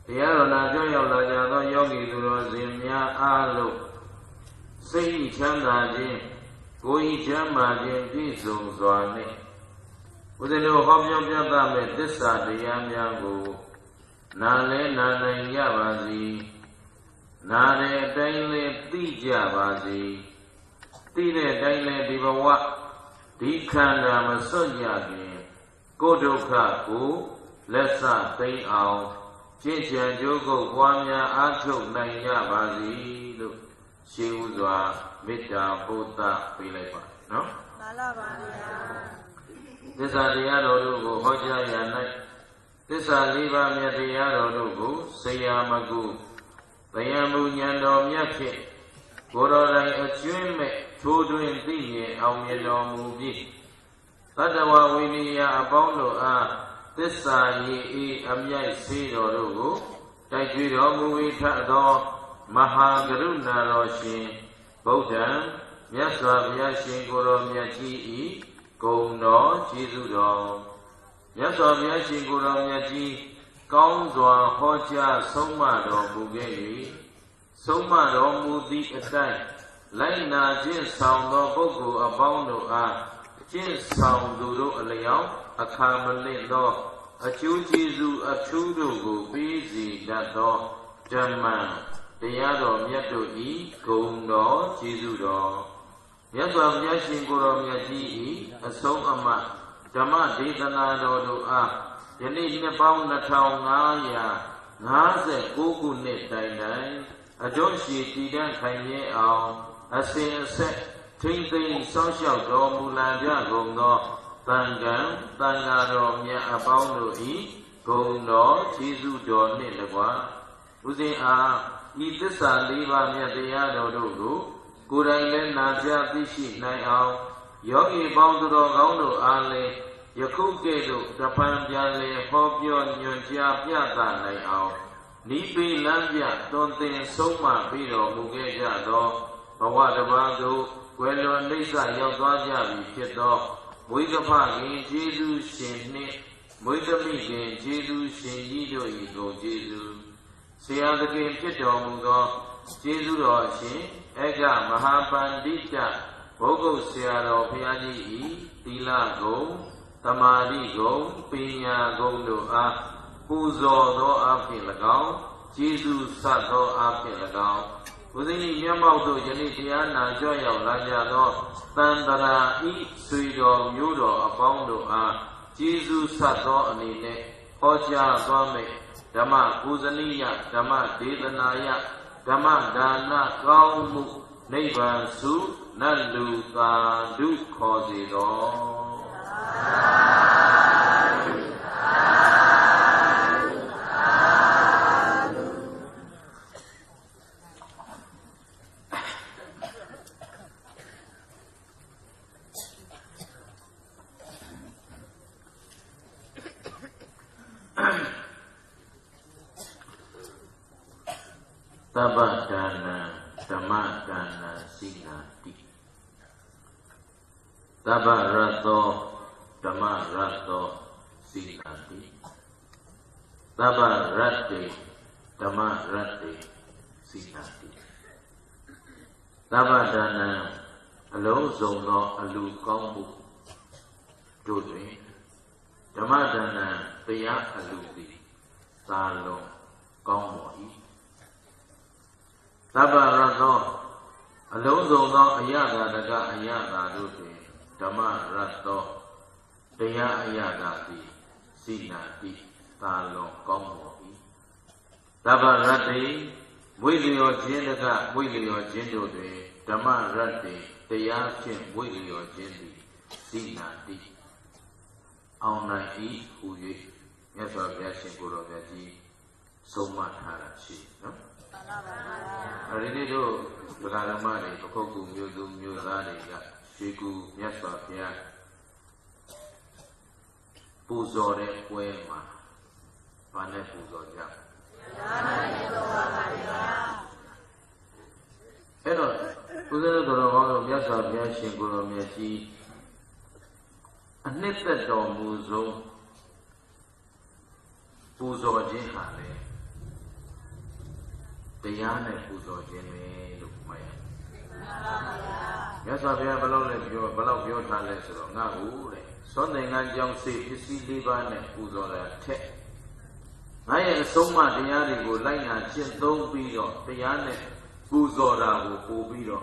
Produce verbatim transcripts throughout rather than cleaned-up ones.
တရားတော်နာကြောင့်ရောက်လာကြသောယောဂီသူတော်စင်များအားလုံးစိတ်ချမ်းသာခြင်းကိုယ်ချမ်းသာခြင်းပြည့်စုံစွာနှင့်ဦးဇင်းတို့ဟောပြောပြသမဲ့သစ္စာတရားများကိုနာလဲနာနိုင်ကြပါစေနာတဲ့အတိုင်းလည်းသိကြပါစေသိတဲ့အတိုင်းလည်းဒီဘဝဒီခန္ဓာမစွန့်ကြခင်ကိုယ်ဒုက္ခကိုလက်ဆသိမ်းအောင်ကျင့်ကြံကြိုးကုပ်ပွားများအားထုတ်နိုင်ကြပါစေလို့ရှင်းဥစွာမေတ္တာပို့သပေးလိုက်ပါနော်မှန်ပါပါဗျာသစ္စာတရားတော်တို့ကိုဟောကြားရ၌သစ္စာလေးပါးမြတ်တရားတော်တို့ကိုဆရာမကုဗယံမူဉဏ်တော်မြတ်ဖြင့်ကိုယ်တော်တိုင်အကျွင်းမဲ့ထိုးတွင်သိမြင်အောင်မြင်တော်မူပြီးသတ္တဝဝိနည်းအပေါင်းတို့အားသစ္စာရည်ဤအမြိုက်ဆေးတော်တို့ကိုတိုက်ကြွတော်မူဝိထသောမဟာကရုဏာတော်ရှင်ဗုဒ္ဓံမြတ်စွာဘုရားရှင်ကိုယ်တော်မြတ်ကြီးဤဂုဏ်တော်ကျေးဇူးတော်မြတ်စွာဘုရားရှင်ကိုယ်တော်မြတ်ကြီးကောင်းစွာဟောကြားဆုံးမတော်မူခဲ့၍ဆုံးမတော်မူသည့်အတိုင်းလိုက်နာခြင်းဆောင်သောပုဂ္ဂိုလ်အပေါင်းတို့အားကျင့်ဆောင်သူတို့အလျောက်အခါမလင့်သောအကျိုးကျေးဇူးအထူးတို့ကိုပေးစေတတ်သောဓမ္မတရားတော်မြတ်တို့ဤဂုဏ်တော်ကျေးဇူးတော်မြတ်စွာဘုရားရှင်ကိုယ်တော်မြတ်ကြီးဤအဆုံးအမဓမ္မဒေသနာတော်တို့အားယနေ့နှစ်ပေါင်းနှစ်ထောင်ငါးရာငါးဆယ်ကိုးခုနှစ်တိုင်တိုင်အကျိုးရှိတည်တံ့ခိုင်မြဲအောင်အစဉ်အဆက်ထိမ့်သိမ်းစောင့်ရှောက်တော်မူလာကြကုန်သောသံဃာသံဃာတော်မြတ်အပေါင်းတို့ဤဂုဏ်တော်ကျေးဇူးတော်နှင့်တကွာဦးဇင်းအားဤသစ္စာလေးပါးမြတ်တရားတော်တို့ကိုကိုယ်တိုင်လည်းနာကြားသိရှိနိုင်အောင်ယောဂီပေါင်းသူတော်ကောင်းတို့အားလည်းယခုကဲ့သို့တပံပြန်လေဟောပြောညွှန်ကြားပြသနိုင်အောင်နိဗ္ဗာန်လမ်းပြသွန်သင်ဆုံးမပြီးတော်မူခဲ့ကြသောဘဝတစ်ပါးသို့ကွယ်လွန်နိစ္စရောက်သွားကြပြီဖြစ်သောမွေးကဖခင်ကျေးဇူးရှင်နှင့်မွေးသမီးခင်ကျေးဇူးရှင်ကြီးတို့၏ဂုဏ်ကျေးဇူးဆရာသခင်ဖြစ်တော်မူသောကျေးဇူးတော်ရှင်ဧကမဟာပန္တိတဘုဂုတ်ဆရာတော်ဘုရားကြီး၏သီလဂုဏ်သမာဓိဂုဏ်ပညာဂုဏ်တို့အားပူဇော်သောအဖြစ်၎င်းကျေးဇူးဆတ်သောအဖြစ်၎င်းဦးဇင်း၏မျက်မှောက်သို့ယနေ့တရားနာကြွရောက်လာကြသောတန်တရာဤဆွေတော်မျိုးတော်အပေါင်းတို့အားကျေးဇူးဆတ်သောအနေနဲ့ဟောကြားသွားမယ်ဓမ္မပူဇနိယဓမ္မဒေသနာယဓမ္မဒါနကောင်းမှုနိဗ္ဗာန်စုနတ်လူသာဓုခေါ်စေတော်သဗ္ဗဒါနံဓမ္မဒါနံစိနာတိသဗ္ဗရတ္တောဓမ္မရတ္တောစိနာတိသဗ္ဗရတ္တေဓမ္မရတ္တေစိနာတိသဗ္ဗဒါနံအလုံးစုံသောအလူကောင်းမှုတို့တွင်ဓမ္မဒါနံတရားအလူသည်သာလွန်ကောင်းတော်၏သဗ္ဗရတ္တောအလုံးစုံသောအယတာတကအယတာတို့တွင်ဓမ္မရတ္တောတရားအယတာသည်စိနာတိသာလွန်ကောင်းတော်၏သဗ္ဗရတ္တေမွေလျော်ခြင်းတကမွေလျော်ခြင်းတို့တွင်ဓမ္မရတ္တေတရားဖြင့်မွေလျော်ခြင်းသည်စိနာတိအောင်နိုင်၏ဟူ၍မြတ်စွာဘုရားရှင်ကိုယ်တော်မြတ်ကြီးဆုံးမထားတာရှိနော်အဲဒီနေ့တို့ဗုဒ္ဓဓမ္မတွေပခုတ်ကူမျိုးသူမျိုးသားတွေကရွှေကူမြတ်စွာဘုရားပူဇော်တဲ့ပွဲမှာဘာနဲ့ပူဇော်ကြလဲအဲ့တော့ဘုရားတော်တော်ကောင်းတို့မြတ်စွာဘုရားရှင်ကိုယ်တော်မြတ်ကြီးအနှစ်သက်တော်မူဆုံးပူဇော်ခြင်းဟာလေတရားနဲ့ပူဇော်ခြင်းပဲလို့မှတ်ရမြတ်စွာဘုရားဘယ်လောက်လဲပြောဘယ်လောက်ပြောထားလဲဆိုတော့ငါ့ကိုတဲ့သောသင်္ကန်းကြောင့်စိတ်ပစ္စည်းလေးပါးနဲ့ပူဇော်တာထက်ငါရဲ့အဆုံးအမတရားတွေကိုလိုက်နာကျင့်သုံးပြီးတော့တရားနဲ့ပူဇော်တာကိုပို့ပြီးတော့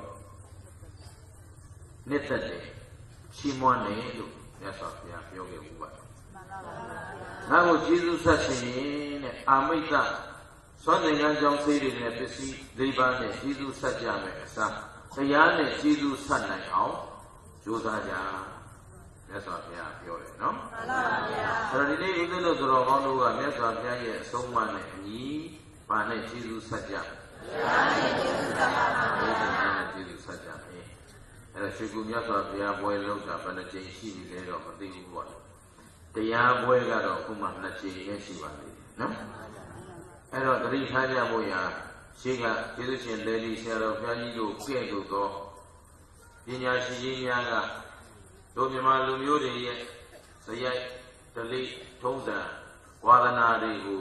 နှစ်သက်တယ်ချီးမွမ်းတယ်လို့မြတ်စွာဘုရားပြောခဲ့ဘူးပါငါ့ကိုကျေးဇူးဆက်ခြင်းနဲ့အာမိတ်တသောသင်္ကန်းကြောင့်စိတ်တွေနဲ့ပစ္စည်းလေးပါးနဲ့ကျေးဇူးဆက်ကြမယ်အစားတရားနဲ့ကျေးဇူးဆက်နိုင်အောင်ကြိုးစားကြမြတ်စွာဘုရားပြောတယ်နော်မှန်ပါဗျာအဲ့တော့ဒီနေ့ဦးဇင်းတို့တော်ကောင်းတို့ကမြတ်စွာဘုရားရဲ့အဆုံးအမနဲ့အညီပါနဲ့ကျေးဇူးဆက်ကြတရားနဲ့ကျေးဇူးဆက်ပါမယ်တရားနဲ့ကျေးဇူးဆက်ကြမယ်အဲ့တော့ရှင်ကူမြတ်စွာဘုရားပွဲလုံးတာဘယ်နှကြိမ်ရှိပြီလဲတော့မသိဘူးပေါ့တရားပွဲကတော့ခုမှနှစ်ကြိမ်နဲ့ရှိပါသေးတယ်နော်အဲ့တော့တတိထားကြဖို့ရာရှိကကျေးဇူးရှင်လေလီဆရာတော်ဘုရားကြီးတို့ကဲ့သို့သောပညာရှိကြီးများကတို့မြန်မာလူမျိုးတွေရဲ့ဇယိုက်ဒလိထုံးစံဝါဒနာတွေကို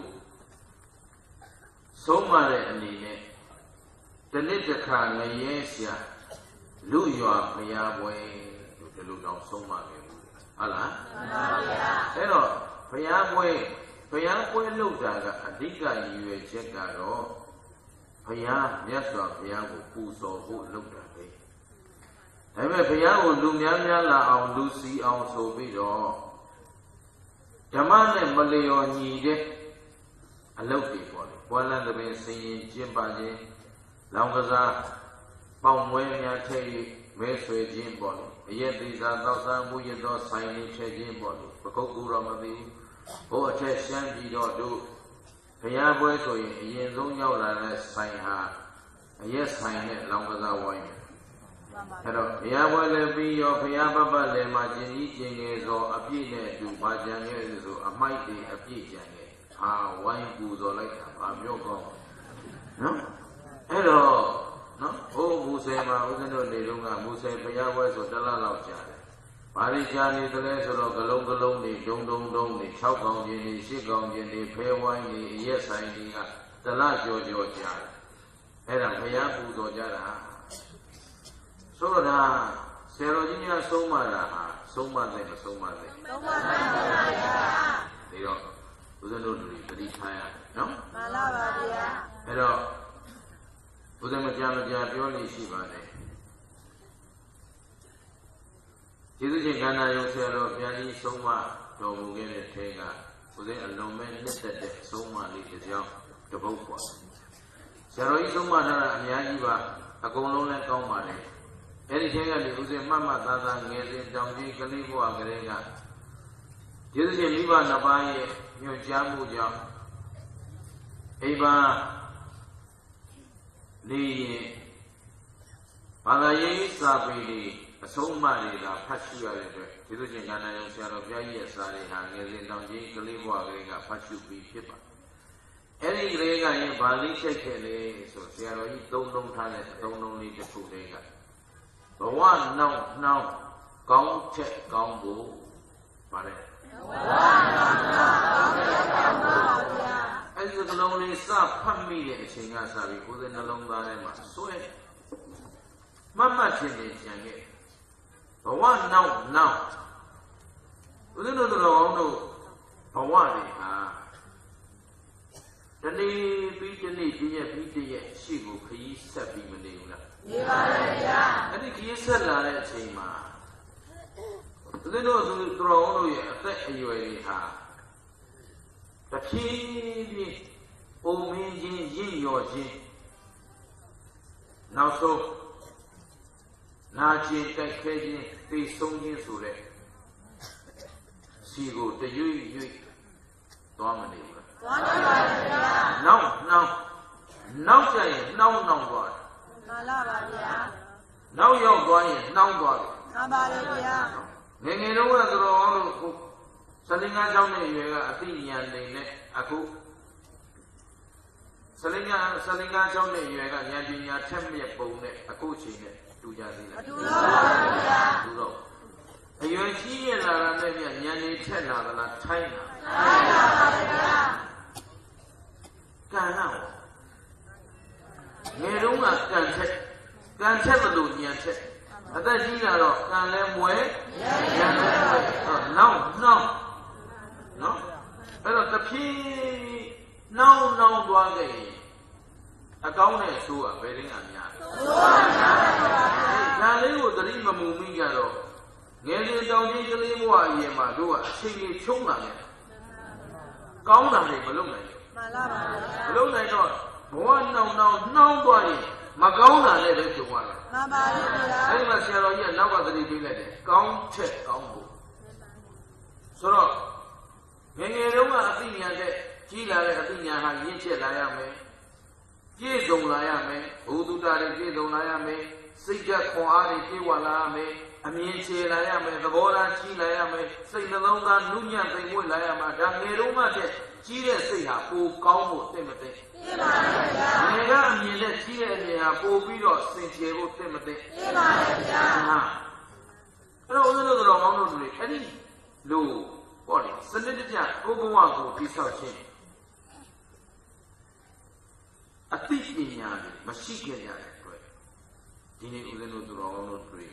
ဆုံးမတဲ့အနေနဲ့တနစ်တစ်ခါငရဲရှာလူရွာဘုရားပွဲလို့ဒီလိုတော့ဆုံးမခဲ့ဘူးဟုတ်လားမှန်ပါဗျာအဲ့တော့ဘုရားပွဲဘုရားပွဲလုပ်တာကအဓိကရည်ရွယ်ချက်ကတော့ဘုရားမြတ်စွာဘုရားကိုပူဇော်ဖို့လုပ်တာပဲဒါပေမဲ့ဘုရားကိုလူများများလာအောင်လူစီအောင်ဆိုပြီးတော့ဓမ္မနဲ့မလျော်ညီတဲ့အလုပ်တွေပေါ့လေပွဲလန်းတဲ့ပင်စင်ရင်ကျင့်ပါခြင်းလောင်ကစားပေါင်မွဲများထည့်၍မဲဆွေခြင်းပေါ့လေအရက်သီသာသောက်စားမှုရသောဆိုင်လေးထည့်ခြင်းပေါ့လေပကုတ်ကူတော့မသိဘူးဘို့အထက်ရှမ်းပြည်တော့တို့ဘုရားပွဲဆိုရင်အရင်ဆုံးရောက်လာတဲ့ဆိုင်ဟာအရက်ဆိုင်နဲ့လောင်ကစားဝိုင်းအဲ့တော့ဘုရားပွဲလည်းပြီးရောဘုရားပပလည်းမှာကျင်ကြီးကျင်ငယ်သောအပြည့်နဲ့အတူပါကြံခဲ့ဆိုအမိုက်တွေအပြည့်ကြံခဲ့ဟာဝိုင်းပူဇော်လိုက်တာဗာပြောကောင်းနော်အဲ့တော့နော်ဟိုမူဆယ်မှာဦးဇင်းတို့နေတော့ကမူဆယ်ဘုရားပွဲဆိုတလားလောက်ကြာတယ်ဘာတွေကြာနေသလဲဆိုတော့ဂလုံးဂလုံးတွေဒုံဒုံဒုံတွေ၆កောင်ကျင်တွေ၈កောင်ကျင်တွေဖဲဝိုင်းတွေအရက်ဆိုင်တွေကတလားကြော်ကြော်ကြာတယ်အဲ့ဒါဘုရားပူဇော်ကြတာဆိုတော့ဒါဆရာတော်ကြီးများဆုံးမတာဟာဆုံးမတယ်မဆုံးမတယ်ဆုံးမပါပါဗျာဒီတော့ဦးဇင်းတို့တွေတတိထားရတယ်နော်မှန်ပါပါဗျာအဲ့တော့ဦးဇင်းမကြာမကြာပြောနေရှိပါတယ်ကျေးဇူးရှင်ကန္နာယုံဆရာတော်ဘုရားကြီးဆုံးမတော်မူခဲ့တဲ့ထဲကဦးဇင်းအလုံးမဲ့နှစ်သက်တဲ့ဆုံးမလေးတစ်ကြောင်းတစ်ပုဒ်ပေါ့ဆရာတော်ကြီးဆုံးမထားတာအများကြီးပါအကုန်လုံးလည်းကောင်းပါတယ်အဲ့ဒီထဲကနေဦးဇင်းမှတ်မှတ်သားသားငယ်စဉ်တောင်ကြီးကလေးဘဝကလေးကကျေးဇူးရှင်မိဘနှစ်ပါးရဲ့ညွှန်ကြားမှုကြောင့်အိမ်ပါနေရင်ဘာသာရေးစာပေတွေအဆုံးအမတွေကဖတ်ရှုရတဲ့အတွက်ကျေးဇူးရှင်ကန္နာယုံဆရာတော်ဘုရားကြီးရဲ့စာတွေဟာငယ်စဉ်တောင်ကြီးကလေးဘဝကလေးကဖတ်ရှုပြီးဖြစ်ပါအဲ့ဒီကလေးကရင်ဗာလိချက်ခဲ့လေဆိုဆရာတော်ကြီးသုံးလုံးထားတဲ့သုံးလုံးလေးတစ်ခုလေးကဘဝနောက်နောက်ကောင်းချက်ကောင်းဖို့ပါတယ်ဘဝနောက်နောက်ကောင်းချက်ကောင်းဖို့ပါဗျာအဲ့ဒီကလုံးလေးစဖတ်မိတဲ့အချိန်ကစပြီးကိုယ်စနှလုံးသားထဲမှာစွဲမမတ်ခြင်းနဲ့ကြံခဲ့ဘဝနောက်နောက်ဦးဇင်းတို့တော်ကောင်းတို့ဘဝတွေဟာတနေ့ပြီးတနေ့ပြည့်ရက်ပြီးတည့်ရက်ရှိကိုခရီးဆက်ပြီးမနေဘူးလားနေပါရဲ့ဗျာအဲ့ဒီခရီးဆက်လာတဲ့အချိန်မှာဦးဇင်းတို့သူတော်ကောင်းတို့ရဲ့အသက်အရွယ်တွေဟာတဖြည်းဖြည်းအုံမင်းချင်းရင့်ရော်ခြင်းနောက်ဆုံးနာကျင်တိုက်ခဲခြင်းသိဆုံးခြင်းဆိုတဲ့စီကိုတရွေ့ရွေ့သွားမနေဘူးလားသွားနေပါဗျာနောက်နောက်နောက်ကျရင်နှောင်းနှောင်းသွားတယ်မှန်လားပါဗျာနောက်ရောက်သွားရင်နှောင်းသွားတယ်မှန်ပါလေဗျာငယ်ငယ်တုန်းကသူတော်အောင်လို့စလင်္ကာကျောင်းရဲ့ရွယ်ကအသိဉာဏ်နေနဲ့အခုစလင်္ကာစလင်္ကာကျောင်းရဲ့ရွယ်ကဉာဏ်ပညာထက်မြက်ပုံနဲ့အခုချိန်နဲ့တူကြသေးလားမတူတော့ပါဘူးဗျာတူတော့အရွယ်ကြီးရလာတာနဲ့ပြဉာဏ်နေထက်လာသလားထိုင်းလာထိုင်းလာပါဗျာကံတော့ငယ်တုန်းကကံထက်ကံထက်မလို့ညံထက်အသက်ကြီးလာတော့ကံလည်းမွဲညံလည်းမွဲနောက်နောက်နော်အဲ့တော့တဖြည်းနောက်နောက်သွားခဲ့ရင်အကောင်းနဲ့ဆိုးอ่ะဘယ်ရင်းကများဆိုးပါများဒါလေးကိုသတိမမူမိကြတော့ငယ်စဉ်တောင်ကြီးကလေးဘဝအရင်မှာတို့ကအချိန်ကြီးချုံးလာတယ်ကောင်းတာတွေမလုပ်နိုင်ဘူးမှန်ပါပါမလုပ်နိုင်တော့ဘဝနောက်နောက်နှောင်းသွားရင်မကောင်းတာလည်းပဲကြုံရတာမှန်ပါဗျာအဲ့ဒီမှာဆရာတော်ကြီးကနောက်ကသတိပေးလိုက်တယ်ကောင်းချက်ကောင်းဖို့ဆိုတော့ငယ်ငယ်တုန်းကအသိဉာဏ်တဲ့ကြီးလာတဲ့အသိဉာဏ်ဟာရင့်ကျက်လာရမယ်ပြည့်စုံလာရမယ်ဘုဒ္ဓတာတွေပြည့်စုံလာရမယ်စိတ်ဓာတ်ခွန်အားတွေပြည့်ဝလာရမယ်အမြင်ချေလာရမယ်သဘောထားကြီးလာရမယ်စိတ်နှလုံးသားနုညံ့သိမ်မွေ့လာရမှာဒါငယ်တုန်းကတည်းကြီးတဲ့စိတ်ဟာပိုကောင်းဖို့သိမသိသိပါပါဗျာငယ်ကအမြင်နဲ့ကြီးတဲ့အမြင်ဟာပိုပြီးတော့စင်ကြယ်ဖို့သိမသိသိပါပါဗျာဟာအဲ့တော့ဦးဇင်းတို့တော်ကောင်းတို့တွေအဲ့ဒီလို့ဟောတယ်စနစ်တကျကိုယ်ဘဝကိုပြီးဆောက်ခြင်းအသိပညာတွေမရှိခဲ့ကြတဲ့အတွက်ဒီနေ့ဦးဇင်းတို့တော်ကောင်းတို့တွေ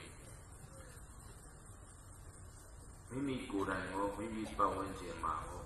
မိမိကိုယ်တိုင်ရောမိမိပတ်ဝန်းကျင်မှာရော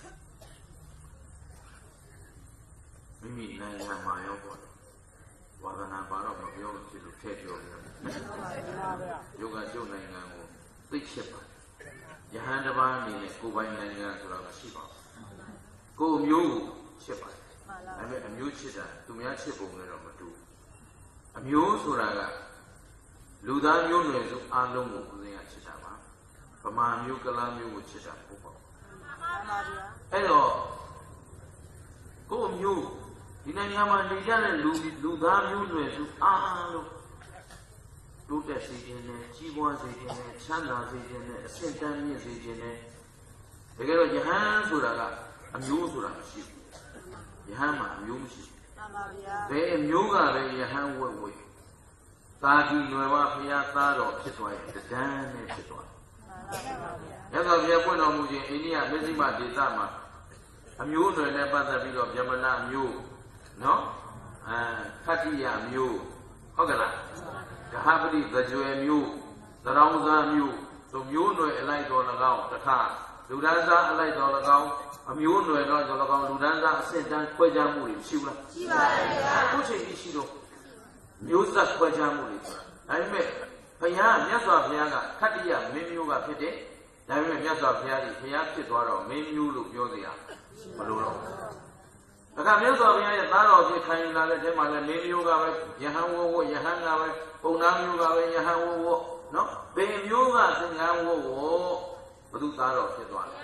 မိမိနိုင်ငံမှာရောပေါ့ဝါဒနာပါတော့မပြောလို့ဖြစ်လို့ထည့်ပြောတယ်ယောဂကျုပ်နိုင်ငံကိုသိချစ်ပါယဟန်တစ်ပါးအနေနဲ့ကိုယ်ပိုင်နိုင်ငံဆိုတာမရှိပါဘူးကိုယ်မျိုးကိုချစ်ပါတယ်ဒါပေမဲ့အမျိုးချစ်တာသူများချစ်ပုံနဲ့တော့မတူအမျိုးဆိုတာကလူသားမျိုးနွယ်စုအားလုံးကိုဦးဇင်းကချစ်တာပါဗမာမျိုးကလားမျိုးကိုချစ်တာဟုတ်ပါဘူးအဲ့တော့ကိုယ်မျိုးဒီနိုင်ငံမှာနေကြတဲ့လူလူသားမျိုးနွယ်စုအားလုံးတိုးတက်စေခြင်းနဲ့ကြီးပွားစေခြင်းနဲ့ချမ်းသာစေခြင်းနဲ့အဆင့်တန်းမြင့်စေခြင်းနဲ့တကယ်တော့ယဟန်ဆိုတာကအမျိုးဆိုတာမရှိဘူးယဟန်မှာအမျိုးမရှိဘူးမှန်ပါဗျာဘယ်အမျိုးကပဲယဟန်ဝက်ဝက်သာဒီနွယ်ပါဘုရားသားတော်ဖြစ်သွားရင်တဒန်းနဲ့ဖြစ်သွားတယ်မှန်ပါဗျာမြတ်စွာဘုရားပွင့်တော်မူခြင်းအိန္ဒိယမဇ္ဈိမဒေသမှာအမျိုးနွယ်နဲ့ပတ်သက်ပြီးတော့ဗျမနာမျိုးနော်အဲခတ္တိယမျိုးဟုတ်ကဲ့လားဒဟပတိသကြွယ်မျိုးသရောင်းစားမျိုးဆိုမျိုးနွယ်အလိုက်တော်၎င်းတခါလူဒန်းစားအလိုက်တော်၎င်းအမျိုးနွယ်တော်တော်၎င်းလူဒန်းစားအစစ်တန်းခွဲခြားမှုတွေရှိဘူးလားရှိပါတယ်ဗျာအခုချိန်ကြီးရှိတော့မျိုးဆက်ခွဲခြားမှုတွေဆိုတာဒါပေမဲ့ဘုရားမြတ်စွာဘုရားကခတ္တိယမင်းမျိုးကဖြစ်တယ်ဒါပေမဲ့မြတ်စွာဘုရားကြီးဘုရားဖြစ်သွားတော့မင်းမျိုးလို့ပြောစရာမလိုတော့အခါမြတ်စွာဘုရားရဲ့သားတော်ဖြစ်ခိုင်းလာတဲ့ထဲမှာလည်းမင်းမျိုးကပဲယဟန်ဝဝယဟန်ကပဲပုံနာမျိုးကပဲယဟန်ဝဝနော်ဘယ်မျိုးကသင်္ကန်းဝဝဘုသူသားတော်ဖြစ်သွားလဲ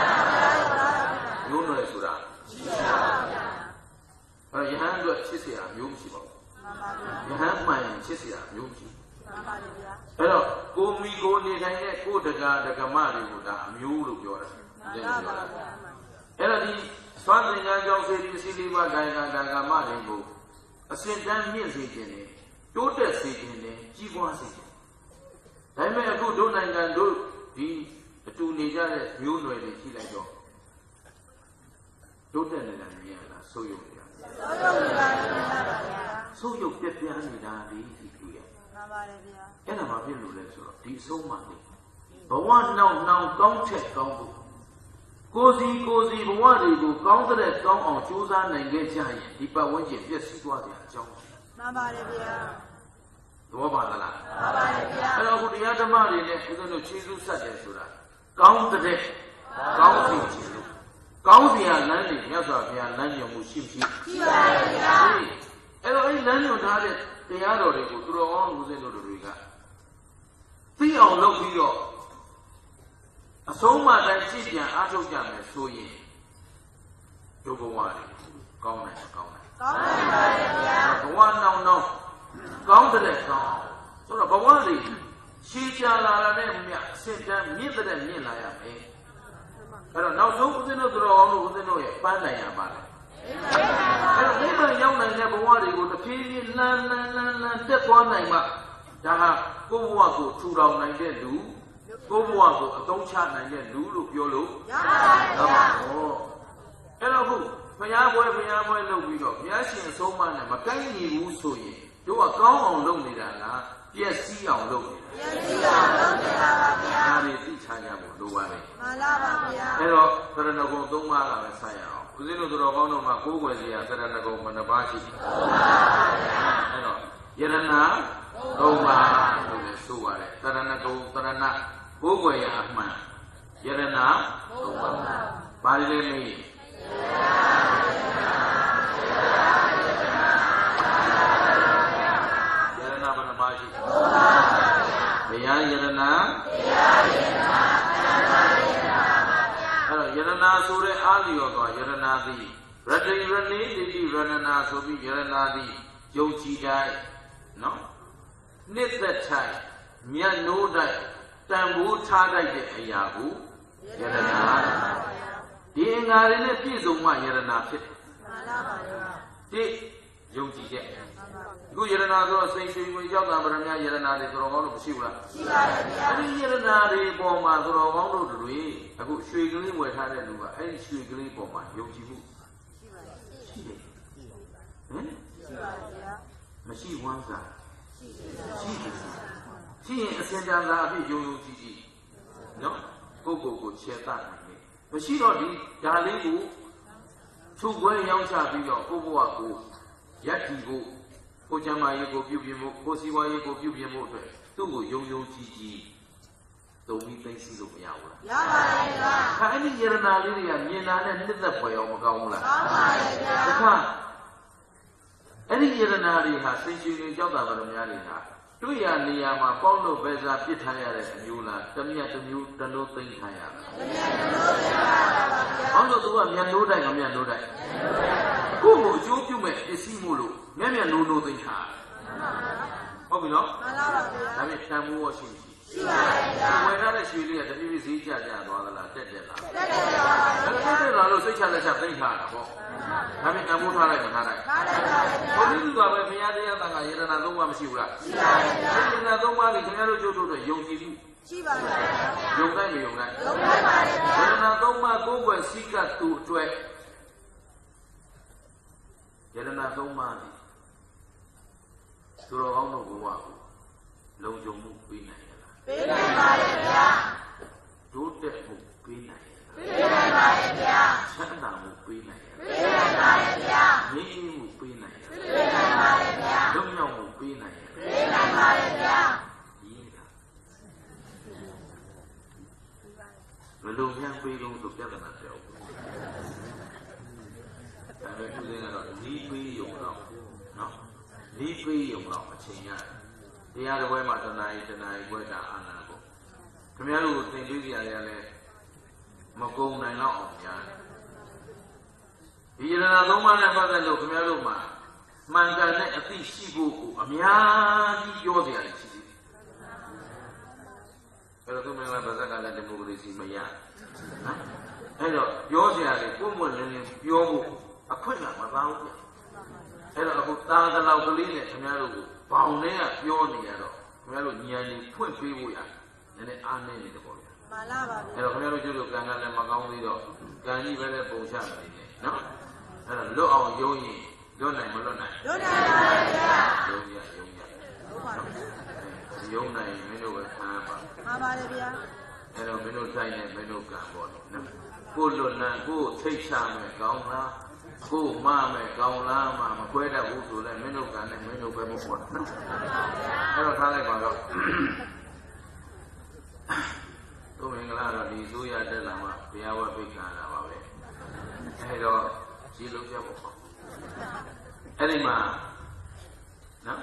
မျိုးနွယ်ဆိုတာရှိပါပါဘုရားအဲယဟန်တို့ချစ်စရာမျိုးမရှိပါဘူးယဟန်မှန်ရင်ချစ်စရာမျိုးမရှိပါပါဗျာအဲ့တော့ကိုမီကိုနေတိုင်းနဲ့ကိုတကာတကမတွေကိုဒါအမျိုးလို့ပြောတာအဲ့တော့ဒီသွားသင်္ကန်းကြောင့်စေတီစီလီမဒိုင်နာဒါဂမတွေကိုအစင်တန်းမြင့်စေခြင်းနဲ့တိုးတက်စေခြင်းနဲ့ကြီးပွားစေခြင်းဒါပေမဲ့အခုတို့နိုင်ငံတို့ဒီအတူနေကြတဲ့မျိုးနွယ်တွေရှိလိုက်တော့တိုးတက်နေတာမြင်ရလားဆိုးရုံနေတာဆိုးရုံပြပြနေတာဒီဒီတွေ့ရမှန်ပါတယ်ဗျာအဲ့ဒါဘာဖြစ်လို့လဲဆိုတော့ဒီအဆုံးမှနေဘဝနောက်နောက်ကောင်းချက်ကောင်းဖို့ကိုစီကိုစီဘဝတွေကိုကောင်းတဲ့ကောင်းအောင်ကြိုးစားနိုင်ခဲ့ကြရင်ဒီပတ်ဝန်းကျင်ပြည့်စည်သွားတဲ့အကြောင်းမှန်ပါတယ်ဗျာသဘောပါသလားမှန်ပါတယ်ဗျာအဲ့တော့ခုတရားဓမ္မတွေနဲ့ဦးဇင်းတို့ခြေစူးဆက်တယ်ဆိုတာကောင်းတဲ့ကောင်းစီခြင်းလို့ကောင်းစီရလမ်းတွေမြတ်စွာဘုရားလမ်းညွှန်မှုရှိမရှိရှိပါတယ်ဗျာအဲ့တော့အဲ့လမ်းညွှန်ထားတဲ့တရားတော်တွေကိုသူတော်ကောင်းဦးဇင်းတို့တွေကသိအောင်လုပ်ပြီးတော့အဆုံးမတိုင်းကြည့်ပြန်အားထုတ်ကြမယ်ဆိုရင်ဒုဘဝတွေကောင်းတယ်ကောင်းတယ်ကောင်းပါပါဗျာဘဝနောက်နောက်ကောင်းတဲ့ကောင်းဆိုတော့ဘဝတွေရှည်ကြာလာတဲ့မြတ်စင်တန်းမြင့်တဲ့မြင့်လာရမယ်အဲ့တော့နောက်ဆုံးဦးဇင်းတို့တော်အောင်လို့ဦးဇင်းတို့ရဲ့ပန်းနိုင်ရပါလားအဲ့တော့ဒီမှာရောက်နိုင်တဲ့ဘဝတွေကိုတစ်ဖြည်းဖြည်းလန်းလန်းလန်းလန်းတက်သွားနိုင်မှဒါဟာကိုယ့်ဘဝကိုထူထောင်နိုင်တဲ့လူကိုယ့်ဘဝကိုအသုံးချနိုင်တဲ့လူလို့ပြောလို့ရပါတယ်ဗျာဟောအဲ့တော့ခုဘုရားပွဲဘုရားပွဲလုပ်ပြီးတော့ဘုရားရှင်စဉ်အဆုံးအမနဲ့မကိုင်းညီဘူးဆိုရင်တို့ကကောင်းအောင်လုပ်နေတာလားပြည့်စည်အောင်လုပ်နေတာပြည့်စည်အောင်လုပ်နေတာပါဗျာဒါတွေသိချကြဖို့လိုပါလေမှန်ပါပါဗျာအဲ့တော့သရဏဂုံသုံးပါးကလည်းဆက်ရအောင်ဦးဇင်းတို့တော်ကောင်းတို့မှာကိုးကွယ်စရာသရဏဂုံမနှပါးရှိသုံးပါးပါဗျာအဲ့တော့ယရဏသုံးပါးလို့လည်းဆိုပါတယ်သရဏဂုံသရဏကိုးကွယ်ရအမှန်ယရဏသုံးပါးဘာလဲမေးတရားယရဏတရားယရဏအဲ့တော့ယရဏဆိုတဲ့အာလီရောကယရဏသည်ရတိရဏိတိတိရဏနာဆိုပြီးယရဏသည်ယုံကြည်တိုင်းနော်နှစ်သက်တိုင်းမြတ်နိုးတိုင်းတန်ဖိုးထားတတ်တဲ့အရာကိုယရဏဒီအင်္ဂါတွေနဲ့ပြည့်စုံမှယရဏဖြစ်တယ်မှန်ပါပါတိယုံကြည်ချက်အခုယရဏဆိုတော့စိတ်ရွှေငွေရောက်တာဗရမယရဏတွေတော်ကောင်းလို့မရှိဘူးလားရှိပါတယ်ဗျာအဲဒီယရဏတွေပေါ်မှာတော်ကောင်းတို့တွေအခုရွှေကလေးဝယ်ထားတဲ့လူကအဲဒီရွှေကလေးပေါ်မှာယုံကြည်မှုရှိပါတယ်ရှိတယ်ဟင်ရှိပါတယ်ဗျာမရှိဝမ်းစာရှိတယ်ရှိတယ်ရှိရင်အစင်တန်သာအဖြစ်ယုံယုံကြည်ကြည်နော်ကိုယ့်ကိုယ်ကိုခြေတတ်နိုင်တယ်မရှိတော့ဒီဒါလေးကိုထုတ်ပွဲရောက်ချပြီးတော့ကိုယ့်ဘဝကိုရက်တီကိုကိုကျမ်းမာရေးကိုပြုပြင်ဖို့ကိုစီဝါရေးကိုပြုပြင်ဖို့အတွက်သူ့ကိုယုံယုံကြည်ကြည်သုံးပြီးသိသိလို့မရဘူးလားရပါတယ်ဗျာခါအဲ့ဒီယရဏလေးတွေကမြင်တာနဲ့နှစ်သက်ဖွယ်အောင်မကောင်းဘူးလားကောင်းပါတယ်ဗျာတခါအဲ့ဒီယရဏတွေဟာစိတ်ရှင်တွေကြောက်တာဗလို့များနေတာတွေ့ရနေရာမှာပေါက်လို့ပဲစားပြစ်ထားရတဲ့အမျိုးလားတမြတ်တစ်မျိုးတစ်လုံးသိမ်းထားရတာတမြတ်တစ်လုံးသိမ်းထားရပါဗျာဟောလို့သူကမြတ်နိုးတိုင်ကမြတ်နိုးတိုင်ကိုယ့်ကိုအကျိုးပြုမဲ့ပစ္စည်းမို့လို့မြတ်မြတ်နိုးနိုးသိမ်းထားဟုတ်ပြီနော်မှန်ပါပါဗျာဒါပေမဲ့တန်ဖိုးရောရှိရှိရှိပါတယ်ဗျာဝယ်ထားတဲ့ရွှေလေးကတပြည့်ပြည့်ဈေးကျကျသွားသလားတက်တက်လားတက်တက်ပါပါတက်တက်လာလို့စိတ်ချလက်ချသိမ်းထားတာပေါ့ဒါပေမဲ့တန်ဖိုးထားလိုက်မထားလိုက်ထားလိုက်ပါဗျာဘုရားသူကပဲဘုရားတရားတန်ခါယရဏသုံးပါးမရှိဘူးလားရှိပါတယ်ဗျာယရဏသုံးပါးကိုခင်ဗျားတို့ကျိုးတို့ယုံကြည်မှုရှိပါတယ်ဗျာယုံတိုင်းမယုံတိုင်းယုံတိုင်းပါတယ်ဗျာယရဏသုံးပါးကိုယ်ွယ်စိကသူ့အတွက်ယရဏသုံးပါးသည်သူတော်ကောင်းတို့ဘဝကိုလုံခြုံမှုပေးနိုင်ရလားပေးနိုင်ပါတယ်ဗျာဒုတက်မှုပေးနိုင်ရလားပေးနိုင်ပါတယ်ဗျာချမ်းသာမှုပေးနိုင်ရလားပေးနိုင်ပါတယ်ဗျာငြိမ်းမှုပေးနိုင်ရလားပေးနိုင်ပါတယ်ဗျာလွတ်မြောက်မှုပေးနိုင်ရလားပေးနိုင်ပါတယ်ဗျာဒီလားဘယ်လိုများပေးလို့ဆိုပြဿနာပြောဘူးဒါပေမဲ့သူကတော့ဒီပေးရုံတော့နော်ဒီပေးရုံတော့အချိန်ရတယ်တရားတော်ဘဲမှာတဏှာကြီးတဏှာကြီးဘွဲတာအာနာကိုခင်ဗျားတို့သင်ပေးကြရတယ်လည်းမကုံနိုင်တော့အောင်ညာဒီယရဏသုံးပါးနဲ့ပတ်သက်လို့ခင်ဗျားတို့မှာမှန်ကန်တဲ့အသိရှိဖို့ကိုအများကြီးပြောကြရတယ်ရှိတယ်အဲ့တော့သူမင်္ဂလာပါဇက်ကလည်းဒီမိုကရေစီမရနော်အဲ့တော့ပြောကြရတယ်ကိုယ်မွလင်းလင်းပြောဖို့အခွင့်အရေးမသားဘူးအဲ့တော့အခုတာသလောက်ကလေးနဲ့ခင်ဗျားတို့ကိုဘောင်နဲ့ကပြောနေရတော့ခင်ဗျားတို့ဉာဏ်ကြီးဖွင့်ပေးဖို့ရနည်းနည်းအားနည်းနေတယ်ပေါ့ဗျာမှန်လားပါဗျာအဲ့တော့ခင်ဗျားတို့ကျတို့ကံကလည်းမကောင်းသေးတော့ကံကြီးပဲလည်းပုံချနေတယ်နော်အဲ့တော့လွတ်အောင်ယုံရင်လွတ်နိုင်မလွတ်နိုင်လွတ်နိုင်ပါဗျာယုံရယုံရဟုတ်ပါဘူးယုံနိုင်မင်းတို့ပဲခံပါမှန်ပါတယ်ဗျာအဲ့တော့မင်းတို့တိုင်းနဲ့မင်းတို့ကံပေါ့နော်ကိုလွတ်လန်းကိုထိတ်ချမယ်ကောင်းလားကိုမမဲ့ကောင်းလားမမခွဲတတ်ဘူးဆိုလဲမင်းတို့ကလည်းမင်းတို့ပဲမဟုတ်ဘူးနော်အဲ့တော့ထားလိုက်ပါတော့သူမင်္ဂလာတော့ဒီဆိုရတက်လာမှဘုရားဝတ်ပိတ်ခံလာပါပဲအဲ့တော့ကြီးလုံးပြဖို့ပေါ့အဲ့ဒီမှာနော်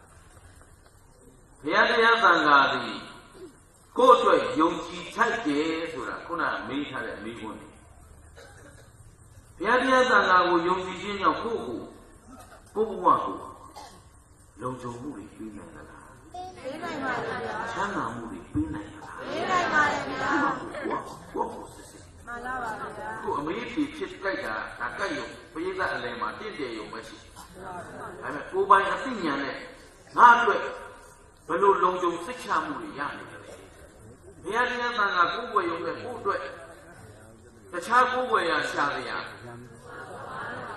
ဘုရားတရားသံဃာသည်ကိုယ့်အတွက်ယုံကြည်ထိုက်တယ်ဆိုတာခုနမေးထားတဲ့မေးခွန်းဘုရားတရားသံဃာကိုယုံကြည်ခြင်းကြောင့်ကိုယ့်ကိုကိုယ့်ဘဝကိုလုံခြုံမှုတွေပေးနိုင်လားပေးနိုင်ပါလေဗျာချမ်းသာမှုတွေပေးနိုင်လားပေးနိုင်ပါလေဗျာကိုယ့်ကိုကိုယ်စစ်စစ်မှန်လားပါဗျာကိုယ်အမေးဖြေဖြစ်ကြိုက်တာဒါကြိုက်ရုံပရိသတ်အလယ်မှာတင့်တယ်ရုံပဲရှိဒါပေမဲ့ကိုယ်ပိုင်အသိဉာဏ်နဲ့ငါအတွက်ဘယ်လိုလုံခြုံစိတ်ချမှုတွေရနေလဲဘုရားတရားသံဃာကိုယ်ွယ်ရုံနဲ့ကိုယ့်အတွက်တခြားကိုယ်ွယ်ရာရှာရရ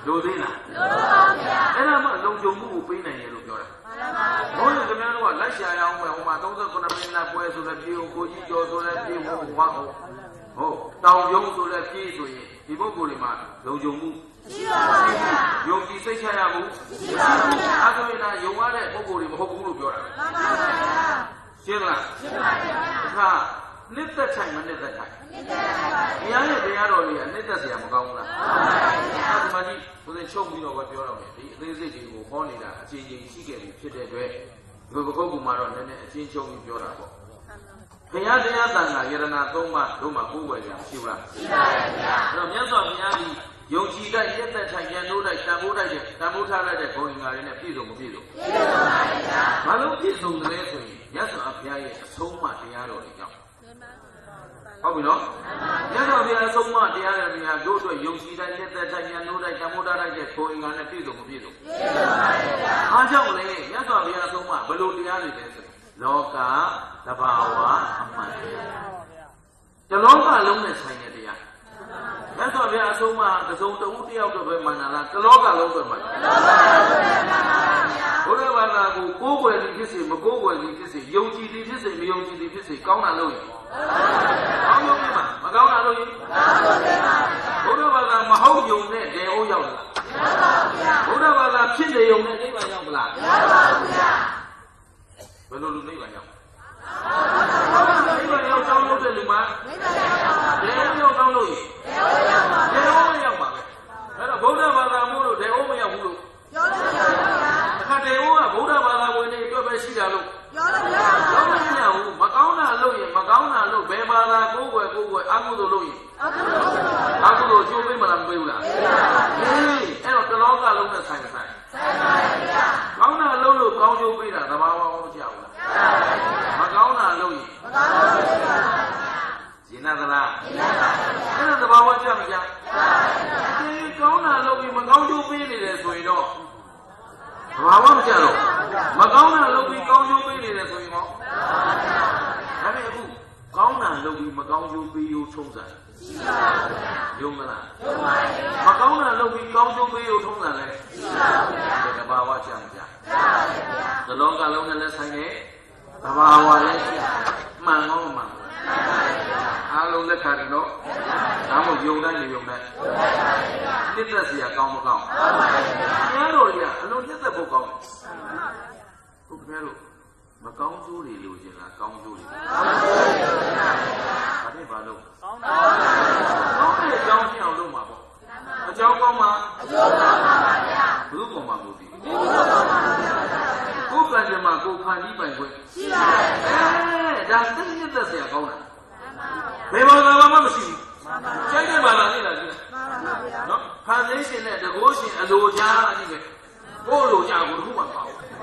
လိုသေးလားအဲ့ဒါမှလုံခြုံမှုကိုပေးနိုင်တယ်လို့ပြောတာဘုန်းကြီးကများတော့လက်ရှာရအောင်ပဲဟိုမှာသုံးสิบခုနှစ်မိနစ်ပွဲဆိုလည်းပြေကိုကိုကြီးကျော်ဆိုလည်းပြေဟိုဟောဟုတ်တောင်ယုံဆိုလည်းပြေဆိုရင်ဒီပုဂ္ဂိုလ်တွေမှာလုံခြုံမှုရှိပါပါဗျာယုံကြည်စိတ်ချရမှုရှိပါပါဗျာအဲဆိုရင်လည်းယုံရတဲ့ပုဂ္ဂိုလ်တွေမဟုတ်ဘူးလို့ပြောတာမှန်ပါဗျာရှင်းလားရှင်းပါဗျာဒါနှစ်သက်ထိုင်မနှစ်သက်ထိုင်နှစ်သက်ထိုင်ပါဗျာဘုရားရဲ့တရားတော်တွေကနှစ်သက်เสียမကောင်းဘူးလားမှန်ပါဗျာဒီမှာကြီးကိုယ်ချုပ်ပြီးတော့ပြောတော့မယ်ဒီအသေးစိတ်တွေကိုဟောနေတာအချင်းချင်းရှိခဲ့ပြီဖြစ်တဲ့အတွက်ဒီဘုခုတ်ကူမှာတော့နည်းနည်းအချင်းချုပ်ပြီးပြောတာပေါ့ဘုရားတရားတန်ခါယရဏသုံးပါးတို့မှာကိုယ်ဝယ်ကြရှိဘူးလားရှိပါရဲ့ဗျာအဲ့တော့မြတ်စွာဘုရားကြီးယုံကြည်တဲ့ရက်သက်ထိုင်ပြန်လို့တဲ့တန်ဖိုးတိုက်တဲ့တန်ဖိုးထားလိုက်တဲ့ဘုံငါတွေနဲ့ပြည့်စုံမပြည့်စုံပြည့်စုံပါရဲ့ဗျာဘာလို့ပြည့်စုံတယ်ဆိုရင်မြတ်စွာဘုရားရဲ့အဆုံးအမတရားတော်တွေကြောင့်ဟုတ်ပြီနော်မြတ်စွာဘုရားအဆုံးအမတရားတော်တွေကတို့အတွက်ယုံကြည်တဲ့ရက်သက်ထိုင်ပြန်လို့တဲ့တန်ဖိုးထားလိုက်တဲ့ဘုံငါနဲ့ပြည့်စုံမပြည့်စုံပြည့်စုံပါရဲ့ဗျာအားကြောင့်လေမြတ်စွာဘုရားအဆုံးအမဘယ်လိုတရားတွေလဲဆိုလောကသဘာဝအမှန်တရားတလောကလုံးနဲ့ဆိုင်တဲ့တရားမြတ်စွာဘုရားအဆုံးအမတစုံတဦးတယောက်တော့ပဲမှန်တာလားတလောကလုံးပဲမှန်တာတလောကလုံးပဲမှန်ပါဗျာဘုရားဘာသာကိုကိုးကွယ်သည်ဖြစ်စေမကိုးကွယ်သည်ဖြစ်စေယုံကြည်သည်ဖြစ်စေမယုံကြည်သည်ဖြစ်စေကောင်းတာလို့ရင်ကောင်းလို့ပြမှာမကောင်းတာလို့ရင်ကောင်းလို့ပြပါဗျာဘုရားဘာသာမဟုတ်ယုံနဲ့ဒေအိုးရောက်လားမဟုတ်ပါဘူးဗျာဘုရားဘာသာဖြစ်နေယုံနဲ့နိဗ္ဗာန်ရောက်မလားမရောက်ပါဘူးဗျာဘယ်လိုလူနိဗ္ဗာန်ရောက်နိဗ္ဗာန်ရောက်တောင်းလို့တဲ့လူမှာနိဗ္ဗာန်ရောက်ပါဘူးဒေအိုးရောက်တောင်းလို့ရင်ဒေအိုးမရောက်ပါဘူးအဲ့တော့ဗုဒ္ဓဘာသာမို့လို့ဒေအိုးမရောက်ဘူးလို့ပြောလို့မရဘူးဗျာအခါဒေအိုးကဗုဒ္ဓဘာသာဝင်တွေအတွက်ပဲရှိတာလို့ပြောလို့မရဘူးပြောလို့မရဘူးမကောင်းတာလို့ရင်မကောင်းတာလို့ဘယ်ဘာသာကိုယ်ွယ်ကိုယ်ွယ်အကုသိုလ်လို့ရင်အကုသိုလ်ကျိုးပေးမလားမပေးဘူးလားပေးပါဘူးဟေးအဲ့တော့တလောကလုံးနဲ့ဆိုင်ဆိုင်ဆိုင်ပါဗျာကောင်းတာလို့လို့ကောင်းကျိုးပေးတာသဘာဝမကြောက်ဘူးလားမကောင်းတာလို့ရင်မကောင်းတာလို့ပါရှင်းသလားရှင်းပါဗျာအဲ့ဒါသဘာဝကြောက်မကြောက်ဒီကောင်းတာလို့ပြီးမကောင်းကျိုးပေးနေတယ်ဆိုရင်တော့သဘာဝမကြောက်တော့မကောင်းတာလို့ပြီးကောင်းကျိုးပေးနေတယ်ဆိုရင်တော့ဒါပေမဲ့အခုကောင်းတာလို့ပြီးမကောင်းကျိုးပေးရိုးထုံးစံရှိပါဗျာယုံမလားယုံပါဗျာမကောင်းတာလို့ပြီးကောင်းကျိုးပေးရိုးထုံးစံလဲရှိပါဗျာသဘာဝကြောက်ကြပါဗျာသလောကလုံးနဲ့လက်ဆိုင်တဲ့သဘာဝလည်းရှိမှန်တော့မှန်အားလုံးလက်ခံတယ်နော်ဒါမှမဟုတ်ယုံတိုင်းနေယုံတိုင်းနှစ်သက်စရာကောင်းမကောင်းဘုရားတော်ကြီးကအလုံးနှစ်သက်ဖို့ကောင်းတယ်ဟုတ်ကဲ့လို့မကောင်းကျိုးတွေလိုချင်လားကောင်းကျိုးတွေကောင်းကျိုးတွေလိုချင်ပါဗျာဒါနဲ့ဘာလို့ကောင်းတာကောင်းတဲ့အကြောင်းရှင်းအောင်လုပ်မှာပေါ့အကြောင်းကောင်းမှာအကျိုးကောင်းပါပါဗျာဘုရားကောင်မှာမဟုတ်ဘူးဘုရားကောင်ပါဗျာကိုယ်ကံကြမ္မာကိုဖန်ပြီးပိုင်ခွင့်ရှိပါရဲ့အဲဒါသိရတဲ့ဆရာကောင်းတာဘယ်ဘာသာမှမရှိဘူးကျန်တဲ့ဘာသာနဲ့လားကြည့်လားနော်ဖန်ဆင်းရှင်နဲ့တကိုးရှင်အလိုချာအကြီးပဲကိုယ်လိုချာကိုတခုမှမပါဘူးဟမ်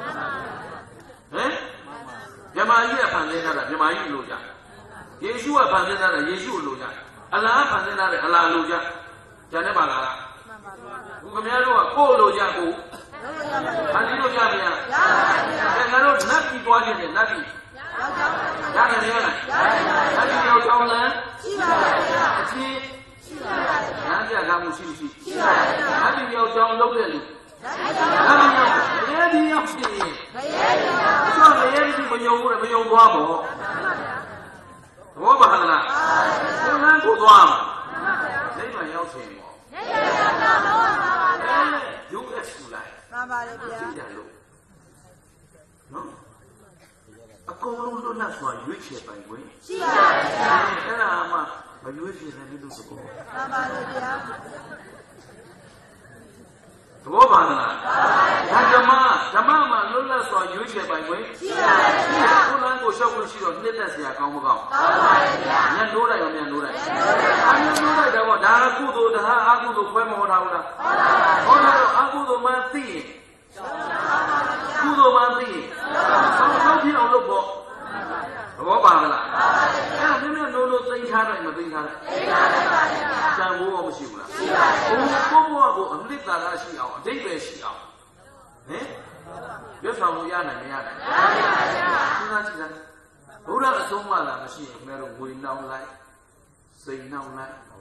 မြမကြီးကဖန်ဆင်းထားတာမြမကြီးလိုချာယေရှုကဖန်ဆင်းထားတာယေရှုလိုချာအလ္လာဟ်ဖန်ဆင်းထားတယ်အလ္လာဟ်လိုချာကျန်တဲ့ဘာသာလားဘုခင်ဗျားတို့ကကိုယ်လိုချာကိုဖန်ဆင်းလို့ရမလားရပါဗျာငါတို့နတ်ပြည်သွားခြင်းနဲ့နတ်ပြည်ရတယ်ရလားရတယ်ရောက်တောင်းလမ်းရှိပါဗျာအချင်းရှိပါဗျာနားပြကားမှုရှိရှိရှိပါဗျာအဲ့ဒီရောက်တောင်းလုပ်တဲ့လူအဲ့ဒီရောက်ရှိရင်မရဲဒီရောက်ဆိုမရဲဒီမယုံဘူးမယုံသွားပေါ့ဘောပါလားဘုရားကိုသွားမှာနိဗ္ဗာန်ရောက်ရှင်ပေါ့နိဗ္ဗာန်ရောက်တော့ပါပါဗျာရုပ်အဆူလိုက်မှန်ပါလေဗျာသိတယ်လို့နော်အကုန်လုံးလွတ်လပ်စွာရွေးချယ်ပိုင်ခွင့်ရှိပါဗျာအဲ့ဒါမှမရွေးချယ်နိုင်လို့ဆိုတော့မှန်ပါလေဗျာသဘောပါလားဒါဓမ္မဓမ္မမှာလွတ်လပ်စွာရွေးချယ်ပိုင်ခွင့်ရှိပါဗျာဘုရားကိုရှောက်ခွင့်ရှိတော့နှစ်သက်စရာကောင်းမကောင်းကောင်းပါရဲ့ဗျာညှိုးလိုက်ရောညှိုးလိုက်အညှိုးလိုက်တော့ဒါကကုသိုလ်ဒါအကုသိုလ်ခွဲမဟောတာဘူးလားဟောတာတော့အကုသိုလ်မှသိရင်ကုသိုလ်မှသိရင်ဆောင်းဆောင်းဖြစ်အောင်လုပ်ဖို့သဘောပါမလားအဲ့ဒါနည်းနည်းလုံးလုံးသိထားတယ်မသိထားတယ်သိထားတယ်ပါဗျာတန်ဖိုးရောမရှိဘူးလားရှိပါတယ်ဘုရားကိုဘုရားကိုအမလစ်သာရရှိအောင်အတိတ်ပဲရှိအောင်ဟင်ရွတ်ဆောင်လို့ရနိုင်မရနိုင်ရပါဗျာစဉ်းစားကြည့်စမ်းဘုရားအဆုံးအမလာမရှိရင်ခင်ဗျားတို့ငွေနှောင်းလိုက်စိတ်နှောင်းလိုက်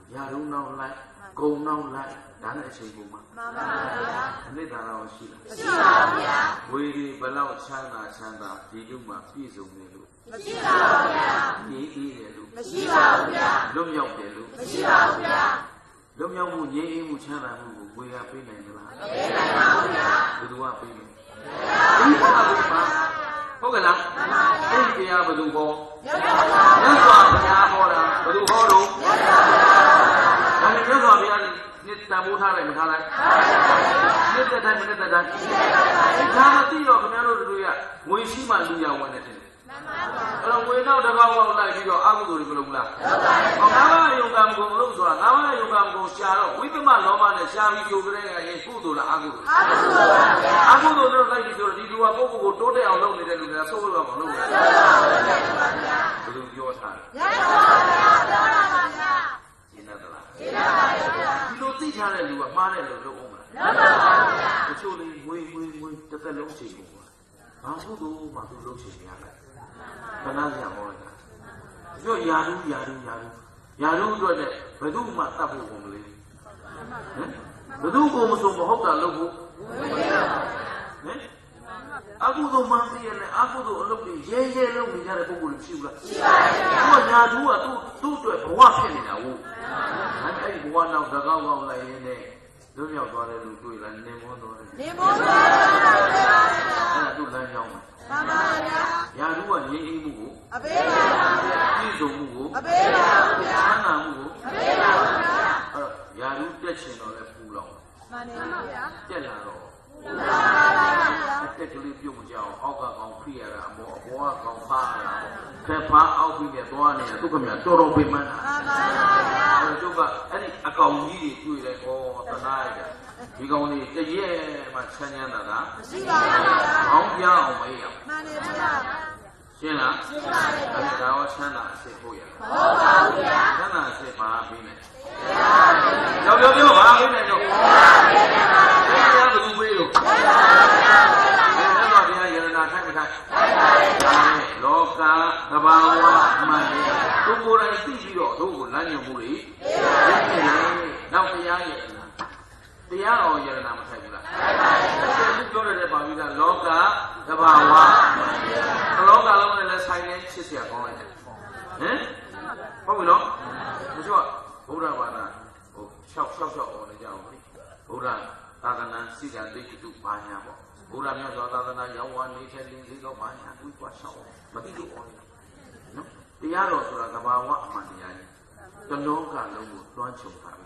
ရာတို့နောက်လိုက်ဂုံနောက်လိုက်ဒါနဲ့အချိန်ကုန်မှာမှန်ပါဗျာအနိဒာတော့ရှိလားမရှိပါဘူးဗျာဝေဒီဘလောက်ချမ်းသာချမ်းသာဒီလူမှာပြည့်စုံနေလို့မရှိပါဘူးဗျာငြိမ်းအေးတယ်လို့မရှိပါဘူးဗျာလွတ်မြောက်တယ်လို့မရှိပါဘူးဗျာလွတ်မြောက်မှုငြိမ်းအေးမှုချမ်းသာမှုကိုဝေကပေးနိုင်သလားမပေးနိုင်ပါဘူးဗျာဘယ်သူကပေးလဲဘုရားဟုတ်ကဲ့လားမှန်ပါဗျာအဲ့ဒီတရားဘယ်သူဟောမြတ်စွာဘုရားမြတ်စွာဘုရားဟောတာဘယ်သူဟောလို့မြတ်စွာဘုရားဒါနဲ့မြတ်စွာဘုရားနှစ်တန်ဖိုးထားလိုက်မထားလိုက်နှစ်သက်တိုင်းမနှစ်သက်တိုင်းဒီခါမသိတော့ခင်ဗျားတို့တို့ရငွေရှိမှလူရဝင်နေတယ်အဲ့တော့ငွေနောက်တစ်ခေါက်လောက်လိုက်ပြီးတော့အကုသိုလ်တွေမလုပ်ဘူးလားလုပ်ပါတယ်ဟောငါးပါးယုံကံကိုမလုပ်ဆိုတာငါးပါးယုံကံကိုရှာတော့ဝိသမလောဘနဲ့ရှာပြီးကြိုကြတဲ့ကရင်ကုသိုလ်လားအကုသိုလ်အကုသိုလ်ပါဗျာအကုသိုလ်တော့လိုက်ပြီးဆိုတော့ဒီလူကပုဂ္ဂိုလ်ကိုတိုးတက်အောင်လုပ်နေတဲ့လူတွေကဆိုးလို့တော့မလုပ်ဘူးဘယ်လိုပြောထားလဲရပါပါဗျာပြောတာပါဗျာရှင်းတတ်လားရှင်းပါပါဗျာဒီလိုသိထားတဲ့လူကမှားတယ်လို့လုပ်အောင်မလားလုပ်ပါပါဗျာတချို့လေးငွေငွေငွေတစ်သက်လုံးချိန်ကုန်ပါဘာကုသိုလ်မှသူလုပ်ချိန်ရလားခဏကြာဟောတာပြောရာလူရာလူရာလူရာလူအတွက်နဲ့ဘယ်သူမှတတ်ဖို့ကုန်မလဲဟမ်ဘယ်သူကိုမဆိုမဟုတ်တာလုပ်ဖို့ဟမ်အကုသိုလ်မှသိရလဲအကုသိုလ်အလုပ်တွေရဲရဲလုပ်နေကြတဲ့ပုဂ္ဂိုလ်တွေရှိဘူးလားရှိပါရဲ့ဗျာသူကရာလူကသူ့သူ့အတွက်ဘဝဖြစ်နေတာဟုတ်အဲ့ဒီဘဝနောက်တကောက်ကောက်လိုက်ရင်းနဲ့လွတ်မြောက်သွားတဲ့လူတွေ့လားနေမောသွားတယ်နေမောသွားတယ်အဲ့ဒါသူ့လမ်းကြောင်းပါမှန်ပါဗျာရာလူကငြိမ်းအေးမှုကိုအပေးပါဗျာပြည့်စုံမှုကိုအပေးပါဗျာဆန္ဒမှုကိုအပေးပါဗျာအဲ့တော့ရာလူတက်ချင်တော့လဲပူလောင်မှန်ပါဗျာတက်လာတော့ပူလောင်ပါဗျာတက်ကလေးပြုတ်ကြအောင်အောက်ကကောင်ဖိရတာအမောအဘောကကောင်ဖားရတာဖက်ဖားအောက်ပြီးနဲ့သွားနေတာသူကမြတော်တော်ပြင်းမှန်းတာမှန်ပါဗျာအဲ့တော့ကအဲ့ဒီအကောင်ကြီးတွေတွေ့လိုက်ဩတနာရတာဒီကောင်လေးတရေမှချမ်းချမ်းသာသာမရှိပါဘူးဗျာ။အောင်ပြအောင်မရအောင်။မှန်တယ်ဗျာ။ရှင်းလားရှင်းပါတယ်ဗျာ။ဒါရောချမ်းသာအစစ်ဖို့ရ။ဟုတ်ပါဘူးဗျာ။ချမ်းသာအစစ်ပါပြီးမယ်။ကြောက်ကြောက်ပြောပါပြီးမယ်တော့။ဘယ်လိုဘယ်လိုပြေးလို့။ဘယ်လိုဘယ်လိုယရနာထိုက်မထိုက်။ထိုက်ပါရဲ့ဗျာ။လောကသဘာဝမှန်တယ်။သူကိုယ်တိုင်သိပြီးတော့တို့ကိုလမ်းညွှန်မှုတွေသိတယ်။နောက်တရားရဲ့တရားတော်ယရနာမထိုက်ဘူးလားထိုက်ပါရဲ့သူပြောရတဲ့ပါဠိကလောကသဘာဝလောကလုံးနဲ့လည်းဆိုင်နေချစ်စရာကောင်းလိုက်တယ်ဟမ်ဟုတ်ပြီနော်သူကဘုရားဘာသာဟို၆၆၆အော်နေကြအောင်လေဘုရားသာသနာစိတ္တဒိဋ္ဌိတုဘာညာပေါ့ဘုရားမြတ်စွာသာသနာရောင်းဝါနေချက်လင်းစည်းတော့ဘာညာကိုကြွားရှောက်မသိလို့အော်နေတာနော်တရားတော်ဆိုတာသဘာဝအမှန်တရားကြီးတလောကလုံးကိုတွန်းချုပ်တာ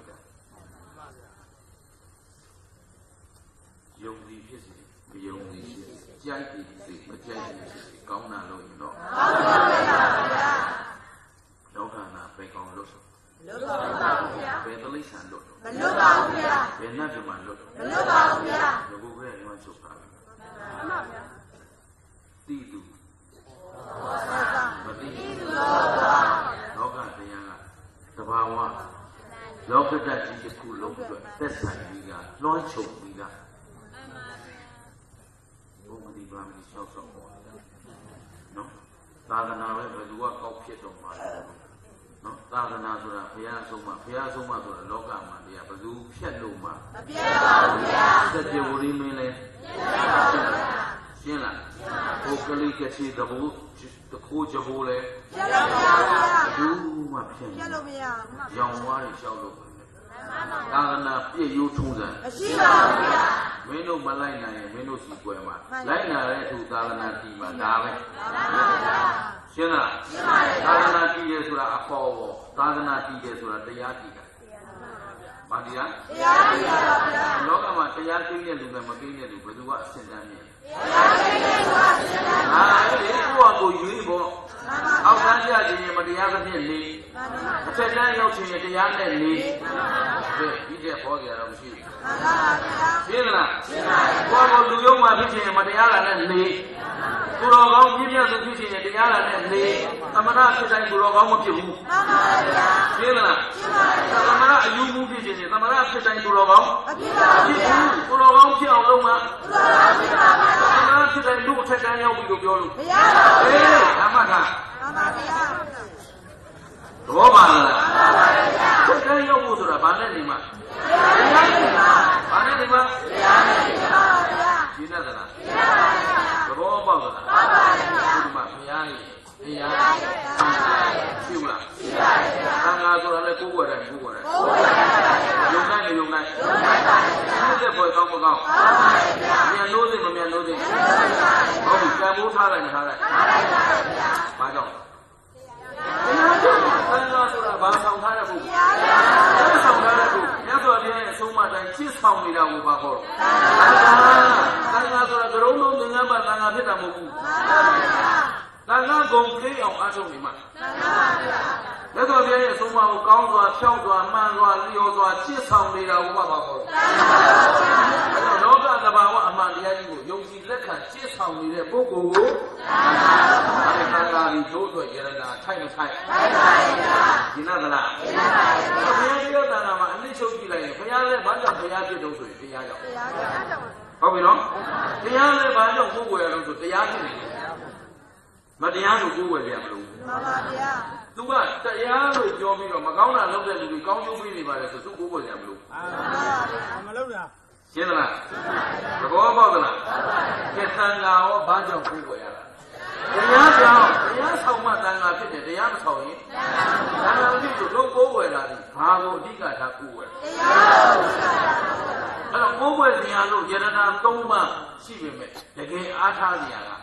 ယုံကြည်ဖြစ်စေမယုံကြည်ဖြစ်စေကြိုက်ကြည်စေမကြိုက်ကြည်စေကောင်းတာလို့ရင်တော့ကောင်းပါဗျာလောကနာပဲကောင်းလို့လို့ပါဗျာဘယ်တလိဆန်လို့မလို့ပါဘူးဗျာဘယ်နတ်ပြမလို့မလို့ပါဘူးဗျာဘုဘကဲရွှန်းချုပ်တာမှန်ပါဗျာတိတူမတိတူလောကတရားကတဘာဝလောကတကြီးတစ်ခုလုံးအတွက်သက်ဆိုင်ပြီးကလွှမ်းခြုံပြီးကဘုမဒီဘာမဒီဆောက်ဆောက်ပေါ်နော်သာသနာပဲဘယ်သူကကောက်ဖြစ်တော့မှာလဲနော်သာသနာဆိုတာဘုရားဆုံးမဘုရားဆုံးမဆိုတာလောကမှာတရားဘယ်သူဖြတ်လို့မှာမပြတ်ပါဘူးဗျာစัจ jewari မင်းလဲရှင်းလားဘုကလိကစီတဘူတခိုးကြဘိုးလဲဖြတ်ပါဗျာဘူးမှဖြတ်ဖြတ်လို့မရဘူးရောင်ဝါးတွေလျှောက်လို့သာသနာပြည့်ရိုးထုံးစံမရှိပါဘူးဗျာမင်းတို့မလိုက်နိုင်ရင်မင်းတို့စီကွယ်မှာလိုက်နာတဲ့သူသာသနာတည်မှာဒါပဲရှင်းလားရှင်းပါတယ်သာသနာတည်တယ်ဆိုတာအပေါ်ပေါ်သာသနာတည်တယ်ဆိုတာတရားတည်တာဘာတရားတရားတည်ပါဗျာလောကမှာတရားသိတဲ့လူနဲ့မသိတဲ့လူဘယ်သူကအစဉ်တန်းမြင်တရားသိတဲ့လူကအစဉ်တန်းဟာအဲ့ဒီကိုယ့်ကိုရွေးဖို့အောက်ဆန်းပြခြင်းမတရားသဖြင့်နေအထက်တန်းရောက်ခြင်းတရားနဲ့နေဒီတဲ့ပေါ်ကြရတော့မရှိဘူးမှန်ပါဗျာရှင်းလားရှင်းပါပြီကိုယ့်ကိုလူယုံမှာဖြစ်ခြင်းမတရားတာနဲ့နေသူတော်ကောင်းပြည့်ပြည့်စုံဖြစ်ခြင်းတရားတာနဲ့နေသမဏဖြစ်တိုင်းသူတော်ကောင်းမဖြစ်ဘူးမှန်ပါဗျာရှင်းလားရှင်းပါပြီသမဏအယူမှုဖြစ်ခြင်းသမဏဖြစ်တိုင်းသူတော်ကောင်းမဖြစ်ပါဘူးသူတော်ကောင်းဖြစ်အောင်လုပ်မှာသူတော်ကောင်းဖြစ်ပါဗျာသမဏဖြစ်တိုင်းလူအထက်တန်းရောက်ပြီလို့ပြောလို့မရပါဘူးအေးဓမ္မကမှန်ပါဗျာဘောပါလားစိတ်တိုင်းရောက်ဖို့ဆိုတာဘာနဲ့နေမှာတရားနဲ့ဘာနဲ့နေမှာတရားနဲ့ပါဗျာရှင်းတတ်သလားရှင်းပါဗျာသဘောပေါက်သလားပေါက်ပါဗျာဒီမှာဘုရားကြီးတရားရှိဘူးလားရှိပါဗျာသံဃာဆိုတာလည်းကိုယ်ွယ်တယ်ကိုယ်ွယ်တယ်ကိုယ်ွယ်တယ်ယုံနိုင်မယုံနိုင်ယုံနိုင်ပါဗျာဒီတဲ့ဘောကောင်းမကောင်းပါဗျာမြန်လို့သိမမြန်လို့သိဟုတ်ပြီကံမိုးထားလိုက်ထားလိုက်ထားလိုက်ပါဗျာဘာကြောင့်တရားကြောင့်သံဃာဆိုတာဘာဆောင်ထားတဲ့ပုဂ္ဂိုလ်တရားဆောင်ထားတဲ့ပုဂ္ဂိုလ်မြတ်စွာဘုရားရဲ့အဆုံးအမတိုင်းချစ်ဆောင်နေတာကိုဘာခေါ်လဲသံဃာဆိုတာကရုံးလုံးသင်္ကန်းပါသံဃာဖြစ်တာမဟုတ်ဘူးသံဃာကုံခေးအောင်အားထုတ်နေမှာသံဃာပါဗျာမြတ်စွာဘုရားရဲ့အဆုံးအမကိုကောင်းစွာဖြောင့်စွာမှန်စွာလျော်စွာချစ်ဆောင်နေတာကိုဘာခေါ်လဲလောကသဘာဝအမှန်တရားကြီးကိုယုံကြည်လက်ခံချစ်ဆောင်နေတဲ့ပုဂ္ဂိုလ်ကိုအဲဒီသံဃာကြီးတို့အတွက်ယရနာထိုက်မထိုက်ထိုက်ပါဗျာဒီနာသလားဒီနာပါဗျာဘုရားပြောတာမှာအနည်းချုပ်ကြည့်လိုက်ရင်ဘုရားလည်းဘာကြောင့်ဘုရားဖြစ်တော့ဆိုရင်တရားကြောင့်တရားကြောင့်ဟုတ်ပြီနော်တရားလည်းဘာကြောင့်ကိုယ်ကိုယ်ရလို့ဆိုတရားဖြစ်နေတယ်မတရားလို့ကိုယ်ကိုယ်ရမလို့မှန်ပါဗျာသူကတရားလို့ပြောပြီးတော့မကောင်းတာလုပ်တဲ့လူတွေကောင်းကျိုးပေးနေပါလေဆိုသူကိုယ်ကိုယ်ရမလို့မှန်ပါဗျာမလုပ်တာရှင်းသလားသဘောပေါက်သလားကဲသံဃာရောဘာကြောင့်ကိုယ်ကိုယ်ရတာတရားကြောင့်တရားဆောင်မှသံဃာဖြစ်တယ်တရားမဆောင်ရင်သံဃာမဖြစ်လို့ကိုယ်ကိုယ်ရတာဒီဘာကိုအဓိကထားကိုယ်ကိုယ်တရားကိုအဲ့တော့ကိုယ်ကိုယ်စရာလို့ယရနာသုံးပါးရှိပေမဲ့တကယ်အားထားစရာက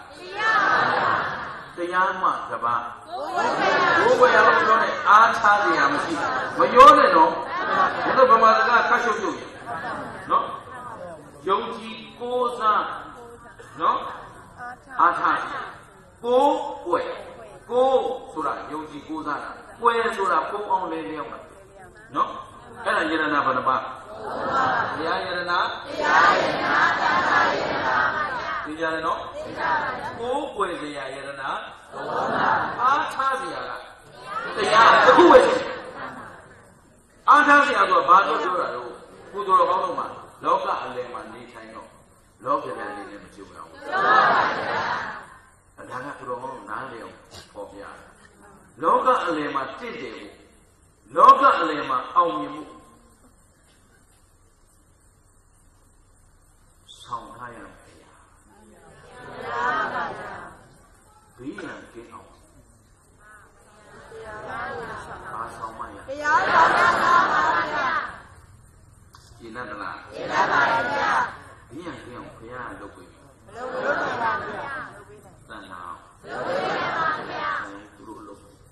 တရားမှတပါးကိုယ်ကိုယ်ရလို့ပြောတယ်အားထားစရာမရှိမရောနဲ့တော့ဒီလိုဗမာစကားခတ်ရှုပ်ရှုပ်နော်ယုံကြည်ကိုးစားနော်အားထားကိုးွယ်ကိုးဆိုတာယုံကြည်ကိုးစားတာွယ်ဆိုတာပုံအောင်လေးလျောက်တာနော်အဲ့ဒါယရနာဘယ်နှပါးတရားယရနာတရားယရနာသံဃာယရနာသိကြတယ်နော်သိကြပါပါကိုးွယ်စရာယရနာသုံးပါးအားထားစရာကတရားတစ်ခုပဲရှိတယ်အားထားစရာဆိုတော့ဘာလို့ပြောတာလို့ကုသိုလ်တော်ကောင်းလို့မှာလောကအလယ်မှာနေထိုင်တော့လောကဓာတ်လေးနဲ့မကြုံရဘူး။မှန်ပါဗျာ။ဒါကဘုရောနားလည်အောင်ပေါ်ပြတယ်။လောကအလယ်မှာတင့်တယ်ဖို့လောကအလယ်မှာအောင်မြင်မှုဆောင်ထားရမယ်ဗျာ။မှန်ပါဗျာ။ဘေးရန်ကင်းအောင်ဘာဆောင်မရ။တရားဆောင်ရပါဗျာ။ရှင်းတယ်လားရှင်းပါပါဗျာဒီရင်ပြောင်းဘုရားလုပ်ပေးမလုပ်လုပ်ပါဗျာလုပ်ပေးတယ်တန်ခါလုပ်ပေးပါဗျာသူတို့လုပ်ဟုတ်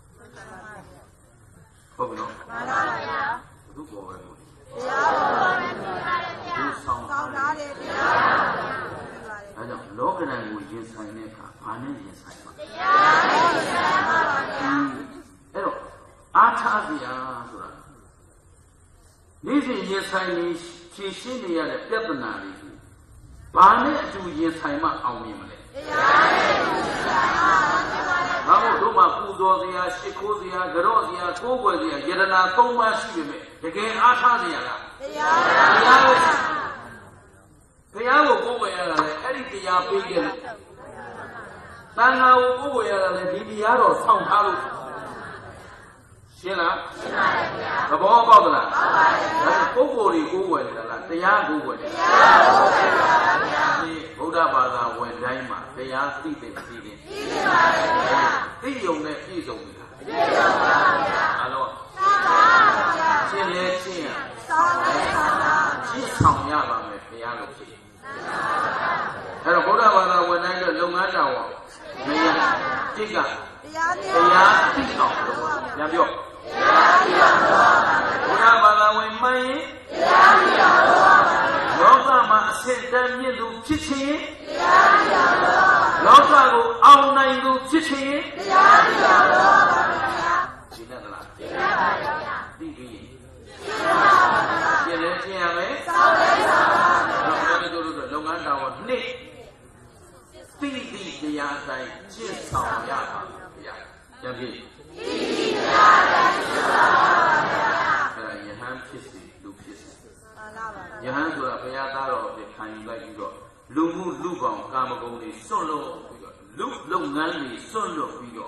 ပြီနော်မှန်ပါဗျာသူပေါ်ပဲလို့တရားပေါ်ပဲဆိုတာလေဗျာသူဆောင်ထားတယ်ဗျာအဲကြောင့်လောကဓာတ်ကိုရင်ဆိုင်တဲ့အခါဘာနဲ့ရင်ဆိုင်မှာတရားနဲ့ရင်ဆိုင်ပါဗျာအဲ့တော့အားထားစရာဆိုတာနေ့စဉ်ရင်ဆိုင်နေဖြေရှင်းနေရတဲ့ပြဿနာတွေကိုဘာနဲ့အတူရင်ဆိုင်မှအောင်မြင်မလဲတရားနဲ့အတူရင်ဆိုင်မှအောင်မြင်ပါလေဘာလို့တို့မှပူဇော်စရာရှ िख ိုးစရာကြော့စရာကိုးကွယ်စရာယရနာသုံးပါးရှိပေမဲ့တကယ်အားထားစရာကတရားတရားပဲတရားကိုကိုးကွယ်ရတာလေအဲ့ဒီတရားပေးခဲ့လို့သံဃာကိုကိုးကွယ်ရတာလေဒီတရားတော်ဆောင်းထားလို့ရှင်းလားရှင်းပါတယ်ဗျာသဘောပေါက်သလားပေါက်ပါတယ်ဗျာပုဂ္ဂိုလ်တွေကိုးကွယ်နေတာလားတရားကိုးကွယ်နေတာတရားကိုးကွယ်ပါဗျာဒီဗုဒ္ဓဘာသာဝင်တိုင်းမှာတရားသိတဲ့သိတဲ့သိပါပါတယ်ဗျာသိယုံနဲ့ပြည့်စုံပြီလားပြည့်စုံပါဗျာအဲ့တော့သာပါဗျာရှင်းလဲရှင်းရသာပါသာရှင်းဆောင်ရပါမယ်ဘုရားလို့ဖြစ်အဲ့တော့ဗုဒ္ဓဘာသာဝင်တိုင်းရဲ့လုပ်ငန်းတော်မရတိတ်ကတရားတရားသိအောင်ညပြောတရားသိအောင်ဘုရားဘာသာဝင်မှန်ရင်တရားသိအောင်လောကမှာအစစ်တမ်းမြင့်သူဖြစ်ခြင်းတရားသိအောင်လောကကိုအောင်နိုင်သူဖြစ်ခြင်းတရားသိအောင်ပါဗျာရှင်းတယ်လားရှင်းပါပါဗျာသိပြီရှင်းပါပါရှင်းလဲရှင်းရမယ်စောင့်လဲစောင့်ပါဗျာတို့တို့တို့လုပ်ငန်းတော်နှစ်သိသိတရားတိုင်းရှင်းဆောင်ရပါဗျာကြံပြီသိသိတရားတိုင်းရှင်းဆောင်ပါဗျာအဲယဟန်ဖြစ်စီလူဖြစ်စီမှန်ပါပါယဟန်ဆိုတာဘုရားသားတော်ဖြစ်ခံယူလိုက်ပြီးတော့လူမှုလူကောင်ကာမဂုဏ်တွေစွန့်လို့ပြီးတော့လူလုပ်ငန်းတွေစွန့်လို့ပြီးတော့ယ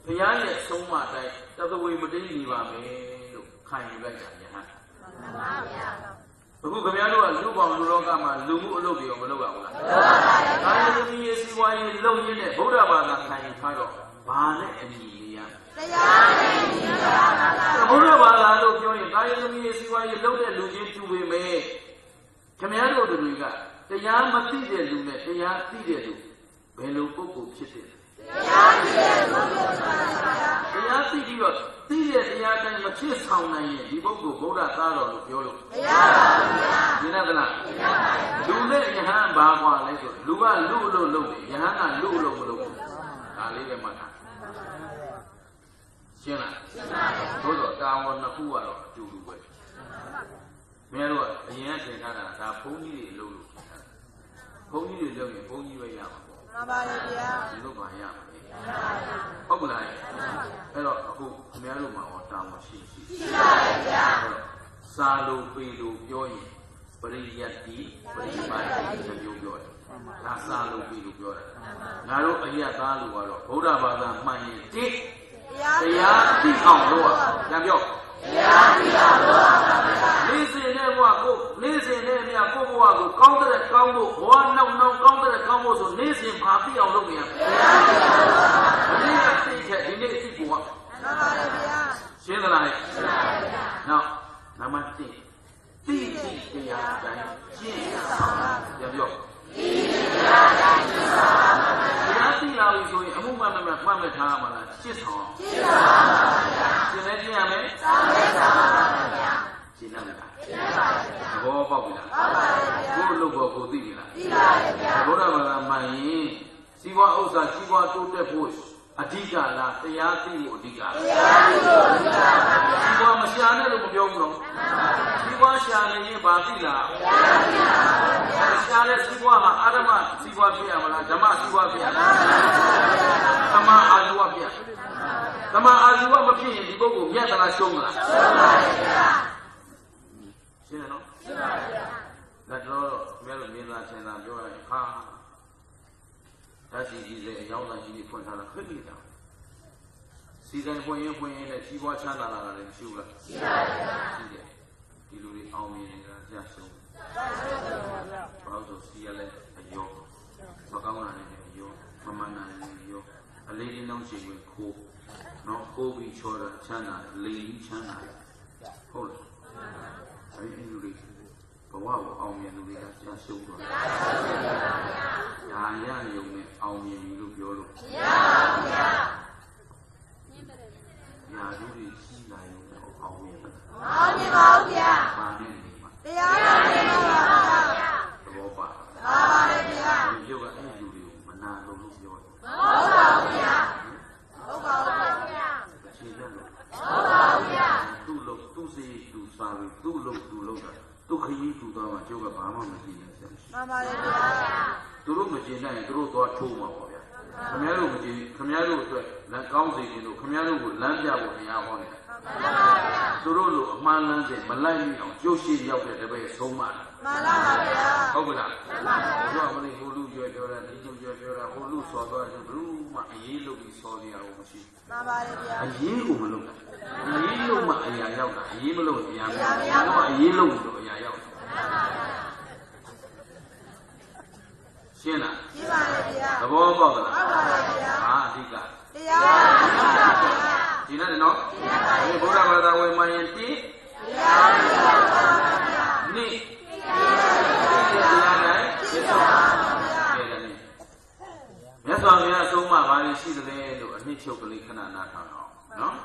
ဘုရားရဲ့ဆုံးမတိုင်းတသဝေမတိနေပါမယ်လို့ခံယူလိုက်တာယဟန်မှန်ပါဗျာအခုခင်ဗျားတို့ကလူပေါင်းလူလောကမှာလူမှုအလုပ်တွေရောမလုပ်ရဘူးလားလုပ်ပါပါဗျာဒါရင်းကြီးစီဝါရေးလုံရင်းနဲ့ဗုဒ္ဓဘာသာခံယူထားတော့ဘာနဲ့အညီလေးရတရားနဲ့အညီပါပါဘုရားဘာသာလို့ပြောရင်ဒါရင်းကြီးစီဝါရေးလုံတဲ့လူချင်းတူပေမဲ့ခင်ဗျားတို့တွေကတရားမသိတဲ့လူနဲ့တရားသိတဲ့လူဘယ်လိုပုဂ္ဂိုလ်ဖြစ်တယ်တရားသိတဲ့ပုဂ္ဂိုလ်ပါဗျာတရားသိပြီးတော့သိတဲ့တရားတိုင်းမဖြစ်ဆောင်နိုင်ရင်ဒီပုဂ္ဂိုလ်ဗုဒ္ဓသားတော်လို့ပြောလို့မရပါဘူးဗျာရှင်းသလားရှင်းပါပါလူနဲ့ယဟန်ဘာကွာလဲဆိုလူကလူအလို့လုပ်တယ်ယဟန်ကလူအလို့မလုပ်ဘူးဒါလေးပဲမှတ်ထားရှင်းလားရှင်းပါပါသို့တော့တာဝန်နှစ်ခုကတော့အတူတူပဲမင်းတို့ကအရင်ကသင်ထားတာဒါဘုန်းကြီးတွေလုပ်လို့ဘုန်းကြီးတွေလုပ်ရင်ဘုန်းကြီးပဲရမှာပေါ့မှန်ပါလေဗျာဒီလိုပါရမှာလေဟုတ်ကလားအဲ့တော့အခုခင်ဗျားတို့မှာဟောတာဝန်ရှိရှိရှိပါရဲ့ဗျာစာလို့ပေလို့ပြောရင်ပရိယတ်တိပရိပါတိမျိုးပြောတယ်ဒါစာလို့ပေလို့ပြောတာငါတို့အယက်သားလို့ကတော့ဗုဒ္ဓဘာသာမှန်ရင်တိတရားသိအောင်လို့ပြန်ပြောတရားသိအောင်လို့ပါဗျာလေးစင်တဲ့ဘဝကိုလေးစင်တဲ့အမြကိုဘဝကိုကောင်းတဲ့ကောင်းဖို့ဘဝနောက်နောက်ကောင်းတဲ့ကောင်းဖို့ဆိုလေးစင်ဘာသိအောင်လုပ်နေရမလဲတရားသိအောင်လို့ပါဗျာဒီနေ့သိချက်ဒီနေ့သိဖို့ပါမှန်ပါလေဗျာရှင်းသလားရှင်းပါဗျာနောက်နံပါတ်တစ်သိသိတရားတိုင်းရှင်းဆောင်ပါပြန်ပြောသိတရားတိုင်းရှင်းဆောင်ပါတရားသိလာပြီဆိုရင်အမှုမှန်မှန်မှတ်မှတ်ထားမှာလားရှင်းဆောင်ရှင်းဆောင်ပါဗျာရှင်းလဲရှင်းရမယ်ဆောင်လဲဆောင်ပါဗျာရှင်းလားရှင်းပါဗျာဘောပေါက်ပြီလားပေါက်ပါဗျာကိုယ်လုပ်ဖို့ကိုသိပြီလားသိပါဗျာဘုရားဘာသာမှန်ရင်စီးပွားဥစ္စာစီးပွားတိုးတက်ဖို့အဓိကလားတရားသိဖို့အဓိကလားတရားသိဖို့အဓိကပါဗျာစီးပွားမရှာနဲ့လို့မပြောဘူးနော်စီးပွားရှာနေရင်ဘာသိလားတရားသိပါဗျာရှာတဲ့စီးပွားမှာအာရမစီးပွားဖြစ်ရမလားဓမ္မစီးပွားဖြစ်ရမလားသမအာဇဝဖြစ်သမအာဇဝမဖြစ်ရင်ဒီပုဂ္ဂိုလ်မြတ်သလားရှုံးမလားရှုံးပါဗျာရှင်းတယ်နော်ရှင်းပါဗျာဒါတော့မြတ်လို့မြင်သာရှင်းသာပြောရင်ဟာဓာတ်စီကြီးစေအကြောင်းသားကြီးတွေဖွင့်ထားတာခက်နေတာစီစဉ်ဖွင့်ရင်ဖွင့်ရင်လည်းကြီးပွားချမ်းသာလာတာလည်းမရှိဘူးလားရှိပါဗျာရှိတယ်ဒီလူတွေအောင်မြင်နေတာကြာရှုံးဘာလို့ဆိုစီရလဲအယောမကောင်းတာလည်းအယောမမှန်တာလည်းအယောအလေးလေးနှောင်းချိန်ဝင်ခိုးနော်ခိုးပြီးချောတာချမ်းသာလိမ်ချမ်းသာဟုတ်လားအဲဒီလူတွေဘဝကိုအောင်မြင်လူတွေကကြာရှုံးတော့ဒါရရုံနဲ့အောင်မြင်ပြီလို့ပြောလို့မရပါဘူးဗျာညာလူတွေရှိလာရုံနဲ့အောင်မြင်ပါအောင်မြင်ပါဘူးဗျာပါနေနေမှာတရားတော်မြင်ပါပါဗျာသဘောပါပါပါတယ်ဗျာဒီရုပ်ကအဲ့လူတွေကိုမနာလို့လို့ပြောတယ်ဟုတ်ပါဘူးဗျာဟုတ်ပါဘူးဗျာအခြေလို့ဟုတ်ပါဘူးဗျာသူ့လို့သူ့စီသူ့စာပြီးသူ့လို့သူ့လို့တာသူခရီးသူသွားမှကျုပ်ကဘာမှမသိဘူးဆက်မှန်ပါလေဗျာသူတို့မကျင်နိုင်ရင်သူတို့သွားထိုးမှာပေါ့ဗျာခင်ဗျားတို့မကျင်ခင်ဗျားတို့အတွက်လက်ကောင်းစေခြင်းလို့ခင်ဗျားတို့ကိုလမ်းပြဖို့တရားဟောနေတာမှန်ပါဗျာသူတို့လိုအမှန်လမ်းစဉ်မလိုက်မိအောင်ကျုပ်ရှိရောက်တဲ့တပည့်ဆုံးမလားမှန်ပါဗျာဟုတ်ကလားမှန်ပါဗျာဘုရားမလေးဟိုလူပြောပြောတာဒီလူပြောပြောတာဟိုလူဆော်သွားတယ်ဘယ်သူမှအရေးလုပ်ပြီးဆော်နေရတော့မရှိမှန်ပါဗျာအရေးကိုမလုပ်တာအရေးလို့မှအရာရောက်တာအရေးမလို့အရာမရောက်တော့အရေးလို့လို့အရာရောက်တာရှင်းလားရှင်းပါလေဗျာသဘောပေါက်လားဟုတ်ပါပါဗျာဟာအဓိကတရားပါဗျာဒီနဲ့နော်ဒီဘုရားဘာသာဝင်မှရင်တိတရားပါဗျာနိတရားတိုင်းသိဆုံးပါဗျာတဲ့လေမြတ်စွာဘုရားအဆုံးအမဘာလို့ရှိသလဲလို့အနှစ်ချုပ်ကလေးခဏနားထောင်အောင်နော်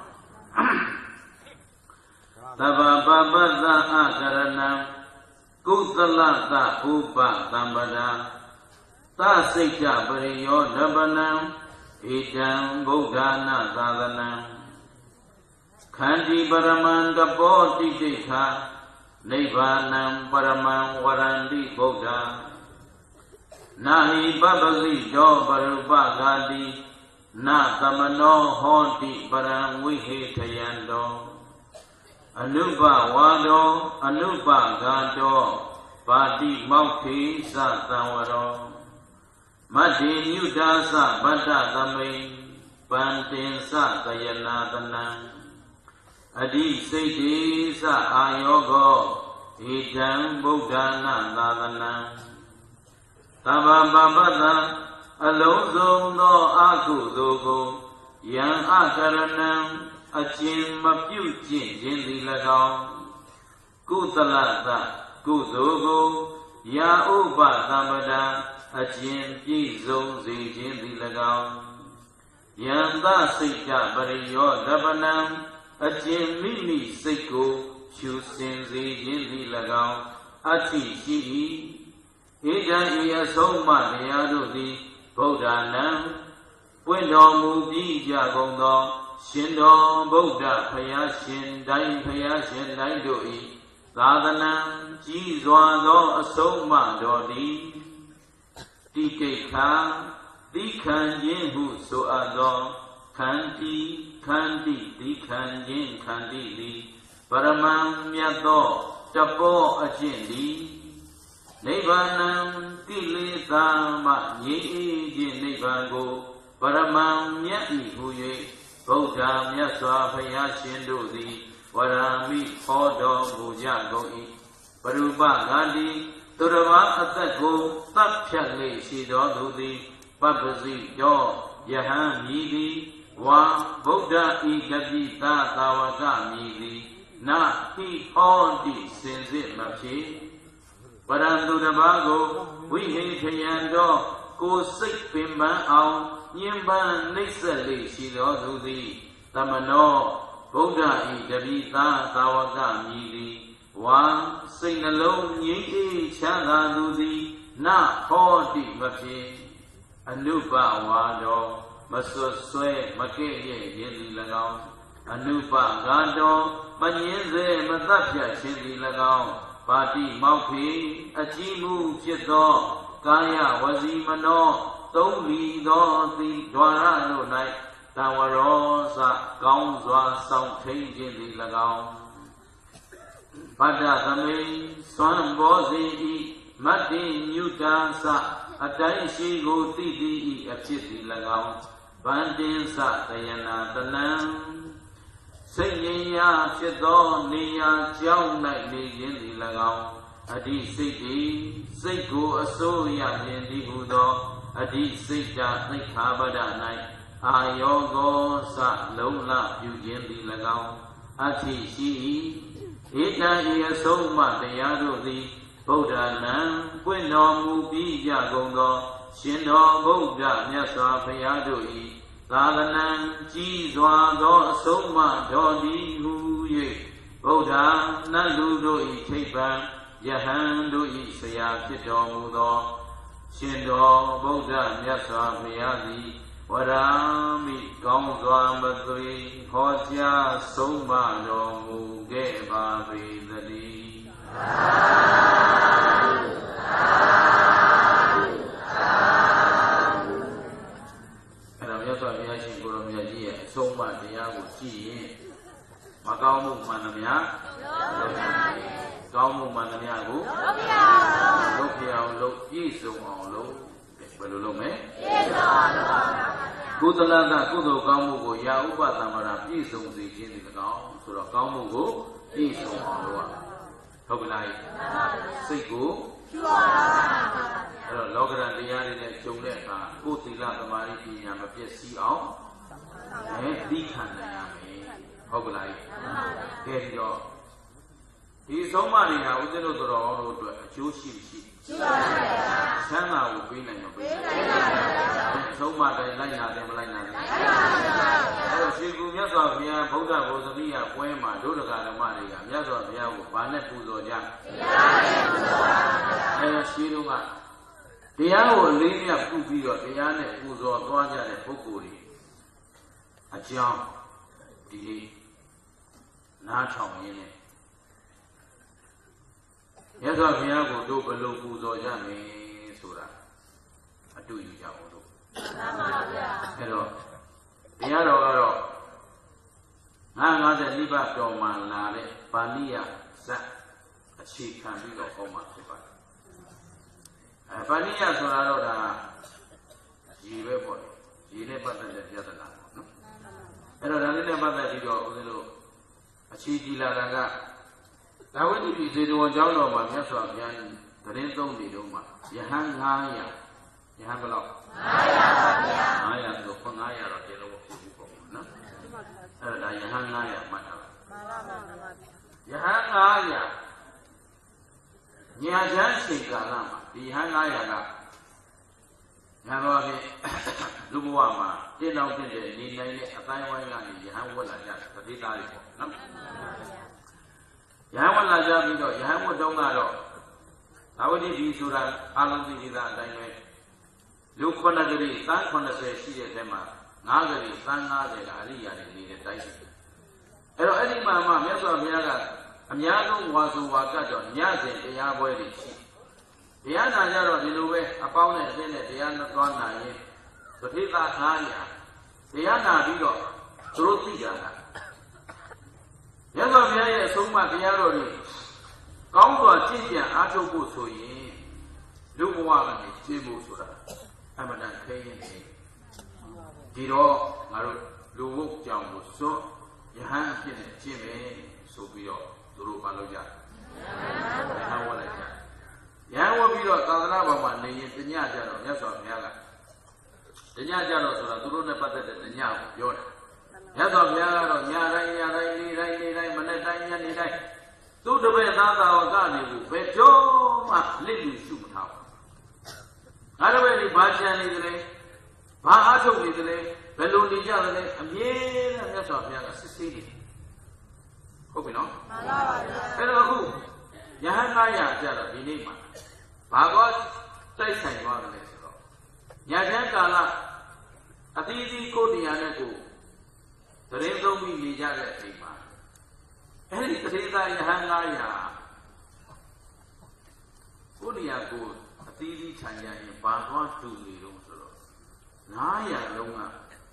သဗ္ဗပပတ္တအကရဏံကုသလသဥပသမ္ပဒာသစိတ်တပရိယောဓပနံဧတံဗုဒ္ဓနာသာသနံခန္တီပရမံတပောတိတိခာနိဗ္ဗာနံပရမံဝရန္တိဗုဒ္ဓနာဟိပပလိတောပရုပဂာတိနာသမနောဟောတိပရံဝိဟေထယံတောအနုပဝါဒောအနုပဂါတောပါတိမောက္ခိသသံဝရောမတ္တိမြုတာသဗတ္တသမိ Pantinsa Tayanatana Adi Siddhisa Ayogo Idam Buddhana Nadana Tabababada Alonso no Akudogo Yang Akaranam Achim Mapu Jin Jindi Lagao Kutalata Kudogo Ya Upa Tamada Achim Pizo Zijindi Lagao Yanda Sika Bariyo Dabanam Achim Mimi Siko Chusin Zijindi Lagao Achi Shii Ida Iya Soma Niyadu Di Bodhanam Wendo Mudi Jagondo Shindo Bodha Payashin Dai Payashin Dai Doi Sadhanam Jizwado Asoma Dodi Tikeka Dikan Yin Hu Soado Kanti Kanti Dikan Yin Kanti Li Paramam Yato Tapo Ajindi Nibanam Tilithama Yi Jin Nibango Paramam Yati Huye Bodha Myaswa Payashin Dodi Warami Hodo Buja Goi Parupa Gandhi Turava Atako Tapchale Shido Dudi Papasi Jo Yahan Midi Wa Buddha Ikadita Tawaka Midi Na Hi Hodi Sinzit Machi Parandurabago Wihe Payando Ko Sik Pimba Ao Yimba Nisali Shido Dudi Tamano Buddha Ikadita Tawaka Midi Wa Sinalone Yi Chana Dudi Na Hodi Machi Anupa Wado Masuswe Makeye Yendi Lagao Anupa Gado Manyenze Matapya Shindi Lagao Pati Mauki Achimu Chito Kaya Wazimano Tomi Do Ti Dwara No Nai Tawarosa Gaunzwa Song Tei Yendi Lagao Pada Tame Swan Bozi Mati Nyutansa Atai shi go ti ti apchiti lagao Bandin sa tayana tanam Sayya Chito Niya Chow Nai Ni Yindi Lagao Adi Siti Siko Asoya Yindi Hudo Adi Sita Nikhabada Nai Ayogo Sa Lola Yu Yindi Lagao Ati Shi Ita Iya Soma Tayado Di Buddha Nam Wino Mubi Jagondo Shindo Buddha Myaswa Payadoi Sadhanam Jizwa Do Soma Dodi Huye Buddha Nandudoi Tepan Yahandoi Saya Chito Mudo Shindo Buddha Myaswa Payadi Warami Gongzwa Madri Hoja Soma Do Muge Babi Dadi Soma Dia Guci Makaumu Manamya Kaumu Manamya Gu Lokia Loki Suma Lo Belulume Kudalada Kudo Kaumu Go Ya Upa Tamara Pisum Zikin the Gao Sura Kaumu Go Pisum Loa Hobilai Siku Logran Diari Chuleta Kutila Tamari Yamapia Ao Dikhanayami Hobilai Kerio He so many now with the Lord Chushi Sana will be so much I like nothing like nothing. She grew yes of Mia Boga was a Mia Poema, Dodaga Maria, yes of Mia Bane Puzoja. And she do not. The hour lady of two people, the Anne Puzo, Toja, and Pukuri. A jump, delay, not in it. Yes, I have to do below Puzoja, Sura. I do you, Hello. The other I got a liver to my lady, Pania, Sat, a cheap can be of home. Pania Sorada, she never, she never did the other. အဲ့တော့ဒါလေးနဲ့ပတ်သက်ပြီးတော့ဦးဇင်းတို့အချီးကြီးလာတာကဒါဝိတ္တိပိစေတဝန်ကျောင်းတော်မှာမြတ်စွာဘုရားသတင်းသုံးနေတော့မှာယဟန်ငါးရာယဟန်ဘယ်လောက်ငါးရာပါဗျာငါးရာဆိုခွန်ငါးရာတော့ကျေလို့ဖြစ်ဘူးပေါ့နော်အဲ့ဒါယဟန်ငါးရာမှတ်ထားပါမှန်ပါပါယဟန်ငါးရာညာချမ်းချိန်ကာလမှာဒီယဟန်ငါးရာကညာတော်ဖြင့်လူဘဝမှာတည်တော်တဲ့နေနိုင်တဲ့အတိုင်းဝိုင်းကနေယဟန်ဝတ်လာကြတတိသားတွေပေါ့နော်ယဟန်ဝတ်လာကြပြီးတော့ယဟန်ဝတ်တုံးကတော့သာဝတိဒီဆိုတာအာလုံးသိကြတဲ့အတိုင်းပဲလူခုနှစ်ကလေးသန်းခုနှစ်ဆယ်ရှိတဲ့ထဲမှာငါးကလေးသန်းငါးဆယ်ကအရိယာတွေနေတဲ့တိုင်းရှိတယ်အဲ့တော့အဲ့ဒီမှာမှမြတ်စွာဘုရားကအများဆုံးဝါဆိုဝါကတ်တော့ညစဉ်တရားပွဲတွေရှိတရားနာကြတော့ဒီလိုပဲအပေါင်းနဲ့အင်းနဲ့တရားနဲ့သွားနာရင်သတိသားငါးရာတရားနာပြီးတော့သူတို့သိကြတာမြတ်စွာဘုရားရဲ့အဆုံးအမတရားတော်တွေကောင်းစွာကြည်ကြံအားထုတ်ဖို့ဆိုရင်လူဘဝကနေကြည်ဖို့ဆိုတာအမှန်တန်ခဲရင်ဒီတော့ငါတို့လူဘုတ်ကြောင့်ကိုစွန့်ယဟန်အဖြစ်နဲ့ကျင့်မယ်ဆိုပြီးတော့သူတို့ပါလို့ကြယဟန်ဝတ်လိုက်ကြယဟန်ဝတ်ပြီးတော့သာသနာ့ဘောင်မှာနေရင်တညကြတော့မြတ်စွာဘုရားကတညကြတော့ဆိုတာသူတို့နဲ့ပတ်သက်တဲ့တညကိုပြောတယ်မြတ်စွာဘုရားကတော့ညတိုင်းညတိုင်းနေ့တိုင်းနေ့တိုင်းမနေ့တိုင်းညနေတိုင်းသူတပည့်သားသာဝကနေဘူးဘယ်ကြောမှလစ်လူရှုမထားဘူးငါတပည့်ဒီဘာချန်နေသလဲဘာအားထုတ်နေသလဲဘယ်လိုနေကြသလဲအမြဲတမ်းမြတ်စွာဘုရားကစစ်ဆေးနေတယ်ဟုတ်ပြီနော်မှန်ပါပါဗျာအဲ့တော့အခုယဟန်ငါးရာကြတော့ဒီနေ့မှာဘာကောတိုက်ဆိုင်သွားတယ်ဆိုတော့ညချမ်းကာလအသီးသီးကိုတရားနဲ့ကိုသတင်းသုံးပြီးနေကြတဲ့အချိန်မှာအဲ့ဒီတတိယယဟန်ငါးရာကိုနေရာကိုအသီးသီးခြံရရင်ဘာသွားတူနေတော့ဆိုတော့ငါးရာလုံးက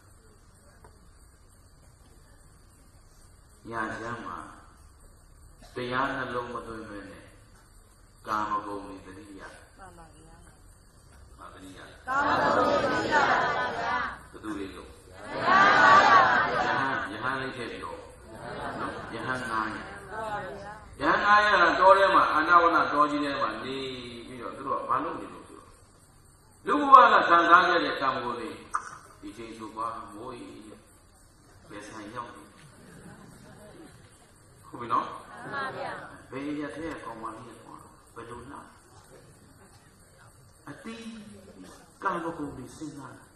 ညာချမ်းမှာတရားနှလုံးမသွင်းမဲနဲ့ကာမဂုဏ်တွေတတိယမှန်ပါဗျာမှန်ပါဗျာကာမဂုဏ်တွေတတိယပါဗျာဘယ်သူလေးလို့ယဟန်ပါဗျာယဟန်လေးထည့်ပြီးတော့နော်ယဟန်ငါးရာယဟန်ငါးရာတောထဲမှာအာနာဝနတောကြီးထဲမှာနေပြီးတော့သူတို့ကဘာလုပ်နေလို့ဆိုတော့လူဘဝကခံစားခဲ့တဲ့ကာမဂုဏ်တွေဒီချိန်ဆိုပါမိုးကြီးဘယ်ဆိုင်ရောက်နေဟုတ်ပြီနော်မှန်ပါဗျာဘယ်ရတဲ့ကောင်မလေးကွာဘယ်လိုလဲအတိကာမဂုဏ်တွေစဉ်းစားတာ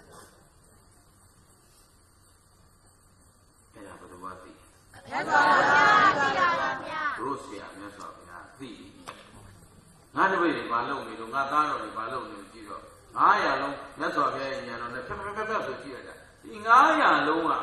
အဲ့ဒါဘယ်လိုပါသိမြတ်စွာဘုရားသိတာပါဗျာတို့ဆရာမြတ်စွာဘုရားသိငါတပည့်တွေဘာလုပ်နေလို့ငါသားတော်တွေဘာလုပ်နေလို့ကြည့်တော့ငါးရာလုံးမြတ်စွာဘုရားရဲ့ဉာဏ်တော်နဲ့ဖက်ဖက်ဖက်ဖက်ဆိုကြည့်ရတာဒီငါးရာလုံးက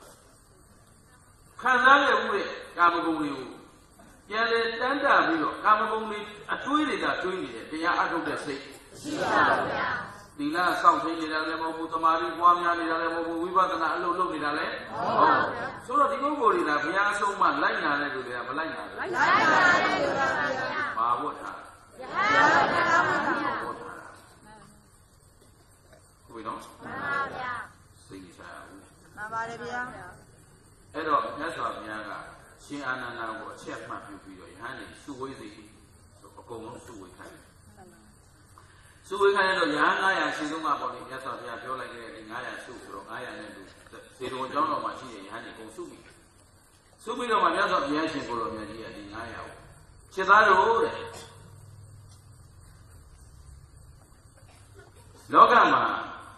ခံစားရမှုတဲ့ကာမဂုဏ်တွေကိုပြန်လေတန်းတာပြီးတော့ကာမဂုဏ်တွေအတွေးတွေကတွေးနေတယ်တရားအထုတ်တဲ့စိတ်ရှိပါဗျာသီလစောင့်သိနေတာလည်းမဟုတ်ဘူးသမာဓိပွားများနေတာလည်းမဟုတ်ဘူးဝိပဿနာအလုပ်လုပ်နေတာလည်းဟုတ်ပါဘူးဆိုတော့ဒီပုဂ္ဂိုလ်တွေကဘုရားအဆုံးမလိုက်နာတဲ့လူတွေကမလိုက်နာဘူးလိုက်နာတယ်လူပါဗျာဘာဝတ်တာယဟန်ဘုရားပါဗျာဝတ်တာဟုတ်ပြီနော်မှန်ပါဗျာသိကြပါဘူးမှန်ပါတယ်ဗျာအဲ့တော့မြတ်စွာဘုရားကရှင်အာနန္ဒာကိုအချက်မှတ်ပြုပြီးတော့ယဟန်တွေစုဝေးစေဆိုအကုန်လုံးစုဝေးခိုင်းတယ်စုဝေးခိုင်းတော့ယဟန်ငါးရာရှင်သုံးပါပေါ်နေမြတ်စွာဘုရားပြောလိုက်တဲ့ဒီငါးရာစုဆိုတော့ငါးရာနဲ့လူစေတော်ကျောင်းတော်မှာရှိတဲ့ယဟန်တွေအကုန်စုပြီးစုပြီးတော့မှမြတ်စွာဘုရားရှင်ကိုယ်တော်မြတ်ကြီးကဒီငါးရာကိုခြေသားလို့တဲ့လောကမှာ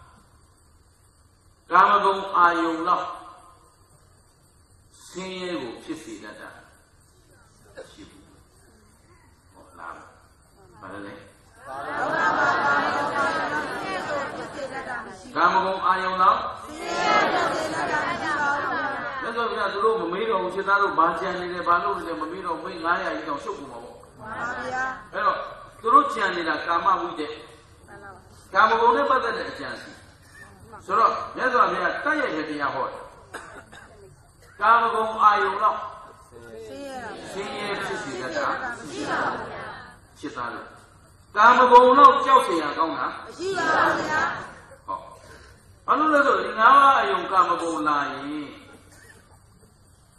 ကာမဂုဏ်အာယုံလောက်ဆင်းရဲကိုဖြစ်စေတတ်တာရှိဘူးဟုတ်လားဘာလဲကာမဂုဏ်အာယုံလောက်ဆင်းရဲဖြစ်စေတတ်တာရှိပါဘူးမြတ်စွာဘုရားသူတို့မမေးတော့ဘူးခြေသားတို့ဘာကြံနေလဲဘာလို့လဲမမေးတော့မိတ်ငါးရာကြီးတော့ရှုပ်ကုန်မှာပေါ့မှန်ပါဗျာအဲ့တော့သူတို့ကြံနေတာကာမဝိတ္တကာမဂုဏ်နဲ့ပတ်သက်တဲ့အကြံစီဆိုတော့မြတ်စွာဘုရားတတ်ရဲ့တရားဟောတယ်ကာမဂုဏ်အာယုံတော့ဆင်းရဲဖြစ်စေတတ်တာရှိပါဗျာဖြစ်သားလို့ကာမဂုဏ်တော့ကြောက်เสียကောင်းတာမရှိပါဘူးဗျာဟုတ်ဘာလို့လဲဆိုဒီငါးပါးအယုံကာမဂုဏ်လာရင်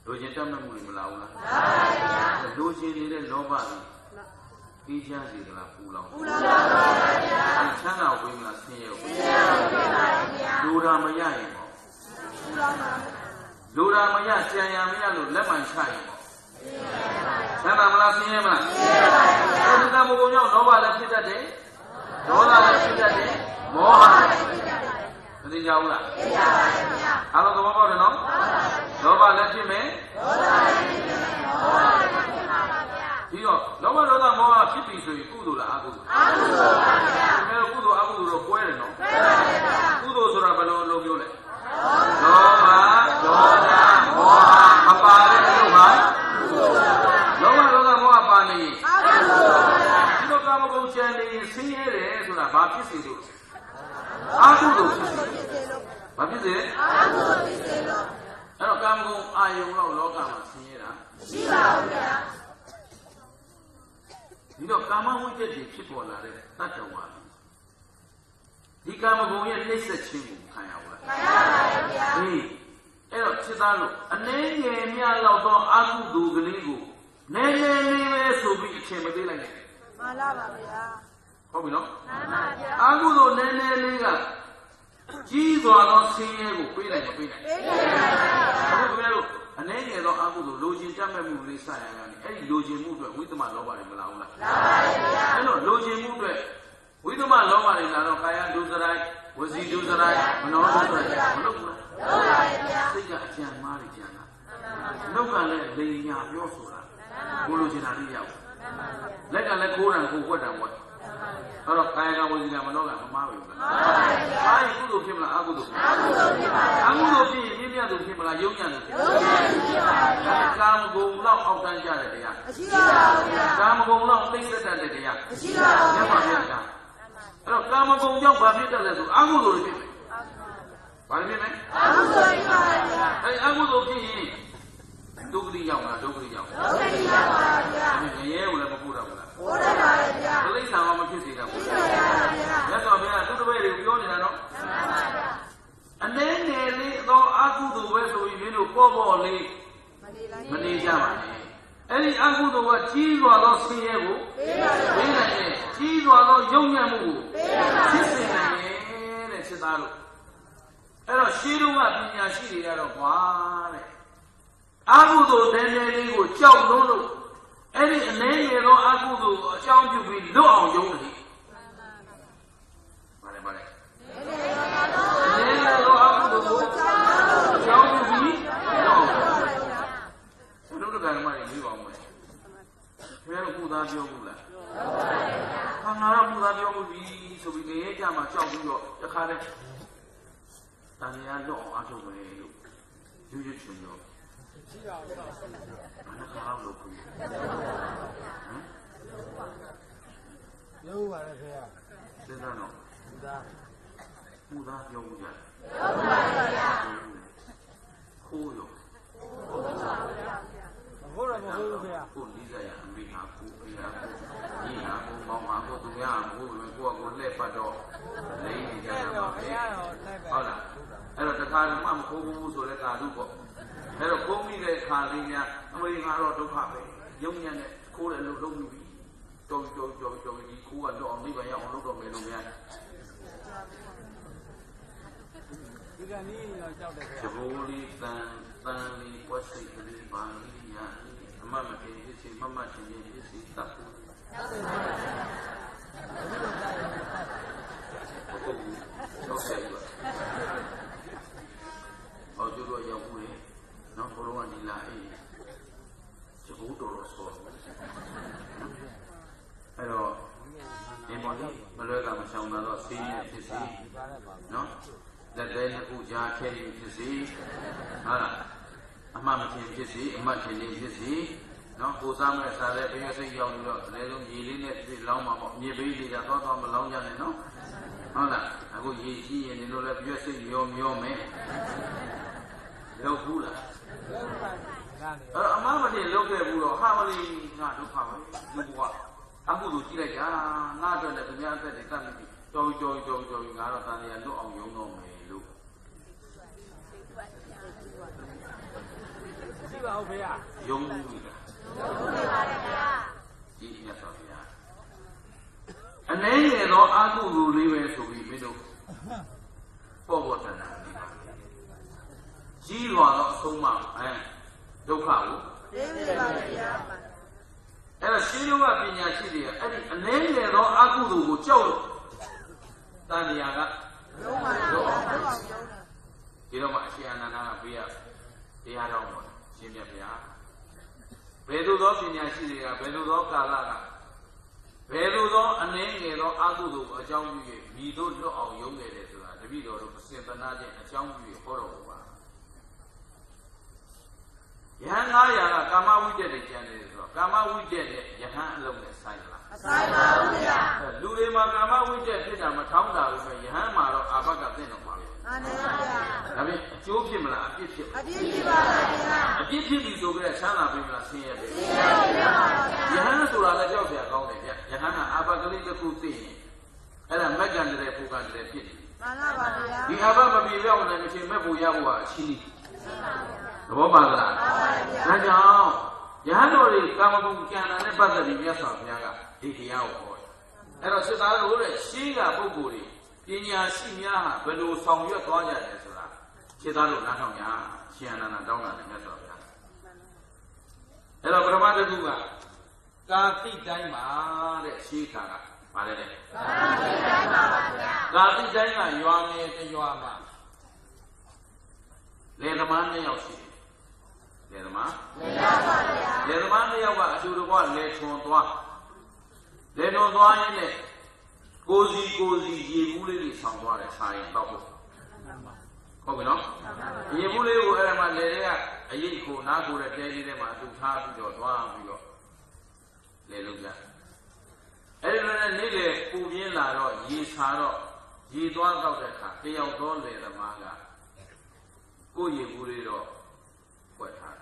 လိုချင်တတ်မှတ်မှုတွေမလာဘူးလားလိုချင်နေတဲ့လောဘတွေအေးချမ်းစေသလားပူလောင်ပူလောင်ပါဗျာချမ်းသာကိုဝေးမလားဆင်းရဲကိုဆင်းရဲပါဗျာလိုတာမရရင်ပေါ့ပူလောင်ပါလိုတာမရကြံရမရလို့လက်မှန်ချရင်ပေါ့ဆင်းရဲပါဗျာချမ်းသာမလားဆင်းရဲမလားဆင်းရဲပါဗျာဒီကံဘုံကြောင့်လောဘလည်းဖြစ်တတ်တယ်ဒေါသလည်းဖြစ်တတ်တယ်မောဟလည်းဖြစ်တတ်တယ်မသိကြဘူးလားသိကြပါဗျာအားလုံးသဘောပေါက်တယ်နော်လောဘလည်းဖြစ်မယ်ဒေါသလည်းဖြစ်မယ်မောဟလည်းဖြစ်ပါဗျာဒီတော့လောဘဒေါသမောဟဖြစ်ပြီဆိုရင်ကုသိုလ်လားအကုသိုလ်အကုသိုလ်ပါဗျာအဲကုသိုလ်အကုသိုလ်တော့ကွဲတယ်နော်ကွဲပါဗျာကုသိုလ်ဆိုတာဘယ်လိုလိုမျိုးလဲလောဘဒေါသမောဟမပါတဲ့လို့ပါလောဘဒေါသမောဟပါနေအကုသိုလ်ပါဗျာဒီလိုကာမဂုဏ်ချမ်းနေဆင်းရဲတယ်ဆိုတာဘာဖြစ်စေလို့အကုသိုလ်ဖြစ်စေလို့ဘာဖြစ်စေအကုသိုလ်ဖြစ်စေလို့အဲ့တော့ကာမဂုဏ်အာယုံတော့လောကမှာဆင်းရဲတာရှိပါဘူးဗျာဒီတော့ကာမဝိတ္တတွေဖြစ်ပေါ်လာတဲ့တတ္တဝါဒီကာမဂုဏ်ရဲ့နှိမ့်ဆက်ခြင်းကိုခံရပါလားခံရပါဗျာဒီအဲ့တော့စိတ်သားလို့အနည်းငယ်များလောက်သောအကုသိုလ်ကလေးကိုနည်းနည်းလေးပဲဆိုပြီးအချိန်မပေးလိုက်နဲ့မှန်ပါပါဗျာဟုတ်ပြီနော်မှန်ပါဗျာအကုသိုလ်နည်းနည်းလေးကကြီးစွာသောဆင်းရဲကိုပေးလိုက်မပေးနိုင်ပေးနိုင်ပါဗျာအခုခင်ဗျားတို့အနေငယ်သောအကုသိုလ်လိုချင်တတ်မဲ့မှုလေးစရရနေအဲ့ဒီလိုချင်မှုအတွက်ဝိသမလောဘတွေမလာဘူးလားလာပါဗျာအဲ့တော့လိုချင်မှုအတွက်ဝိသမလောဘတွေလာတော့ကာယဒုစရိုက်ဝစီဒုစရိုက်မနောဒုစရိုက်မလုပ်ဘူးလားလုပ်ပါဗျာစိတ်ကအကျဉ်းမားတွေကျန်တာနှုတ်ကလည်းလိန်ညာပြောဆိုတာကိုလိုချင်တာလေးရောက်လက်ကလည်းခိုးတယ်ကိုွက်တယ်ဝက်အဲ့တော့ကာယကဝစီကမနောကမမားဘူးလားမားရင်ကုသိုလ်ဖြစ်မလားအကုသိုလ်အကုသိုလ်ဖြစ်ပါဘူးအကုသိုလ်ဖြစ်ရင်ပြည့်ပြည့်သူဖြစ်မလားယုံညံ့သူဖြစ်ယုံညံ့သူဖြစ်ပါဘူးကာမဂုဏ်လောက်အောက်တန်းကြတဲ့တရားမရှိပါဘူးဗျာကာမဂုဏ်လောက်သိသက်တဲ့တရားမရှိပါဘူးညပါဗျာအဲ့တော့ကာမဂုဏ်ကြောင့်ဘာဖြစ်တယ်လဲဆိုအကုသိုလ်တွေဖြစ်မယ်ဘာလို့ဖြစ်လဲအကုသိုလ်ဖြစ်ပါဗျာအဲ့အကုသိုလ်ဖြစ်ရင်ဒုက္ခတိရောက်လားဒုက္ခတိရောက်ဒုက္ခတိရောက်ပါဗျာငရဲကိုလည်းမပို့တော့ဘူးလားပို့တယ်ပါဗျာဒိဋ္ဌာန်မဖြစ်စေတာဘူးဖြစ်ပါဗျာမြတ်စွာဘုရားသူတပည့်တွေကိုပြောနေတာနော်မှန်ပါဗျာအနေငယ်လေးသောအကုသိုလ်ပဲဆိုရင်မင်းတို့ပေါ့ပေါ့လေးမနေကြပါနဲ့အဲ့ဒီအကုသိုလ်ကကြီးစွာသောဆင်းရဲကိုပေးနိုင်တယ်ကြီးစွာသောယုံညံ့မှုကိုဖြစ်စေနိုင်တယ်တဲ့စစ်သားတို့အဲ့တော့ရှင်းလုံးကပညာရှိတွေကတော့ကွာတဲ့အကုသိုလ်တဲ့တဲ့လေးကိုကြောက်လို့လို့အဲ့ဒီအနေငယ်သောအကုသိုလ်ကိုအကြောင်းပြုပြီးလွတ်အောင်ယုံတယ်ဗါလဲဗါလဲအနေငယ်သောအကုသိုလ်ကိုအကြောင်းပြုပြီးလွတ်အောင်ဘုရားတို့ကလည်းမရပြီးပါဦးမယ်ဘယ်လိုကုသားပြောဘူးလားခန္ဓာတော့ကုသားပြောမှုပြီဆိုပြီးနေရကြမှာကြောက်ပြီးတော့တခါတည်းတန်ရာလွတ်အောင်အထုတ်ပဲလို့ယူရချွန်တော့ရှိပါဘူး။ဘာသာလို့ပြောဟမ်ပြောပါလေခင်ဗျာ။စဉ်းစားတော့ဘုရားဘုရားပြောဘူးကြာ။ပြောပါဗျာ။ခိုးရောခိုးပါဗျာ။ဘုရားမဟုတ်ဘူးခင်ဗျာ။ကိုလိစားရအမိဟာကိုပြရကိုညီဟာကိုမောင်ဟာကိုသူများကိုကိုကိုကိုလက်ပတ်တော့လိမ့်နေကြတာပါဗျာ။ဟုတ်လား။အဲ့တော့တခါမှမခိုးဘူးဆိုတဲ့ကာတုပေါ့။အဲ့တော့ကိုမိတဲ့ခါလေးများအမေရိကန်တော့ဒုက္ခပဲယုံညံ့တဲ့ခိုးတယ်လို့လုပ်ပြီးတော်တော်တော်တော်ဒီခိုးကတော့အောင်နိဗ္ဗာန်ရောက်အောင်လုပ်တော့မယ်လို့များဒီကနေ့တော့ကြောက်တယ်ခင်ဗျာသဘောလေးတန်တန်လေးဝတ်စိတ်ကလေးပါဠိညာအမမတေဖြစ်စီမမချင်းချင်းဖြစ်စီတပ်ဖို့ဟုတ်ကဲ့တော့ဆက်ပါအော်ကျတော့ရောက်ဘူးလေနော်ဘုရားကဒီလာအေးကျဘုတော်တော်ဆိုအဲ့တော့ဒီမော်လေးမလွဲကမဆောင်တော့စီးနေဖြစ်စီနော်လက်သေးနှစ်ခုကြားခဲနေဖြစ်စီဟာအမှမချင်းဖြစ်စီအမှချင်းလေးဖြစ်စီနော်ကိုစားမဲ့စားတဲ့ဘယ်စိတ်ရောက်ပြီးတော့အနည်းဆုံးရေလေးနဲ့ဖြစ်လောင်းမှာပေါ့မြေပေးလေးကသွားသွားမလောင်းကြနဲ့နော်ဟုတ်လားအခုရေကြီးရင်လည်းလည်းပြည့်စိတ်မျောမျောမယ်လောက်ဘူးလားအဲ့တော့အမမတင်လောက်ခဲ့ဘူးတော့ဟာမလေးငါဒုက္ခပဲလူဘဝအမှုတို့ကြည့်လိုက်ကြငါအတွက်လည်းသူများအတွက်တည်းတတ်နေပြီကြော်ကြော်ကြော်ကြော်ငါတော့တန်ရလွတ်အောင်ယုံတော့မယ်လို့ဒီယုံဘူးလားဒီမြတ်စွာဘုရားအနေနဲ့တော့အာဟုလူလေးပဲဆိုပြီးမင်းတို့ပေါ်ပေါ်တန်တန်ဒီပါကြီးလွာတော့အဆုံးမအဲဒုက္ခကိုသိပြီပါဗျာအဲ့တော့ရှင်းလုံးကပညာရှိတွေကအဲ့ဒီအနေနဲ့တော့အာဟုလူကိုကြောက်လို့တန်တရားကလုံးဝလုံးဝဒီတော့မှအရှင်အနန္ဒာကပြရတရားတော်မှာရှင်းပြဗျာဘယ်လိုသောပညာရှိတွေကဘယ်လိုသောကာလကဘယ်လိုသောအနေငယ်သောအာဟုသို့အကြောင်းပြု၍မိတို့လွတ်အောင်ယုံနေတယ်ဆိုတာတပည့်တော်တို့အစဉ်တနာချင်းအကြောင်းပြု၍ဟောတော်မူပါယဟန်ငါးရာကကာမဝိတ္တတွေကျန်နေတယ်ဆိုတော့ကာမဝိတ္တနဲ့ယဟန်အလုံးနဲ့ဆိုင်လားမဆိုင်ပါဘူးဗျာလူတွေမှာကာမဝိတ္တဖြစ်တာမထောင်းတာလို့ဆိုယဟန်မှာတော့အာဘကသိတော့ပါပဲမှန်ပါဗျာဒါပေမဲ့အကျိုးဖြစ်မလားအပြစ်ဖြစ်မလားအပြစ်ဖြစ်ပါဗျာအပြစ်ဖြစ်ပြီဆိုကြတဲ့ချမ်းသာပြီမလားဆင်းရဲပြီဆင်းရဲပါဗျာယဟန်ဆိုတာလည်းကြောက်စရာကောင်းတယ်ဗျယဟန်ကအာဘကလေးတစ်ခုသိရင်အဲ့ဒါမက်ကံတဲ့ပူကံတဲ့ဖြစ်တယ်မှန်ပါဗျာဒီအာဘမပြေပြောင်းနိုင်မချင်းမဲ့ဖို့ရဖို့ကအရှိကြီးသဘောပါလားမှန်ပါဗျာဒါကြောင့်ယဟန်တော်တွေကာမဂုဏ်ကြံတာနဲ့ပတ်သက်ပြီးမြတ်စွာဘုရားကဒီတရားကိုဟောတယ်အဲ့တော့စစ်သားတို့ရဲ့ရှင်းကပုဂ္ဂိုလ်တွေပညာရှိများဟာဘယ်လိုဆောင်ရွက်သွားကြတယ်ဆိုတာခြေသားတို့နားထောင်ကြရှင်အနန္ဒတောင်းတာလည်းမြတ်စွာဘုရားအဲ့တော့ပရမတ္တကုကကာတိတိုင်းမှာတဲ့ရှိခါကဗါလဲတဲ့ကာတိတိုင်းပါပါဗျာကာတိတိုင်းကရွာငယ်တရွာမှာလေသမားနှစ်ယောက်ရှိတယ်လေသမားနှစ်ယောက်ပါဗျာလေသမားနှစ်ယောက်ကအတူတကွလေထွန်သွားလေထွန်သွားရင်းနဲ့ကိုစီကိုစီရေဘူးလေးတွေဆောင်းသွားတယ်ဆိုင်တော့ဖို့ဟုတ်ပြီနော်ရေဘူးလေးကိုအဲ့ဒါမှလေတွေကအရေးကိုနားကိုတဲ့တဲလေးထဲမှာသူ့ထားပြီးတော့သွားပြီးတော့လေလုံးကြအဲ့ဒီလိုနဲ့နေ့လေပူပြင်းလာတော့ရေချာတော့ရေသွားတော့တဲ့အခါတယောက်သောလေသမားကကိုရေဘူးလေးတော့ဖွက်ထား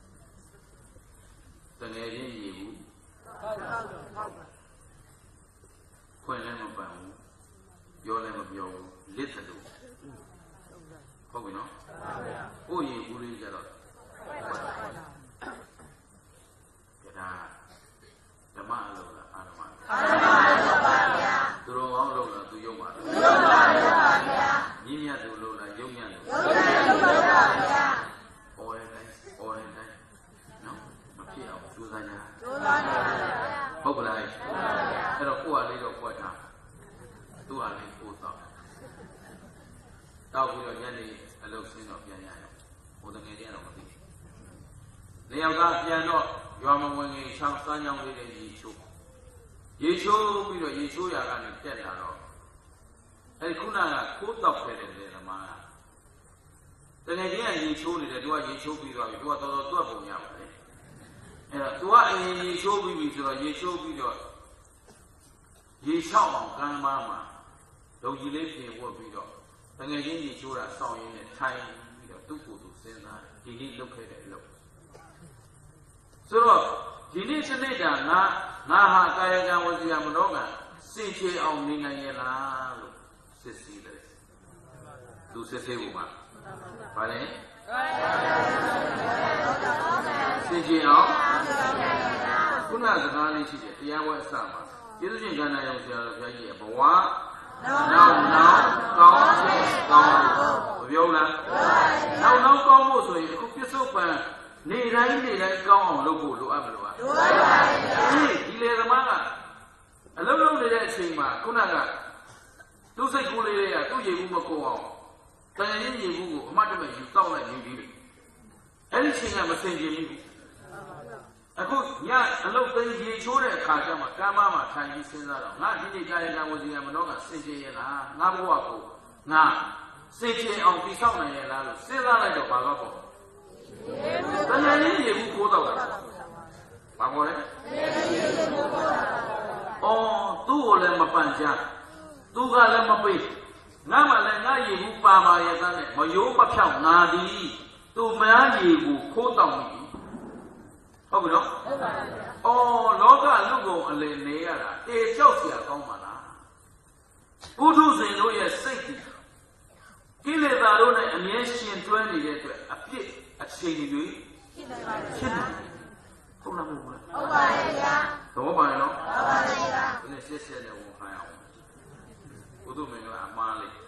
တယ်တကယ်ချင်းရေဘူးဟုတ်ဟုတ်ဟုတ်ခွင့်လည်းမပန်ဘူးပြောလည်းမပြောဘူးလစ်တယ်လို့ဟုတ်ပြီနော်ကိုရေဘူးလေးကြတော့ဒါဓမ္မအလုံးလားအာဓမ္မအာဓမ္မပါဗျာသူတော်ကောင်းလို့လားသူယုံပါသူယုံပါပါဗျာမြင့်မြတ်သူလို့လားယုံမြတ်သူယုံမြတ်သူပါဗျာအော်ရတိုင်းအော်ရတိုင်းနော်မဖြစ်အောင်ကြိုးစားကြကြိုးစားကြပါဗျာဟုတ်ကလားအဲ့တော့ကိုယ်ကလေးတော့ပွက်ထားသူ့ဟာလေးကိုတော့တောက်ပြီးတော့ညနေအလုပ်ဆင်းတော့ပြန်ရအောင်ဟိုတကယ်တည်းတော့မသိဘူးနေရာကပြန်တော့ရွာမဝင်ငယ်ချောင်းစမ်းကြောင်းလေးနဲ့ရေချိုးရေချိုးပြီးတော့ရေချိုးရာကနေတက်လာတော့အဲဒီခုနကကိုးတောက်ခဲ့တဲ့လေသမားကတကယ်ကြီးကရေချိုးနေတယ်သူကရေချိုးပြီးသွားပြီသူကတော်တော်တွက်ပုံရပါတယ်အဲတော့သူကအရင်ရေချိုးပြီးပြီဆိုတော့ရေချိုးပြီးတော့ရေလျှောက်အောင်ကမ်းပါမှာဒုံကြီးလေးပြင်ဝတ်ပြီးတော့တကယ်ကြီးရေချိုးတာစောင့်ရင်းနဲ့ထိုင်ပြီးတော့သူ့ကိုယ်သူစဉ်းစားဒီနေ့လုပ်ခဲ့တဲ့အလုပ်ဆိုတော့ဒီနေ့စနေတာငါငါဟာကာယကံဝစီယမနောကစင်ချေအောင်နေနိုင်ရလားလို့စစ်စီးတယ်သူစစ်ဆေးဖို့ပါဗါလဲစင်ချေအောင်ခုနစကားလေးရှိတယ်တရားဝဲအစမှာကျေးဇူးရှင်ကန္နာရောင်ဆရာတော်ဘုရားကြီးရဲ့ဘဝနောက်နောက်ကောင်းဖို့ကောင်းဖို့မပြောလားနောက်နောက်ကောင်းဖို့ဆိုရင်အခုပြစ္ဆုတ်ပံနေတိုင်းနေတိုင်းကောင်းအောင်လုပ်ဖို့လိုအပ်မလို့ပါလိုအပ်ပါဘူးဒီလေသမားကအလုံးလုံးနေတဲ့အချိန်မှာခုနကသူ့စိတ်ကူးလေးတွေကသူ့ရေဘူးမကိုအောင်တန်ရင်ရေဘူးကိုအမတ်တမဲ့ယူတောက်လိုက်နေပြီအဲ့ဒီချိန်ကမစင်ကြင်ဘူးအခုညအလုပ်သိရေချိုးတဲ့အခါကျမှကာမမှာထိုင်ပြီးစဉ်းစားတော့ငါဒီနေ့ကာယကံဝစီကံမနောကစင်ကြင်ရလားငါဘဝကိုငါစင်ကြင်အောင်ပြီးဆောက်နိုင်ရလားလို့စဉ်းစားလိုက်တော့ဘာလို့ပေါ့တဏှာကြီးရေဘူးကိုးတော့တာဘာပေါ်လဲအော်သူ့ကိုလည်းမပန့်ချသူကလည်းမပေးငါမှလည်းငါရေဘူးပါပါရဲ့သားနဲ့မယိုးမဖြောက်ငါသည်သူ့မန်းရေကိုခိုးတောက်မိဟုတ်ပြီနော်ဟုတ်ပါဘူးအော်လောကလူကုန်အလယ်နေရတာတေကြောက်เสียကောင်းပါလားပုထုဇဉ်တို့ရဲ့စိတ်ကိလေသာတို့နဲ့အမြဲရှင်တွဲနေတဲ့အတွက်အပြစ်အချိန်တွေဖြစ်ဖြစ်တယ်ဟုတ်လားမဟုတ်လားဟုတ်ပါတယ်ဗျာတော့ပါရဲ့နော်ဟုတ်ပါတယ်ဗျာဒီနေ့ဆက်ဆက်နဲ့ဝန်ခံရအောင်ဘုသူမင်္ဂလာအမှားလေး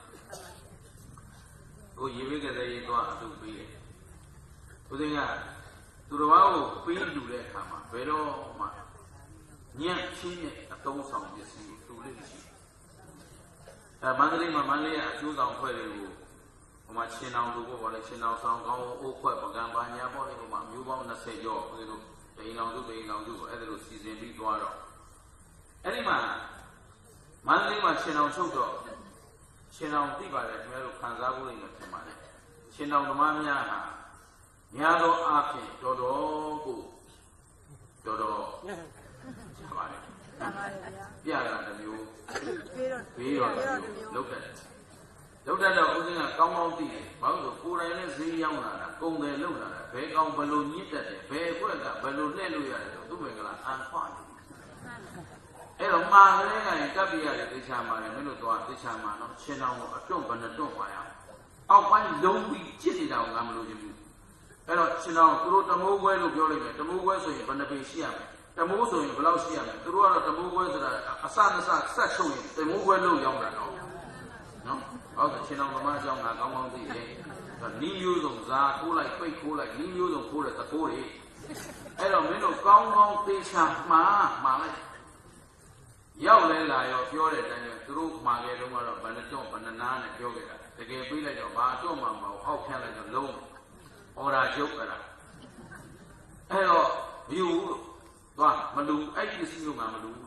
ဟိုရေဝိကတဲ့ရေသွားအတူပြီးတယ်ဘုရင်ကသူတော်ဘာကိုပေးလူတဲ့အခါမှာဘယ်တော့မှညံ့ချင်းနဲ့အတုံးဆောင်ပစ္စည်းတူလေးရှိအဲမန္တလေးမှာမန္တလေးကအကျိုးဆောင်ဖွဲ့တွေကိုဟိုမှာချင်းအောင်လူပေါ့ဗောလေချင်းအောင်ဆောင်ကောင်းအိုးခွက်ပကံပါညာပေါ့လေဟိုမှာမျိုးပေါင်း20ကျော်ဘယ်လိုဒိန်အောင်စုဒိန်အောင်စုအဲ့ဒါလိုစီစဉ်ပြီးသွားတော့အဲ့ဒီမှာမန္တလေးမှာချင်းအောင်ချုပ်တော့ချင်းအောင်သိပါတယ်ခင်ဗျားတို့ခံစားဖို့လိမ့်မယ်ထင်ပါတယ်ချင်းအောင်ဓမ္မများဟာများသောအားဖြင့်တော်တော်ကိုတော်တော်ပါပါတယ်ပြရတာတစ်မျိုးပြီးတော့ပြီးတော့လောက်တယ်လောက်တဲ့တော့ဦးဇင်းကကောင်းကောင်းသိတယ်ဘာလို့ဆိုကိုယ်တိုင်နဲ့ဈေးရောက်လာတာကုန်တယ်လောက်လာတာဘယ်ကောင်ဘလို့ညစ်တက်တယ်ဘယ်ခွက်ကဘလို့လှည့်လို့ရတယ်ဆိုသူ့မင်္ဂလာအန်ခွာတယ်အဲ့တော့မှာကလေးကရင်ကပ်ပြရတယ်တေချာမှာလည်းမင်းတို့တော့တေချာမှာနော်ရှင်းအောင်အတွန့်ဘယ်နှတွန့်ပါရအောင်အောက်ပိုင်းလုံးပြီးချစ်နေတာကိုငါမလို့ချင်ဘူးအဲ့တော့ရှင်းအောင်သူတို့တမိုးခွဲလို့ပြောလိုက်မယ်တမိုးခွဲဆိုရင်ဘယ်နှပေရှိရမလဲတမိုးဆိုရင်ဘယ်လောက်ရှိရမလဲသူတို့ကတော့တမိုးခွဲဆိုတာအစအစဆက်ချုပ်ရင်တမိုးခွဲလို့ရောက်တာတော့နော်ဟုတ်တယ်ရှင်းအောင်ဓမ္မအကြောင်းငါကောင်းကောင်းသိတယ်နီးမျိုးစုံဇာခိုးလိုက်ပိတ်ခိုးလိုက်နီးမျိုးစုံခိုးတဲ့တကိုးတွေအဲ့တော့မင်းတို့ကောင်းကောင်းသိချာမှားမှားလိုက်ရောက်လဲလာရောပြောတဲ့အတိုင်းသူတို့မှာခဲ့တော့ကတော့ဘယ်နှတော့ဘယ်နှနာနဲ့ပြောခဲ့တာတကယ်ပြေးလိုက်တော့ဘာတော့မှမဟုတ်အောက်ဖြန့်လိုက်တော့လုံးအော်ဒါရုပ်ကြတာအဲ့တော့မယူဘူးသွားမလူအဲ့ဒီစီလုံးကမလူ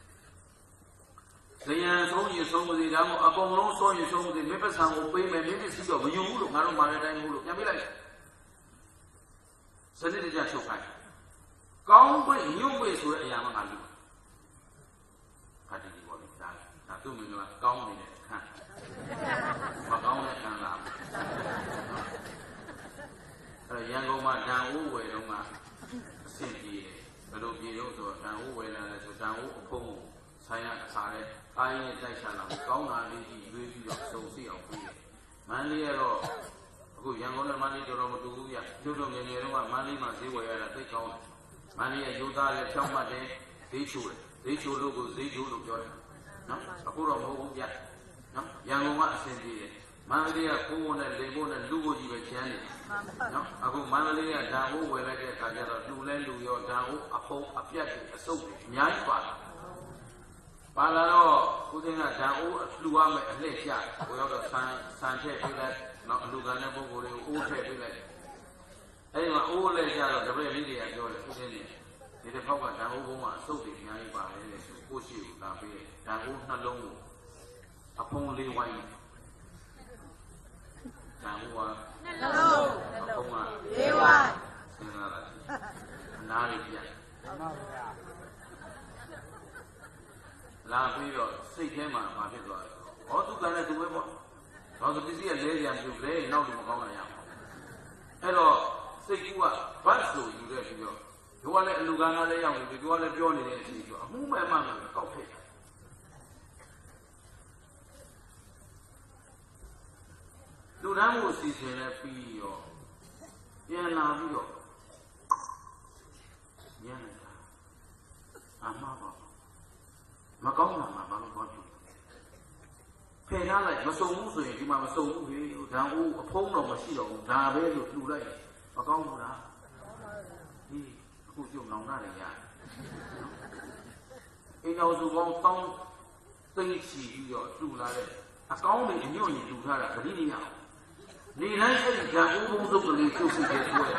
ဇယံဆုံးရင်ဆုံးမစီဒါမှအကုန်လုံးဆုံးရင်ဆုံးမစီမိပ္ပဆံကိုပေးမယ်မိပ္ပစီတော့မယူဘူးလို့ငါတို့မှာတဲ့အတိုင်းဘူးလို့ပြန်ပေးလိုက်စနစ်တကျချုပ်ခိုင်းကောင်းပွင့်ညွန့်ပွင့်ဆိုတဲ့အရာမှငါလူခါတည်းဒီပေါ်လေးဒါဒါသူ့မင်းကကောင်းနေတဲ့အခန်းမကောင်းတဲ့အခန်းလားအဲ့ရန်ကုန်မှာဓာန်ဦးဝယ်တော့မှအဆင့်ပြေတယ်ဘယ်လိုပြေတော့ဆိုတော့ဓာန်ဦးဝယ်လာတယ်ဆိုဓာန်ဦးအဖုံးကိုဆိုင်ရအစားတဲ့အားရင်းတိုက်ချလာကောင်းတာလေးကြီးရွေးပြီးတော့စုံစီအောင်ပြေးတယ်မန္တလေးကတော့အခုရန်ကုန်နဲ့မန္တလေးတော်တော်မတူဘူးဗျတို့တို့ငယ်ငယ်တုန်းကမန္တလေးမှာဈေးဝယ်ရတာသိကောင်းတယ်မန္တလေးရဲ့ရိုးသားတဲ့ဖြောင်းမှတ်တဲ့ဈေးချိုးတယ်ဈေးချိုးလို့ကိုဈေးချိုးလို့ပြောတယ်နော်အခုတော့မဟုတ်ဘူးဗျနော်ရန်ကုန်ကအဆင်ပြေတယ်မန္တလေးကကိုယ်ကိုနဲ့လေကိုနဲ့လူကိုကြီးပဲချမ်းနေတယ်နော်အခုမန္တလေးကဓာတ်ဦးဝယ်လိုက်တဲ့အခါကျတော့လူလဲလူရောဓာတ်ဦးအဖုံးအပြတ်အစုပ်အများကြီးပါလာပါလာတော့ဦးစင်းကဓာတ်ဦးလှူရမယ်အလှည့်ကျကိုရောက်တော့ဆန်ဆန်ထည့်ပေးလိုက်နော်အလူကန်တဲ့ပုံကိုယ်လေးကိုအိုးထည့်ပေးလိုက်အဲဒီမှာအိုးလဲကျတော့တပည့်လေးတွေကပြောတယ်ဦးစင်းနေဒီတစ်ခေါက်ကဓာတ်ဦးဘုံကအစုပ်တွေအများကြီးပါတယ်လေဆိုကိုရှိကိုလာပေးဓာတ်ဦးနှလုံးကိုအဖုံးလေးဝိုင်းဓာတ်ဦးကနှလုံးအဖုံးကလေးဝိုင်းစဉ်းစားတာအနားလေးပြန်လာပြီးတော့စိတ်ထဲမှာမဖြစ်သွားဘူး။ဟောသူကလည်းသူပဲပေါ့။ဘာလို့ပစ္စည်းကလဲပြန်ပြုလဲနောက်တော့မကောင်းနိုင်ရအောင်။အဲ့တော့စိတ်ကူကဘတ်ဆိုယူတဲ့ပြီးတော့သူကလည်းအလူကန်းကားလေးရောက်နေပြီသူကလည်းပြောနေတဲ့အချိန်ကျတော့အမှုမဲ့မှမှကောက်ထည့်တယ်။လူတန်းကိုစီစဉ်လဲပြီးတော့ပြန်လာပြီးတော့ညနေတာအမှားပါမကောင်းတာမှဘာလို့ကောင်းချင်ဖယ်ထားလိုက်မစုံဘူးဆိုရင်ဒီမှာမစုံဘူးလေဓာန်ဦးအဖုံးတော့မရှိတော့ဘူးဒါပဲလို့လှူလိုက်မကောင်းဘူးလားဒီအခုကျုံလောင်တာလည်းရတယ်အင်းတော်စုပေါင်းတောင်းသိချီပြီးတော့လှူလာတဲ့အကောင်းတွေအညွန့်ကြီးလှူထားတာဂတိနေရအောင်နေတိုင်းအဲ့ဒီဓာန်ဦးဘုံစုပ်ကလေးပြုတ်စုခဲ့ဆိုရ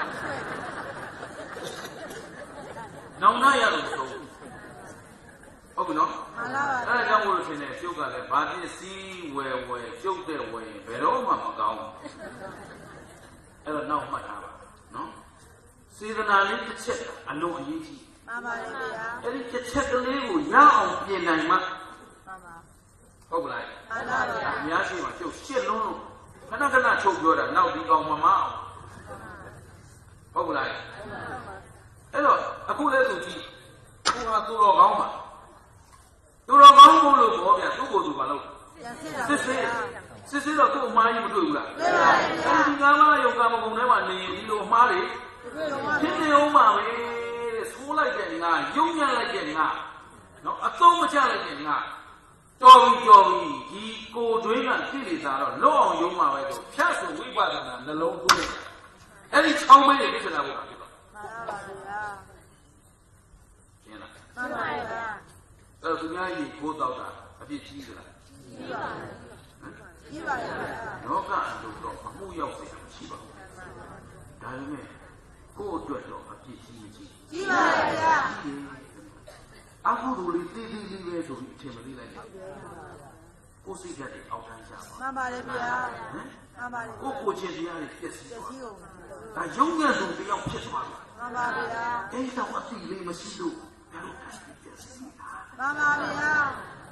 နောင်နာရလို့ဆိုဟုတ်ပြီနော်မှန်ပါပါအဲ့ဒါကြောင့်မို့လို့ရှင်တဲ့ကျုပ်ကလည်းဘာပစ္စည်းဝယ်ဝယ်ကျုပ်တဲ့ဝယ်ဘယ်တော့မှမကောင်းဘူးအဲ့တော့နောက်မှတ်ထားပါနော်စေတနာလေးတစ်ချက်အလုံးအရေးကြီးမှန်ပါလေဗျာအဲ့ဒီတစ်ချက်ကလေးကိုရအောင်ပြင်နိုင်မှမှန်ပါဟုတ်ကလားမှန်ပါဗျာအများကြီးမှာကျုပ်ရှစ်လုံးလို့ခဏခဏချုပ်ပြောတာနောက်ဒီကောင်မမအောင်ဟုတ်ကလားအဲ့တော့အခုလဲဆိုကြည့်သူကသူတော်ကောင်းပါသူတော်ကောင်းဖို့လို့ပြောပြန်သူ့ကိုယ်သူမလုပ်စစ်စစ်စစ်စစ်တော့သူ့အမှားကြီးမတွေ့ဘူးလားတွေ့ပါဘူးအဲဒီကာမယုံကာမဂုဏ်ထဲမှာနေရင်ဒီလိုအမှားတွေဖြစ်နေအောင်ပါပဲတဲ့ဆိုးလိုက်တဲ့ငါယုံညံ့လိုက်တဲ့ငါနော်အသုံးမချလိုက်တဲ့ငါတော်ပြီတော်ပြီဒီကိုတွင်းကကိလေသာတော့လွတ်အောင်ယုံပါပဲဆိုဖြတ်ဆိုဝိပဿနာနှလုံးသွင်းအဲ့ဒီချောင်းမဲတွေပြစ်လာဖို့ဖြစ်တော့မှန်ပါဗျာရှင်းလားမှန်ပါဗျာအဲ့သူများကြီးကိုတောက်တာအပြစ်ကြီးသလားကြီးပါကြီးပါဗျာလောကအလိုတော့အမှုရောက်စေရှိပါဘူးဒါပေမဲ့ကိုယ့်အတွက်တော့အပြစ်ကြီးကြီးကြီးပါဗျာအခုတို့လေးတေးသေးလေးပဲဆိုပြီးအထင်မသေးလိုက်နဲ့ကိုယ်စိတ်ဓာတ်တွေအောက်တန်းကြပါမှန်ပါတယ်ဗျာဟမ်မှန်ပါတယ်ကိုကိုချင်းတရားတွေပြည့်စည်သွားဒါရုံးရသူတယောက်ဖြစ်သွားတယ်မှန်ပါဗျာအဲ့တော့အသိလေးမရှိလို့ဘယ်လိုပြည့်စည်တာမှန်ပါဗျာ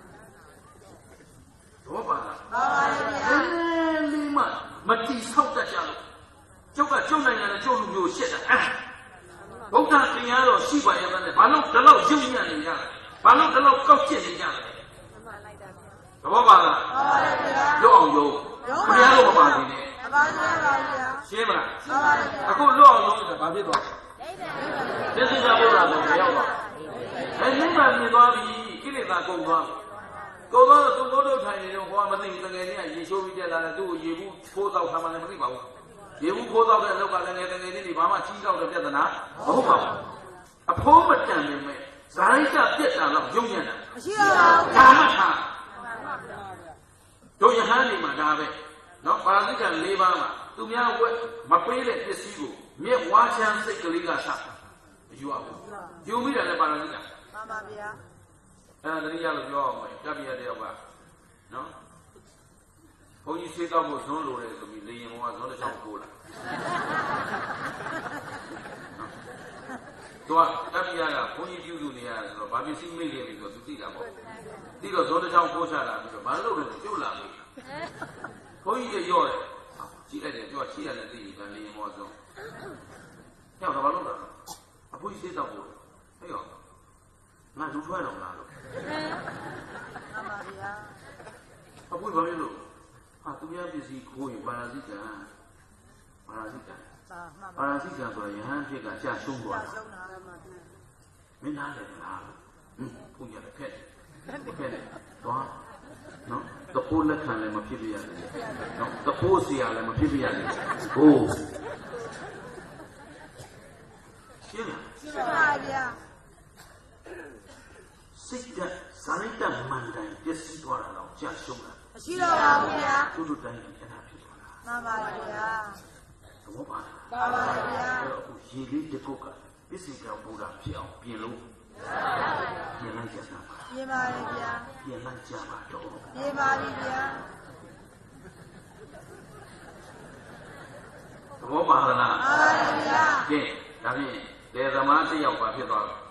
တော့ပါလားမှန်ပါဗျာအဲ့ဒီမှမတိဆောက်တတ်ကြလို့ကျုပ်ကကျုပ်နိုင်ငံနဲ့ကျုပ်လူမျိုးရှစ်တာအဲ့ဘုရားတရားတော်ရှိပါရဲ့တဲ့ဘာလို့ဒီလောက်ရုပ်ညံ့နေကြလဲဘာလို့ဒီလောက်ကောက်ကျစ်နေကြလဲသဘောပါလားမှန်ပါဗျာလွတ်အောင်ယုံဘုရားလို့မပါသေးနဲ့မှန်ပါဗျာရှင်းမလားမှန်ပါဗျာအခုလွတ်အောင်ယုံဆိုတာဘာဖြစ်သွားလဲသိစိတ်ကဘုရားဆိုရောက်သွားအဲ့ဒီမှာမြင်သွားပြီကိလေသာကုန်သွားကုန်သွားတော့သူဘုဒ္ဓထိုင်နေတော့ဟောမသိဘူးတကယ်ကြီးကရေချိုးပြီးတက်လာတယ်သူ့ကိုရေဘူးဖိုးတော့ထားမှလည်းမသိပါဘူးရေဘူးခိုးတော့တဲ့လောက်ကလည်းငယ်ငယ်လေးတွေဘာမှကြီးတော့တဲ့ပြဿနာမဟုတ်ပါဘူးအဖိုးမတန်နေမဲ့ဇာတိကပြက်တာတော့ယုံညံ့တာမရှိပါဘူးဒါမှထားတို့ယဟန်နေမှာဒါပဲနော်ပါဠိက၄ပါးမှာသူများဝက်မပေးတဲ့ပစ္စည်းကိုမြက်ဝါချမ်းစိတ်ကလေးကစမယူရဘူးယူမိတယ်လည်းပါဠိကမှန်ပါဗျာအဲ့ဒါတတိယလို့ပြောအောင်မယ်ကြပြရတဲ့ယောက်ကနော်ဘုန်းကြီးဆေးတော့ဖို့ဇွန်းလိုတယ်ဆိုပြီးလေရင်ဘုံကဇွန်းတစ်ချောင်းကိုလာသူကတပိယကဘုန်းကြီးပြုစုနေရတယ်ဆိုတော့ဘာပစ္စည်းမိခဲ့ပြီဆိုတော့သူသိတာပေါ့သိတော့ဇွန်းတစ်ချောင်းကိုချလာပြီးတော့ဘာလို့လဲပြုတ်လာပြီဘုန်းကြီးကရော့တယ်ကြည့်လိုက်တယ်သူကရှိရတယ်သိပြီကလေရင်ဘုံကဇွန်းကြောက်တော့ဘာလို့လဲအဖိုးကြီးဆေးတော့ဖို့ဟဲ့ရောငါလူထွက်တော့မလားလို့မှန်ပါဗျာအဖိုးဘာလို့ဟာသူများပစ္စည်းခိုးရင်ပါရာဇိကံပါရာဇိကံပါရာဇိကံဆိုရင်ယဟန်ဖြစ်ကကြာရှုံးသွားတာမင်းသားလည်းလားဟင်ဘုရားလည်းဖက်ဖက်သွားနော်တပိုးလက်ခံလည်းမဖြစ်ပြရတယ်နော်တပိုးစီရလည်းမဖြစ်ပြရတယ်ဟိုးရှင်းလားရှင်းပါဗျာစိတ်ကဇာတိတမန်တိုင်းပစ္စည်းသွားတာတော့ကြာရှုံးတာမရှိတော့ပါဘူးဗျာသူတို့တိုင်းအဲ့ဒါဖြစ်သွားတာမှန်ပါဗျာသဘောပါလားမှန်ပါဗျာအခုရေလေးတစ်ခုကပစ္စည်းကြောင့်ပူတာဖြစ်အောင်ပြင်လို့ပြင်လိုက်ကြတာပါပြင်ပါလေဗျာပြင်လိုက်ကြပါတော့ပြင်ပါပြီဗျာသဘောပါလားမှန်ပါဗျာကဲဒါဖြင့်ဒေသမားတစ်ယောက်ပါဖြစ်သွားတယ်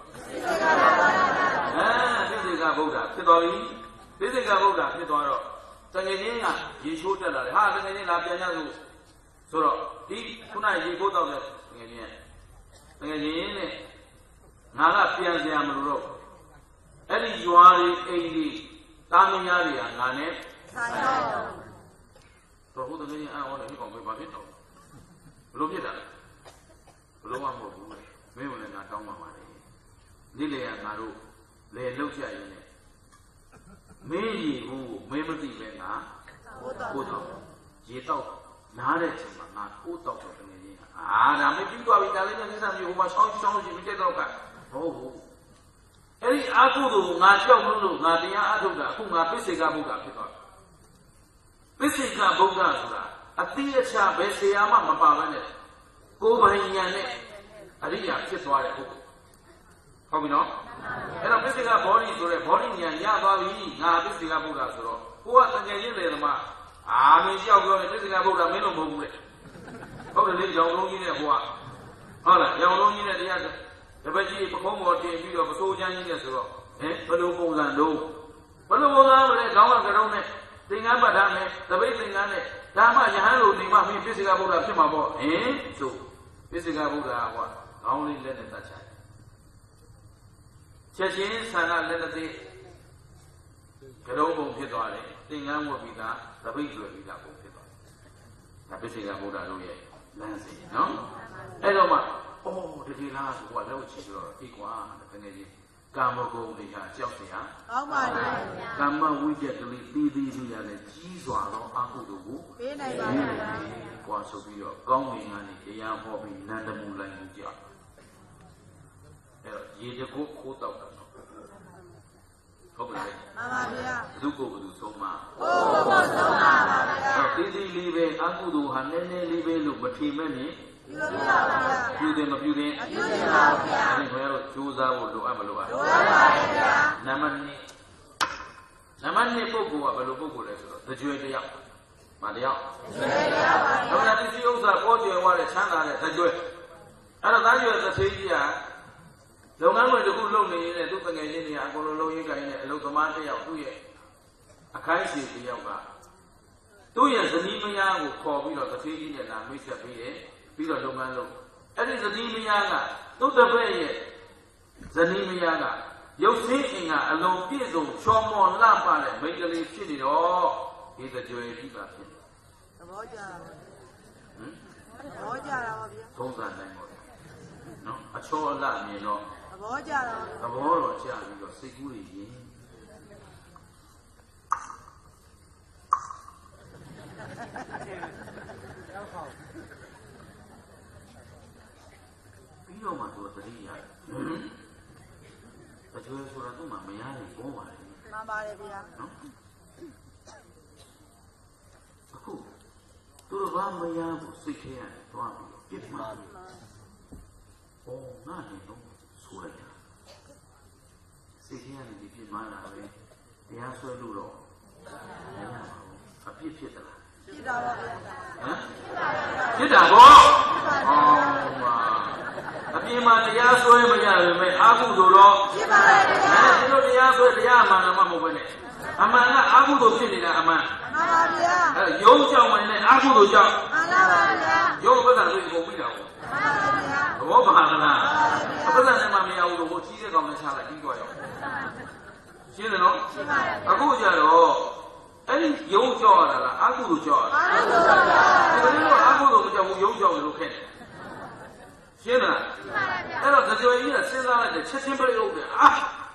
အဲပစ္စည်းကဗုဒ္ဓဖြစ်သွားပြီပစ္စည်းကဗုဒ္ဓဖြစ်သွားတော့တကယ်ချင်းကရေချိုးတက်လာတယ်ဟာတကယ်ချင်းလာပြန်ရလို့ဆိုတော့ဒီခုနရေချိုးတော့တဲ့တကယ်ချင်းတကယ်ချင်းနဲ့ငါကပြန်စရာမလိုတော့အဲ့ဒီရွာလေးအိမ်လေးတာမညာတွေကငါနဲ့ဆိုင်တော့တော့ဟိုတကယ်ချင်းအော်လည်းဒီကောင်ပဲဘာဖြစ်တော့ဘလို့ဖြစ်တာလဲဘလို့မှမဟုတ်ဘူးမင်းလည်းငါတောင်းပါပါလေဒီလေကငါတို့လေလောက်ကြရင်လည်းမင်းရေဘူးမင်းမသိပဲငါကိုတော့ရေတော့နားတဲ့ချိန်မှာငါကိုတော့တော့တကယ်ကြီးအာဒါမပြီးသွားပြီဒါလည်းမျက်စိစာမျိုးဟိုမှာရှောင်းရှောင်းလို့ရှိရင်မတက်တော့ကမဟုတ်ဘူးအဲ့ဒီအာကုသိုလ်ကိုငါကြောက်လို့ငါတရားအထုတ်တာအခုငါပစ္စေကဘုရားဖြစ်သွားတယ်ပစ္စေကဘုရားဆိုတာအတိအချဘယ်ဆရာမှမပါဘဲနဲ့ကိုယ်ပိုင်ဉာဏ်နဲ့အရိယာဖြစ်သွားတဲ့ဟုတ်ဟုတ်ပြီနော်အဲ့တော့ပစ္စေကဘောဓိဆိုတဲ့ဘောဓိဉာဏ်ရသွားပြီငါပစ္စေကဘုရားဆိုတော့ကိုကတကယ်ချင်းလေသမားအာမင်းကြောက်ပြောတယ်ပစ္စေကဘုရားမင်းတို့မဟုတ်ဘူးလေဟုတ်တယ်လေရောင်လုံးကြီးနဲ့ဟိုကဟုတ်လားရောင်လုံးကြီးနဲ့တရားတပည့်ကြီးပခုံးပေါ်တင်ပြီးတော့ပစိုးချမ်းကြီးနဲ့ဆိုတော့ဟင်ဘယ်လိုပုံစံတော့ဘယ်လိုပုံစံလဲခေါင်းကကြောင်းနဲ့သင်္ကန်းပတ်ထားမယ်တပည့်သင်္ကန်းနဲ့ဒါမှယဟန်လိုနေမှမင်းပစ္စေကဘုရားဖြစ်မှာပေါ့ဟင်ဆိုပစ္စေကဘုရားဟောခေါင်းလေးလက်နဲ့တတ်ချင်ချက်ချင်းဆန္ဒလက်လက်သေးကြောင်းပုံဖြစ်သွားတယ်သင်္ကန်းဝတ်ပြီးသားတပည့်ကျွယ်ပြီးသားပုံဖြစ်သွားတယ်ဒါပစ္စေကဘုရားတို့ရဲ့လမ်းစဉ်နော်အဲ့တော့မှဩ哦，这给哪是我了解了，一管那个干么工的呀，叫谁呀？ 好嘛的。 干么为这个里里里里呀的计算了阿古多古。别来吧。光说比较高明啊，你这样好比难得木来木家。哎，也就过过到了。ဟုတ်ကဲ့မှန်ပါဗျာဘုသူကိုဘုသူဆုံးမှာဟုတ်ပါဘူးဆုံးပါပါဗျာဒီဒီလေးပဲအကုသိုလ်ဟာနည်းနည်းလေးပဲလို့မထင်မဲ့နေပြုပါပါဗျာပြုတယ်မပြုတယ်မပြုပါဘူးဗျာအဲ့ဒီဘယ်လိုကြိုးစားဖို့လိုအပ်မလို့ပါလိုအပ်ပါတယ်ဗျာနံပါတ်နှစ်နံပါတ်နှစ်ပုဂ္ဂိုလ်ကဘယ်လိုပုဂ္ဂိုလ်လဲဆိုတော့တကြွယ်တယောက်မတရားတကြွယ်တယောက်ပါဗျာဟုတ်လားဒီဥစ္စာပေါ်ကျွယ်သွားတဲ့ချမ်းသာတဲ့တကြွယ်အဲ့တော့တကြွယ်တစ်သေးကြီးကလုပ်ငန်းဝင်တစ်ခုလုပ်နေရင်သူ့တငယ်ချင်းတွေကအကုန်လုံးလုပ်ရင်းကိုင်းနေအလုပ်သမားတစ်ယောက်သူ့ရဲ့အခိုင်းစီတစ်ယောက်ကသူ့ရဲ့ဇနီးမယားကိုခေါ်ပြီးတော့တစ်သေးကြီးနဲ့လာမိတ်ဆက်ပြီးတယ်ပြီးတော့လုပ်ငန်းလုပ်အဲ့ဒီဇနီးမယားကသူ့တစ်ဖက်ရဲ့ဇနီးမယားကရုပ်ဆင်းအင်ကအလုံးပြည့်စုံချောမောလှပတဲ့မိန်းကလေးဖြစ်နေတော့ဒီတကြွယ်ကြီးပါဖြစ်တယ်သဘောကျလားဟမ်သဘောကျလားပါဗျာသုံးစားနိုင်ပါဗျာနော်အချောအလှမြင်တော့သဘောကျတော့သဘောတော့ကျပြီးတော့စိတ်ကူးရည်ပြီးတော့မှသူတတိယတကြွယ်ဆိုတာသူ့မှာမရရင်ပေါ်ပါတယ်မှန်ပါတယ်ဗျာနော်အခုသူတို့ဘာမရဘူးစိတ်ထဲရတယ်တွားပြီးတော့ပြစ်မှားတယ်ဟောငါနေတော့ဆိုလိုက်တာစိတ်ထဲကနေဒီပြစ်မှားတာပဲတရားဆွဲလို့တော့မရပါဘူးအပြစ်ဖြစ်သလားဖြစ်တာပါဗျာဟမ်ဖြစ်တာပေါ့ဟောပါအပြင်မှာတရားဆွဲမရပေမဲ့အာဟုဆိုတော့ဖြစ်ပါရဲ့ဗျာဒီလိုတရားဆွဲတရားမှန်တော့မှမဟုတ်ပဲနဲ့အမှန်ကအာဟုဆိုဖြစ်နေတာအမှန်မှန်ပါဗျာအဲရုံးကြောင်ဝင်နဲ့အာဟုဆိုကြောင့်မှန်ပါဗျာရုံးဘက်ကလည်းပုံပြီးတာပေါ့မှန်ပါဗျာဘောပါမလားအပဒနဲ့မှမရဘူးလို့ဟိုကြီးတဲ့ကောင်နဲ့ချလိုက်ပြီးသွားရောရှင်းတယ်နော်ရှင်းပါရဲ့အခုကျတော့အဲ့ဒီရုံးကြောက်ရတာလားအာဟုဆိုကြောက်ရတာအာဟုဆိုကြောက်ဒီလိုအာဟုဆိုမကြောက်ဘူးရုံးကြောက်တယ်လို့ခဲ့တယ်ရှင်းလားအဲ့တော့ကြွယ်ကြီးကစဉ်းစားလိုက်တယ်ချက်ချင်းပြို့တယ်အာ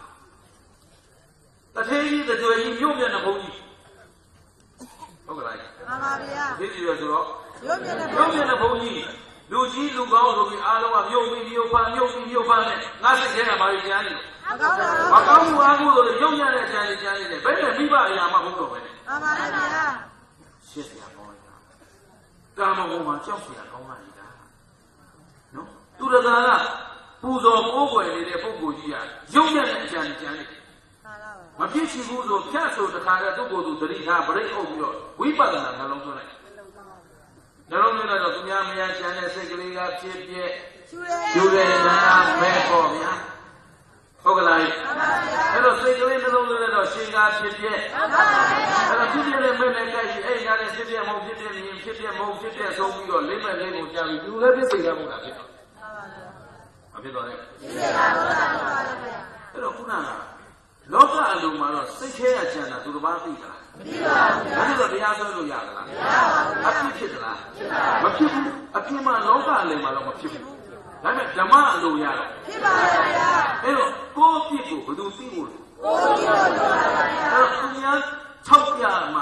တထေးကြီးကြွယ်ကြီးမြို့ပြန်တဲ့ဘုန်းကြီးဟုတ်ကဲ့မှန်ပါဗျာဒီလိုဆိုတော့မြို့ပြန်တဲ့မြို့ပြန်တဲ့ဘုန်းကြီးလူကြီးလူကောင်းဆိုပြီးအားလုံးကမြို့ပြီးမြို့ဖန်မြို့ပြီးမြို့ဖန်နဲ့ငါစိတ်ထဲကဘာလို့ကြားနေလဲမကောင်းတာမကောင်းဘူးအားကိုဆိုလို့ရုံညံ့တဲ့ကြားနေကြားနေတယ်ဘယ်နဲ့မိဘအရာမှမဟုတ်တော့ပဲမှန်ပါဗျာရှင်းစရာကောင်းတာကာမဂုဏ်မှာကြောက်စရာကောင်းတာနေတာနော်သူတကာကပူဇော်ကိုးကွယ်နေတဲ့ပုဂ္ဂိုလ်ကြီးကရုံညံ့တဲ့အကြံကြံနေတယ်မဖြစ်ရှိဘူးဆိုဖြတ်ဆိုတခါကသူ့ကိုယ်သူသတိထားပြိအုပ်ပြီးတော့ဝိပဿနာနှလုံးသွင်းလိုက်နှလုံးသွင်းတော့သူများမရချမ်းတဲ့စိတ်ကလေးကဖြစ်ပြက်ယူရဲနာမဲပေါ့ဗျာဟုတ်ကလားအဲ့တော့စိတ်ကလေးနှလုံးသွင်းတော့ရှင်ကားဖြစ်ပြက်အဲ့တော့ဖြစ်ပြက်တဲ့မဲ့နဲ့ကြိုက်ပြီးအဲ့ဒါနဲ့ဖြစ်ပြက်မဟုတ်ဖြစ်ပြက်မြင်ဖြစ်ပြက်မဟုတ်ဖြစ်ပြက်ဆုံးပြီးတော့လိမ့်မဲ့လေးကိုကြားပြီးသူလည်းဖြစ်စိတ်ကမဟုတ်တာဖြစ်တော့မဖြစ်တော့လေဖြစ်ပါဘူးအဲ့တော့ခုနကလောကအလုံးမှာတော့စိတ်ထဲအချမ်းသာသူတစ်ပါးသိတာမသိပါဘူးဒါဆိုတော့တရားဆွဲလို့ရသလားမရပါဘူးအဖြစ်ဖြစ်သလားမဖြစ်ဘူးအပြင်မှာလောကအလုံးမှာတော့မဖြစ်ဘူးဒါပေမဲ့ဓမ္မအလုံးရတော့ဖြစ်ပါရဲ့ဗျာအဲ့တော့ကိုယ့်အဖြစ်ကိုဘယ်သူသိဖို့လဲကိုယ့်အဖြစ်ကိုသိပါရဲ့ဗျာအဲ့တော့သူများထောက်ပြမှ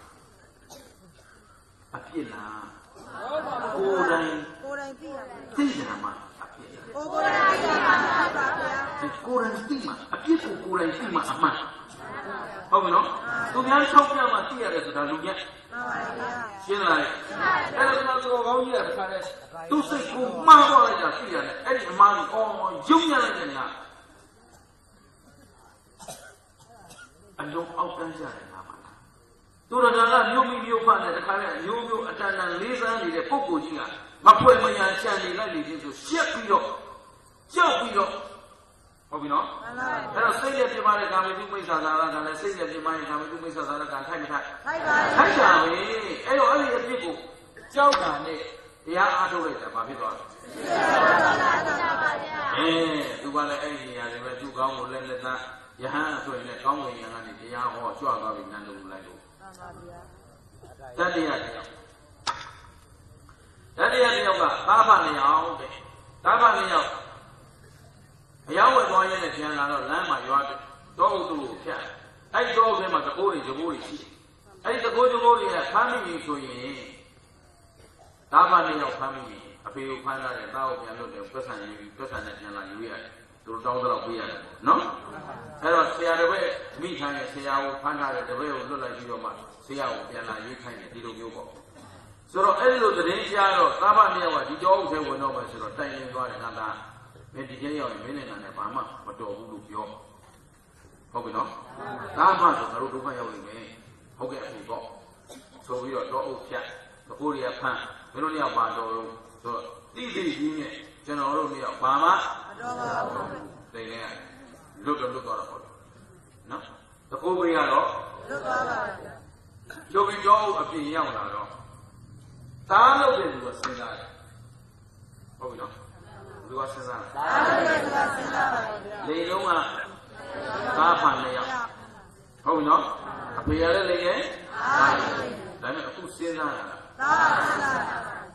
အဖြစ်လားကိုယ်တိုင်ကိုယ်တိုင်သိရမယ်သိရမှာအဖြစ်လားကိုယ်ကိုယ်တိုင်သိရမှာပါဗျာကိုယ်တိုင်သိမှာအဖြစ်ကိုကိုယ်တိုင်သိမှာအမှန်ဟုတ်ပြီနော်သူများထောက်ပြမှသိရတယ်ဆိုတာလူကြီးရှင်းလားအဲ့ဒါကတော့ကောင်းကြီးကတခါတည်းသူစိတ်ကိုမှားတော့လိုက်တာသိရတယ်အဲ့ဒီအမှားကိုအော်ရုံညံ့လိုက်တဲ့ညာအလုံးအောက်တန်းကြတယ်ငါပါလားသူတော်ကမြို့မိမြို့ဖတ်နဲ့တခါတည်းမျိုးမျိုးအတန်တန်လေးစားနေတဲ့ပုဂ္ဂိုလ်ကြီးကမဖွဲ့မရချန်နေလိုက်နေခြင်းဆိုရှက်ပြီးတော့ကြောက်ပြီးတော့ဟုတ်ပြီနော်အဲ့တော့စိတ်နဲ့ပြမတဲ့ကာမေတုမိစ္ဆာသာရကလည်းစိတ်နဲ့ပြမတဲ့ကာမေတုမိစ္ဆာသာရကထိုက်မထိုက်ထိုက်ပါဘူးထိုက်ပါပဲအဲ့တော့အဲ့ဒီအဖြစ်ကိုကြောက်တာနဲ့တရားအားထုတ်လိုက်တာဘာဖြစ်သွားလဲအေးသူကလည်းအဲ့ဒီနေရာတွေပဲသူကောင်းကိုလက်လက်သားယဟန်ဆိုရင်လည်းကောင်းဝင်ရန်ကနေတရားဟောကြွသွားပြီးနန္ဒလူလိုက်လို့မှန်ပါဗျာတတိယတရားတတိယတရားကသာဖနေအောင်တဲ့ဒါမှမရောက်အရောက်ဝယ်သွားရင်လည်းပြန်လာတော့လမ်းမှာရွာတော့ဥတုကိုဖြတ်အဲ့ဒီတော့ဘယ်မှာတကိုးတွေတကိုးတွေရှိအဲ့ဒီတကိုးတကိုးတွေကဖမ်းမိပြီဆိုရင်ဒါမှမရောက်ဖမ်းမိပြီအဖေကိုဖမ်းလာတယ်တားကိုပြန်လို့တယ်ပတ်စံယူပြီးပတ်စံနဲ့ပြန်လာယူရတယ်သူတို့တောင်းတော့ပေးရတယ်ပေါ့နော်အဲ့တော့ဆရာတပည့်မိထိုင်ရဲ့ဆရာကိုဖမ်းထားတဲ့တပည့်ကိုလွတ်လိုက်ပြီးတော့မှဆရာကိုပြန်လာရွေးခိုင်းတယ်ဒီလိုမျိုးပေါ့ဆိုတော့အဲ့ဒီလိုသတင်းကြားတော့တားမှမရောက်ကဒီကြောအုပ်ထဲဝင်တော့မှဆိုတော့တိုင်ရင်သွားတယ်ငါသားမင်းဒီကျင်းရောက်ရင်မင်းနဲ့ငါနဲ့ဘာမှမတော်ဘူးလို့ပြောဟုတ်ပြီနော်ဒါမှဆိုငါတို့ဒုက္ခရောက်နေမယ်ဟုတ်ကဲ့အခုပေါ့ဆိုပြီးတော့တော့အုပ်ဖြတ်တကိုးတွေကဖမ်းမင်းတို့နှစ်ယောက်ပါတော်လို့ဆိုတော့တိတိကြီးနဲ့ကျွန်တော်တို့နှစ်ယောက်ဘာမှမတော်ပါဘူးတိတ်နေလွတ်တော့လွတ်သွားတော့ပေါ့နော်တကိုးကကတော့လွတ်သွားပါဘူးကျုပ်ပြီးတော့အပြင်ရောက်လာတော့တားလို့တဲ့လူကစဉ်းစားတယ်ဟုတ်ပြီနော်လူကစဉ်းစားတယ်တားလို့တဲ့လူကစဉ်းစားပါတယ်လေလုံးကကားဖန်နေရောက်ဟုတ်ပြီနော်အဖေရလည်းလေရဲ့ဒါပေမဲ့အခုစဉ်းစားရတာသာစဉ်းစား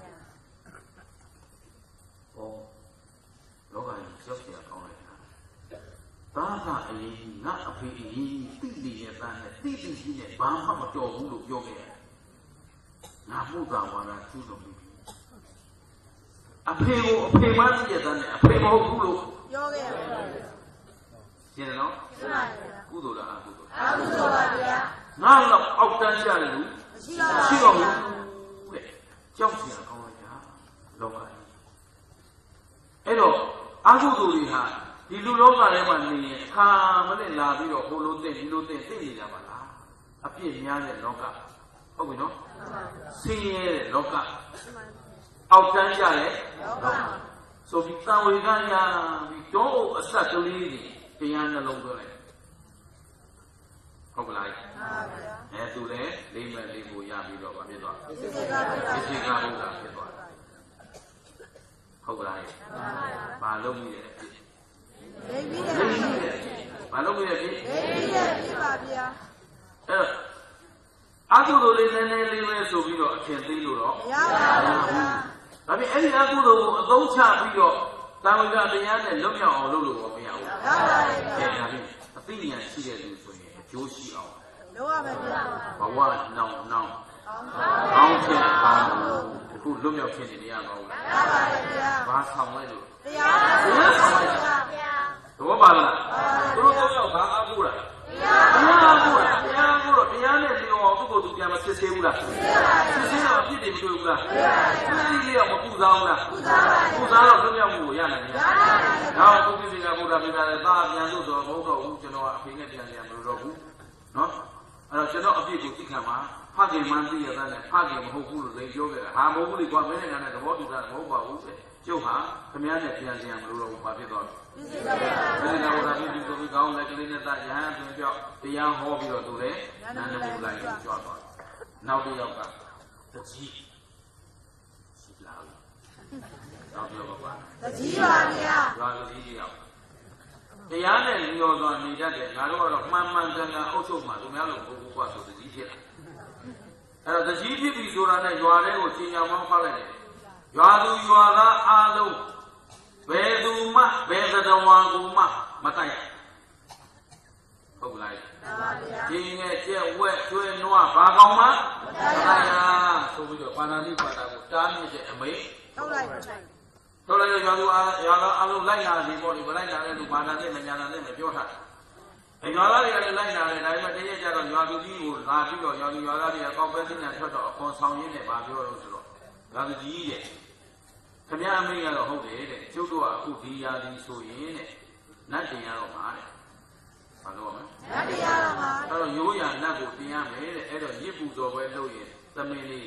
ဟောလောကကြီးကြောက်ကြကောင်းလိုက်တာဘာသာအရင်ငါအဖေအရင်တိတိရဲ့သားနဲ့တိတိကြီးနဲ့ဘာမှမတော်ဘူးလို့ပြောခဲ့ရတယ်ငါမှုသာဝါဒကျူးလွန်ပြီအဖေကိုအဖေမသိတဲ့သားနဲ့အဖေမဟုတ်ဘူးလို့ပြောခဲ့ရတယ်ရှင်းတယ်နော်ရှင်းပါပြီကုသိုလ်လားအကုသိုလ်အကုသိုလ်ပါဗျာငါတော့အောက်တန်းကြတယ်လို့မရှိပါဘူးတဲ့ကြောက်စရာကောင်းလိုက်တာလောကကြီးအဲ့တော့အကုသိုလ်တွေဟာဒီလူလောကထဲမှာနေရင်အခါမနဲ့လာပြီးတော့ဟိုလိုသိဒီလိုသိသိနေကြပါလားအပြစ်များတဲ့လောကဟုတ်ပြီနော်ဆင်းရဲတဲ့လောကအောက်တန်းကြတဲ့လောကဆိုပြီးတန်ဝေကရပြီးတော့အဆက်ကလေးတွေတရားနှလုံးသွင်းလိုက်ဟုတ်ကလားမှန်ပါဗျာအဲသူလည်းလေးမဲ့လေးကိုရပြီးတော့ဗာဖြစ်သွားပြီစိတ်ကဘုရားစိတ်ကဘုရားဖြစ်သွားတယ်ဟုတ်ကလားမှန်ပါဗျာဘာလို့မြည်တယ်လိမ့်ပြီးတယ်ဘာလို့မြည်တယ်လိမ့်ပြီးတယ်ဖြစ်ပါဗျာအဲအကုသိုလ်လေးနည်းနည်းလေးပဲဆိုပြီးတော့အထင်သေးလို့တော့မရပါဘူးဗျာဒါပေမဲ့အဲ့ဒီအကုသိုလ်ကိုအသုံးချပြီးတော့တာဝကတရားနဲ့လွတ်မြောက်အောင်လုပ်လို့မရဘူးရပါတယ်ဗျာဒါဖြင့်အသိဉာဏ်ရှိတဲ့လူဆိုရင်အကျိုးရှိအောင်လုပ်ရမယ်ဗျာဘဝနောင်နောင်အောင်းဖြစ်ပါဘူးအခုလွတ်မြောက်ဖြစ်နေရပါဘူးရပါတယ်ဗျာဘာဆောင်လဲလို့တရားတရားဆောင်လိုက်ဗျာတော့ပါလားသူတို့တော့ရောက်ဘာအကူလားတရားအကူလားတရားအကူတော့တရားနဲ့ဒီတော့သူ့ကိုယ်သူပြန်မဖြစ်သေးဘူးလားဖြစ်ပါဘူးဖြစ်သေးတော့အဖြစ်တွေမတွေ့ဘူးလားဖြစ်သေးလေးတော့မပူစားဘူးလားပူစားတော့လွတ်မြောက်မှုကိုရနိုင်တယ်နောက်သူပြည်ကဘုရားပြတာလည်းသာပြန်လို့ဆိုတော့မဟုတ်တော့ဘူးကျွန်တော်အဖေနဲ့ပြန်ပြန်မလို့တော့ဘူးနော်အဲ့တော့ကျွန်တော်အပြစ်ကိုသိခံမှာဖခင်မှန်းသိရတဲ့နဲ့ဖခင်မဟုတ်ဘူးလို့လည်းပြောခဲ့တာဟာမဟုတ်ဘူးလေကွာမင်းနဲ့ကလည်းသဘောတူတာမဟုတ်ပါဘူးတဲ့ကျုပ်ဟာခမည်းနဲ့ပြန်ပြန်မလို့တော့ဘူးဘာဖြစ်သွားလဲဘယ်လိုလဲဘုရားပြည့်စုံပြီးကောင်းတဲ့ကလေးနဲ့တာရဟန်းတွင်ပြောက်တရားဟောပြီးတော့သူလည်းနန္ဒမူလိုက်ကိုကြွသွားတယ်နောက်တစ်ယောက်ကတကြီးရှိလာပြီနောက်တစ်ယောက်ကတကြီးပါဗျာလာတကြီးရောက်တရားနဲ့လျော်စွာနေတတ်တယ်ငါတို့ကတော့မှန်မှန်ကန်ကန်အုပ်ချုပ်မှသူများလို့ဘုဘကွာဆိုတကြီးဖြစ်လာအဲ့တော့တကြီးဖြစ်ပြီဆိုတာနဲ့ရွာထဲကိုချင်းညာမောင်းဖတ်လိုက်တယ်ရွာသူရွာသားအားလုံးဘယ်သူမှဘယ်သတ္တဝါကိုမှမတတ်ရဟုတ်ကလားမှန်ပါဗျာဒီငယ်ကျက်ဝက်ကျွဲနွားဘာကောင်မှမတတ်ရဆိုပြီးတော့ပါဏာတိပါတာကိုတားမြစ်တဲ့အမိန့်ထုတ်လိုက်ထုတ်လိုက်ရွာသူအားရွာသားအားလုံးလိုက်လာပြီပေါ့ဒီမလိုက်လာတဲ့လူဘာသာနဲ့မညာနာနဲ့မပြောထားအဲရွာသားတွေကလည်းလိုက်လာတယ်ဒါပေမဲ့တရက်ကျတော့ရွာသူကြီးကိုလာပြီးတော့ရွာသူရွာသားတွေကကောက်ပဲသိညာထွက်တော့အခွန်ဆောင်ရင်းနဲ့ဗာပြောလို့ဆိုတော့ရွာသူကြီးရဲ့ခမည်းအမိတ်ကတော့ဟုတ်တယ်တဲ့ကျုပ်တို့ကအခုဒီရာသီဆိုရင်တဲ့နတ်တင်ရတော့မှာတဲ့ဘာလို့မလဲနတ်တင်ရတော့မှာအဲ့တော့ရိုးရာနတ်ကိုတင်ရမယ်တဲ့အဲ့တော့ရစ်ပူတော်ပဲလုပ်ရင်သမင်းလေး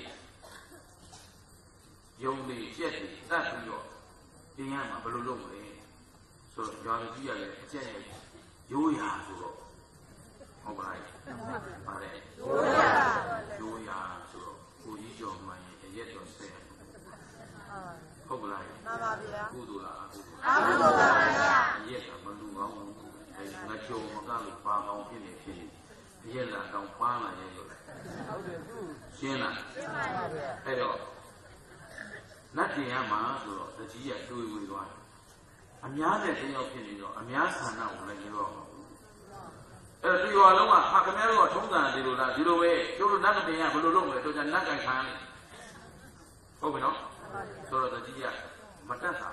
ယုံလေးပြက်လေးတတ်ပြီးတော့တင်ရမှာဘယ်လိုလုပ်မလဲဆိုတော့ရွာသူကြီးကလည်းအကျက်ရဲ့ရိုးရာဆိုတော့ဟုတ်ပါရဲ့ပါတယ်ရိုးရာရိုးရာဆိုတော့ကိုကြီးကျော်မှန်ရင်အရက်တော်ဆဲဟုတ်ပါလားမှန်ပါဗျာကုသိုလ်လားအကုသိုလ်လားအကုသိုလ်ပါဗျာအရက်ကမလူကောင်းဘူးအဲငါချုံမကလို့ပါကောင်းဖြစ်နေဖြစ်နေအရက်လာတော့ပန်းလာရဲ့လို့ဟုတ်တယ်ရှင်းလားရှင်းပါဗျာအဲ့တော့ nothing ama so the G at two we want. A myana thing of Pinio, a myasana like you all. If you are alone, Hakamero or Tonga, they will not do away. You will not be able to look at the Naga time. Open up. So the G at Matata.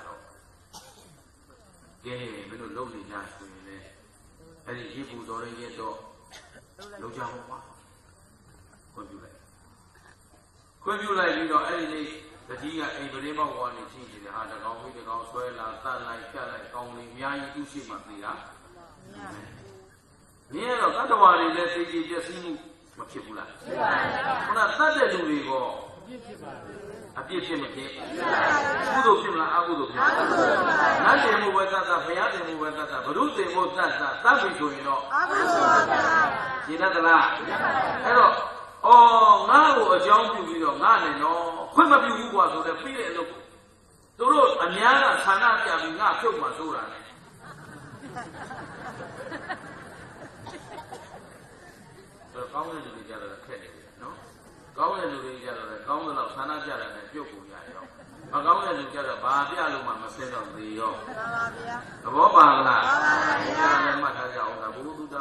Gay, little lonely dance to me. And the Hebrews already get door. No job. Could you like? Could you like, you know, any day? The Gia a brave one is changing the heart along with the Goswell, Sunlight, Charlotte, only Miami to see Matila. Near the other one is that they just see Makipula. When I started to go, a teacher came. Good of him, I would have. Nothing more than that, Payat more than that, but who they was that, that is going on. She doesn't laugh. Hello. Oh, now a young people, none no. When my people was on the field, look. The road, and Yana, Sanati, I mean, not so much. The government to each other, no? Government to each other, the government of Sanaja and Joko. A government to each other, Babia, Luma, Send of the York. The Bobala, the Buddha.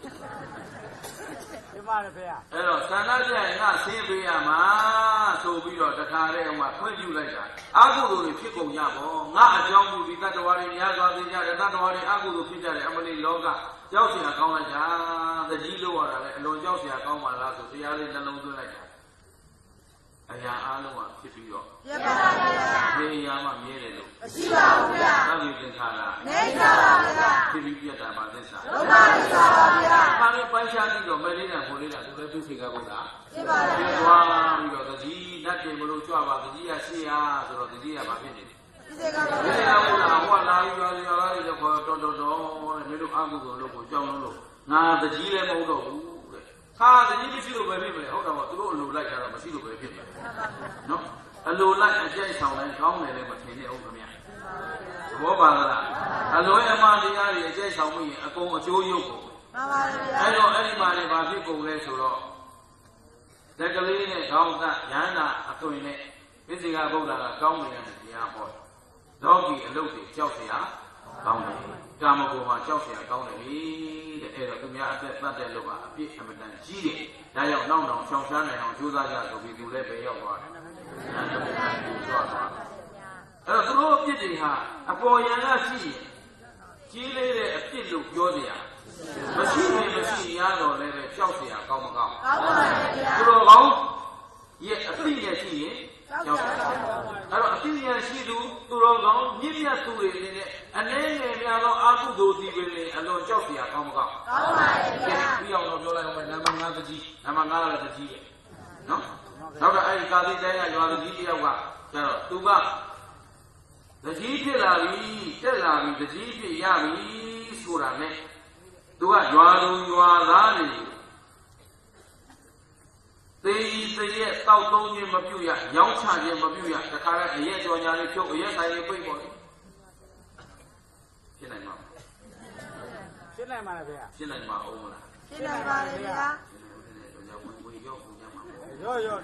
Hello, Sanaja, not Sibia, so we are the Kare, when you like that. I go to Pico Yabo, not a young movie, not worry, Yaga, not worry, I go to Peter, Emily Loga, Josie, the Gilo, and Josie, I come on last of the other than the like that. I am Alma, Pipio. They are a mirror. Now you can tell her. Pipia, Badessa. How Pansha, Melina, Molina, to the Figabula. You are the G, not the Molutua, the G, I see, or the G about it. One now you are the Porto, and little Abu, local John. Now the G level. Ah, the English will be able to look like a machine will be no, a low like a jay sound and come and never came over me. Wobala, a lawyer man, the area, jay sound me, a go to Yoko. I know anybody about people less or all. Take a lady, down that Yana, a twin, visiting a boat and a coming and the airport. Doggy and Loki, Chelsea, come. Gamma, Chelsea, come to me. The air of me, I said, not that look at a bit of a G. Now, no, no, some son and Judah to be to let me over. A throw pity her, a boy and a G. G lady a pit look, Yodia. Machine, machine, Yano, lady, Chelsea, come on. Throw long, yet a thing as he. I think she do to long, maybe a two in it, and then maybe I don't do the building and don't joke here. Come on. We all know like Namanga G, Namanga G. No? Now I got it there, you are the G. Tuba. The G. Telavi, Telavi, the G. Yavi, Surame. Tuba, you are, you are that. They say yes, South Tony Mabuya, young China Mabuya, the car, the yes, or Yanni, yes, I will pay for it. Cinema. Cinema, Cinema, Ola. Cinema, Yo, yo.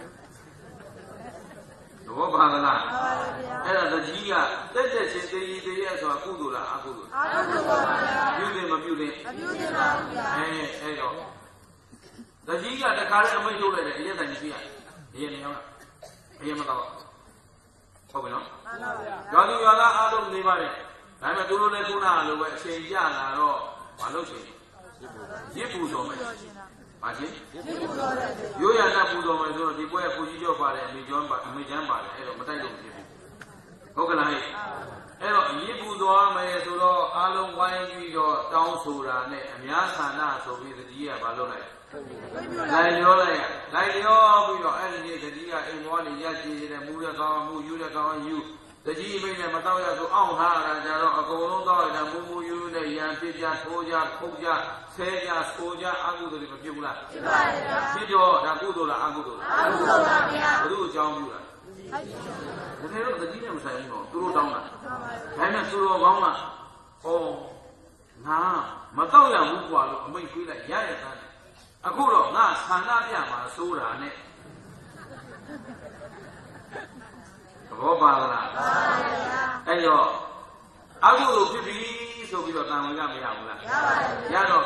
The Wabana, and the Gia, that is the yes or Kudula, Akudu. You name a beauty. Hey, the Giga, the car, and we do it, yes, and here. Here, here, Open up. Gadu Yala, Adam Nivare. I'm a Dulu Nekuna, where Saint Jana, or Malosi. Yipu Dome. Maji? You are not Pudo, the boy Pujo Bar and Mijamba, Mijamba, but I don't give it. Okay, Hello, Yipu Dome, Suro, Alum, Wine, your town Sura, and Yasana, so with the Gia Balone. Like your like your energy, the Gia in one is Yachi, and Muda, who you are you. The G made a Mataya to own her and a Golo, and Mumu, you, the Yampija, Koja, Koja, Seja, Koja, Agu, the Pula. Sido, Nagudo, Agudo. Agudo, John Mula. The head of the Gina say, Turu Donna. And a Turu Goma. Oh, now, Mataya Mukwa, make you like Yaya. A good of Nas, Hanayama, Sura, ဘောပါလားအဲ့တော့အကုသိုလ်ဖြစ်ပြီဆိုပြီးတော့တန်ဝင်ကမရဘူးလားရတော့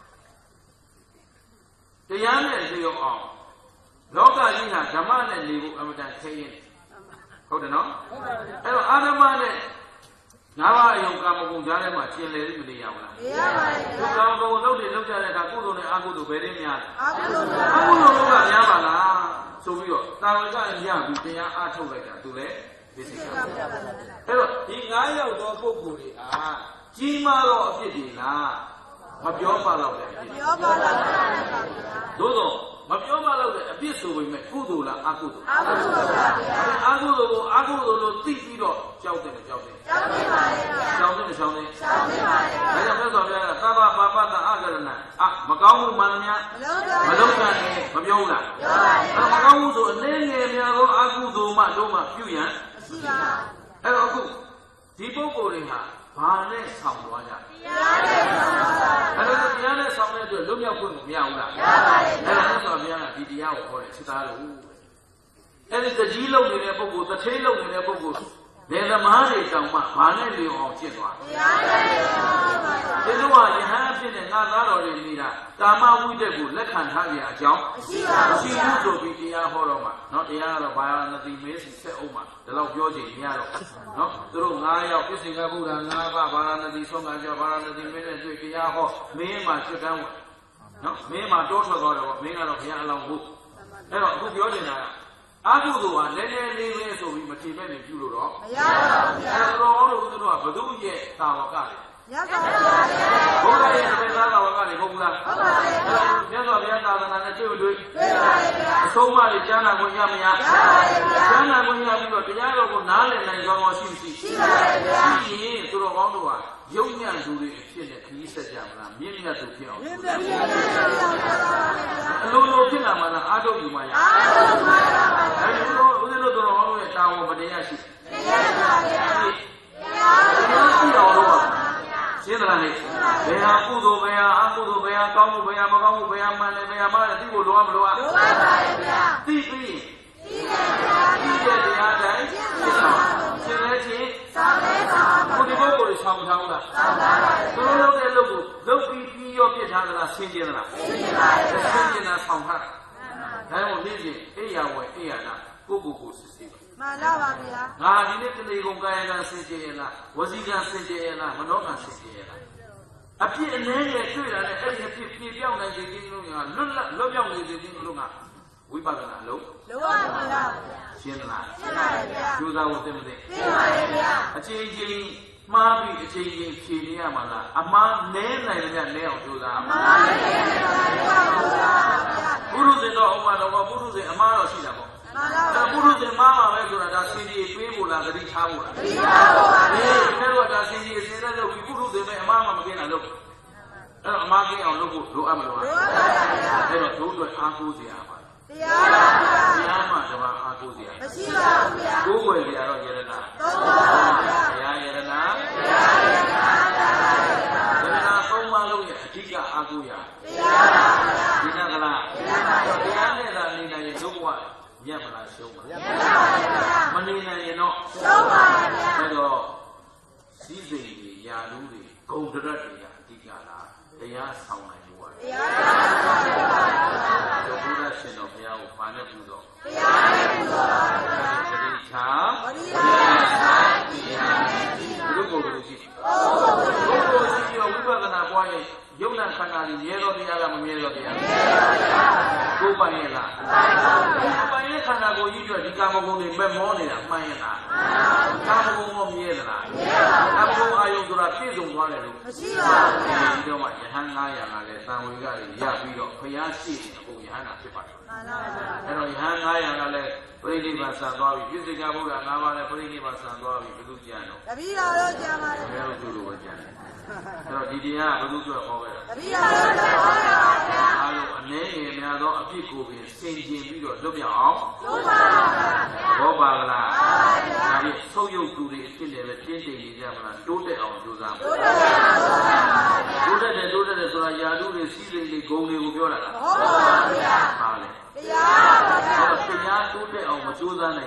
တရားနဲ့သိအောင်လောကကြီးဟာဓမ္မနဲ့နေဖို့အမှန်တန်ခဲရင်ဟုတ်တယ်နော်အဲ့တော့အာဓမ္မနဲ့ငါးပါးအယုံကာမဂုဏ်ကြားထဲမှာရှင်းလေမနေရဘူးလားမရပါဘူးဒီကာမဂုဏ်လုပ်တယ်လုပ်ကြတဲ့အခါကုသိုလ်နဲ့အကုသိုလ်ဘယ်ရင်းများလဲအကုသိုလ်အကုသိုလ်ကများပါလားဆိုပြီးတော့တာဝကရပြီးတရားအားထုတ်လိုက်တာသူလည်းသိစိတ်ကအဲ့တော့ဒီငါးယောက်သောပုဂ္ဂိုလ်တွေဟာကြီးမားသောအဖြစ်တွေလားမပြောပါတော့တယ်မပြောပါတော့ပါဘူးသို့တော့မပြောပါတော့တဲ့အဖြစ်ဆိုပေမဲ့ကုသိုလ်လားအကုသိုလ်အကုသိုလ်ပါဗျာအကုသိုလ်ကိုအကုသိုလ်လို့သိပြီးတော့ကြောက်တယ်မကြောက်တယ်ကြောက်နေပါလေဗျာကြောက်တယ်မကြောက်နဲ့ကြောက်နေပါလေဗျာဒါကြောင့်မြတ်စွာဘုရားကသဗ္ဗပါပတ္တအကရဏအမကောင်းမှုမှန်သမျှမလုံးကြနဲ့မပြောဘူးလားပြောပါလေမကောင်းမှုဆိုအနည်းငယ်များသောအကုသိုလ်မှတို့မှပြုရန်ရှိပါအဲ့တော့အခုဒီပုဂ္ဂိုလ်တွေဟာဘာနဲ့ဆောင်သွားကြတရားနဲ့ဆောင်သွားတာအဲ့တော့တရားနဲ့ဆောင်တဲ့အတွက်လွတ်မြောက်ခွင့်မရဘူးလားရပါတယ်အဲ့ဒါဆိုတော့ဘုရားကဒီတရားကိုဟောတယ်စစ်သားလို့အဲ့ဒီတကြီးလုံနေတဲ့ပုဂ္ဂိုလ်တစ်ထေးလုံနေတဲ့ပုဂ္ဂိုလ်လေသမားတွေတောင်မှဘာနဲ့လျော်အောင်ဖြစ်သွားတရားနဲ့လျော်အောင်ပါဒီလိုကယဟန်ဖြစ်တဲ့ငါသားတော်တွေနေတာကာမဝိတ္တကိုလက်ခံထားကြအကြောင်းမရှိပါဘူးမရှိဘူးဆိုပြီးတရားဟောတော့မှเนาะတရားကတော့ဘာနတိမေးစီဆက်အောင်မှဒီလောက်ပြောချင်မရတော့เนาะသူတို့ငါးယောက်ပြည့်စုံကဗုဒ္ဓငါးပါးဘာနတိဆုံးကကြောဘာနတိမေးနဲ့တွေ့တရားဟောမင်းမှစစ်တမ်းဝင်เนาะမင်းမှတိုးထွက်သွားတော့မင်းကတော့ဘုရားအလောင်းဖို့အဲ့တော့အခုပြောနေတာကအကုသိုလ်ဟာနည်းနည်းလေးပဲဆိုပြီးမထင်မဲ့နေပြုလို့တော့မရပါဘူးဗျာအဲ့တော့တို့တို့ကဘုသူရဲ့သာဝကလေရပါပါဘုရားရဲ့ဘယ်သားသာဝကလေဟုတ်ဘူးလားဟုတ်ပါရဲ့မြတ်စွာဘုရားသာသနာနဲ့တွေ့တွေ့တွေ့ပါရဲ့ဗျာအဆုံးမတွေကျမ်းနာခွင့်ရမရရပါရဲ့ဗျာကျမ်းနာခွင့်ရပြီးတော့တရားတော်ကိုနားလည်နိုင်ကြောင်းရှိရှိရှိပါရဲ့ဗျာရှိရင်သူတော်ကောင်းတို့ဟာယုံညံ့သူတွေအဖြစ်နဲ့ခရီးဆက်ကြမလားမြင့်မြတ်သူဖြစ်အောင်မြင့်မြတ်ဖြစ်အောင်အလိုလိုဖြစ်လာမှလားအာထုတ်ယူမှရအာထုတ်မှရပါဘူးအဲဒီလိုဦးဇင်းတို့တော်ကောင်းတို့ရဲ့တာဝန်မတရားရှိတရားပါဗျာတရားတရားရှိတော်လို့ပါရှင်းသလားလေဘယ်ဟာကုသိုလ်ဘယ်ဟာအကုသိုလ်ဘယ်ဟာကောင်းမှုဘယ်ဟာမကောင်းမှုဘယ်ဟာမှန်တယ်ဘယ်ဟာမှားတယ်သိဖို့လိုအပ်မလိုအပ်လိုအပ်ပါရဲ့ဗျာသိပြီးသိတဲ့တရားတိုင်းသိဆောင်ရှင်းလဲချင်းဆောင်လဲဆောင်ပါဘုရားကိုယ်ကိုဆောင်ထားဘူးလားဆောင်ပါပါသူတို့လုပ်တဲ့လုပ်ကိုလုပ်ပြီးပြီးရောပြစ်ထားသလားရှင်းကျင်သလားရှင်းကျင်ပါရဲ့ရှင်းကျင်တာဆောင်ထားဒါကြောင့်နေ့စဉ်အိယာဝယ်အိယာနာကိုကိုကိုစစ်စစ်မှန်လားပါဗျာငါဒီနေ့တလေကုန်ကာယကံစင်ကြယ်ရလားဝစီကံစင်ကြယ်ရလားမနောကံစင်ကြယ်ရလားအဖြစ်အနည်းငယ်တွေ့တာနဲ့အဲ့ဒီအဖြစ်ပြေပြောင်းနိုင်ခြင်းချင်းလုံးကလွတ်လပ်လွတ်ပြောင်းနေခြင်းချင်းလုံးကဝိပဿနာလုံးလုံးပါဗျာရှင်းလားရှင်းပါရဲ့ဗျာကျိုးစားဖို့သိမသိသိပါရဲ့ဗျာအချိန်ချင်းမှားပြီးအချိန်ချင်းဖြေနေရမှာလားအမှားနည်းနိုင်တယ်ဗျနဲအောင်ကျိုးစားအမှားနည်းနိုင်တယ်ဗျာဘုရုဇင်တော့ဥပမာတော့ဘုရုဇင်အမှားတော့ရှိတာပေါ့ဒါပုရုဇဉ်မားပါပဲဆိုတာဒါစင်ကြီးတွေးဖို့လားဂတိထားဖို့လားဂတိထားဖို့ပါဗျာဒီကတော့ဒါစင်ကြီးအစင်းနဲ့လို့ပုရုဇဉ်ပဲအမှားမှမကင်းတာလို့အဲ့တော့အမှားကင်းအောင်လုပ်ဖို့လိုအပ်မလို့လိုအပ်ပါဗျာအဲ့တော့တို့တို့အားကိုးစရာပါတရားပါဗျာတရားမှတပါအားကိုးစရာမရှိပါဘူးဗျာကိုးွယ်စရာတော့ယရနာသုံးပါဗျာတရားယရနာတရားယရနာယရနာသုံးပါလုံးရဲ့အဓိကအားကိုးရတရားပါဗျာဒီနကလားတရားနဲ့သာနေနိုင်ရင်ဒုက္ခညက်မလားရှုံးပါညက်ပါပါဗျာမနေနိုင်ရင်တော့ရှုံးပါဗျာအဲ့တော့စည်းစိမ်တွေယာလူတွေဂုံတရက်တွေကအဓိကလားတရားဆောင်နိုင်လို့ရတယ်တရားဆောင်နိုင်ပါဗျာဘုရားရှင်တော်ဘုရားကိုဘာနဲ့ပူတော့တရားနဲ့ပူတော့ပါဗျာတတိချာဝိရိယသာတရားနဲ့ဒီလိုကိုလို့ရှိတယ်ဟုတ်ပါဘူးဘုရားရှင်တော်ဝိပဿနာပွားရင်ယုံနာခန္ဓာကြီးမြဲတော်တရားကမမြဲတော်တရားမြဲတော်တရားကိုယ်ပိုင်ရလားမှန်ပါဘူးပိုင်ရခန္ဓာကိုယ်ကြီးတို့ဒီကာမဂုဏ်တွေမဲ့မောနေတာမှန်ရလားမှန်ပါဘူးကာမဂုဏ်ကမြဲသလားမြဲပါဘူးကာမဂုဏ်အာယုဆိုတာပြည့်စုံသွားတယ်လို့မရှိပါဘူးဒီတော့မှယဟန်ငါးရာကလည်းသံဝေကတွေရပြီးတော့ဘုရားရှိနေအကုန်ယဟန်တာဖြစ်ပါတယ်မှန်ပါဘူးအဲ့တော့ယဟန်ငါးရာကလည်းပြိဋိဘံဆံသွားပြီပြည့်စုံကြဘုရားငါးပါးလည်းပြိဋိဘံဆံသွားပြီဘယ်လိုကြံတော့တပည့်တော်တို့ကြံပါတယ်ဘယ်လိုသူတို့ပဲကြံတယ်အဲ့တော့ဒီတရားကဘယ်သူ့အတွက်ဟောခဲ့တာတပည့်တော်တို့ဟောတာပါဗျာအားလုံးအနေငယ်များသောအဖြစ်ကိုပင်စင်ကြင်ပြီးတော့လွတ်မြောက်အောင်ကျိုးပါပါဗျာဘောပါကလားပါပါဗျာဒါဖြင့်ဆုပ်ယုပ်သူတွေအဖြစ်နဲ့ပဲပြင်းတင်နေကြမလားတိုးတက်အောင်ကြိုးစားတိုးတက်ပါတိုးတက်တယ်တိုးတက်တယ်ဆိုတာယာတုတွေစီးစိမ်တွေဂုံတွေကိုပြောတာလားဟုတ်ပါပါဗျာပါလေတရားပါဗျာတရားတိုးတက်အောင်မကြိုးစားနိုင်ရင်ဒီဘဝ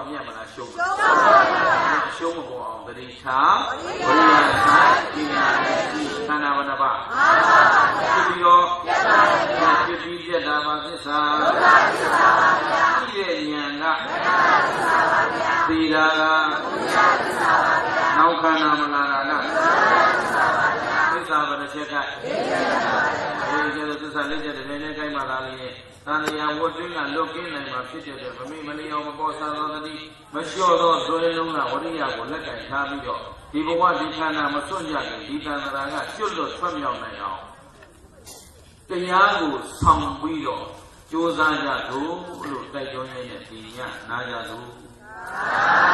အမြတ်မလားရှုံးရှုံးပါဗျာရှုံးမပေါ်အောင်တတိထားဝိရိယဆိုင်ပညာနဲ့ဒီခန္ဓာဝဏ္ဏပါမှန်ပါဗျာဒီရောပြတ်ပါဗျာဖြစ်ပြီးပြတ်တာမှာသစ္စာဒုက္ခသစ္စာပါဗျာဒီရဲ့ဉာဏ်ကသစ္စာပါဗျာသီတာကသစ္စာပါဗျာနောက်ခန္ဓာမလာတာလားသစ္စာပါဗျာသစ္စာပါတစ်ချက်ကလေးချက်ပါဗျာဒီကျတော့သစ္စာလေးချက်တစ်နေ့ကိုင်းမှလာလို့ရင်သံဃာဝတ်တွင်းကလွတ်ကင်းနိုင်မှာဖြစ်တဲ့အတွက်မမေ့မလျော်မပေါ်ဆံသောတတိမလျှော့သောတွဲလုံးကဝရိယကိုလက်ကင်ထားပြီးတော့ဒီဘဝဒီခန္ဓာမစွန့်ကြခင်ဒီတန်ត្រာကကျွတ်လွတ်ဆွတ်မြောက်နိုင်အောင်တရားကိုဆောင်ပြီးတော့ကြိုးစားကြသို့လို့တိုက်တွန်းရတဲ့ဒီညနာကြသို့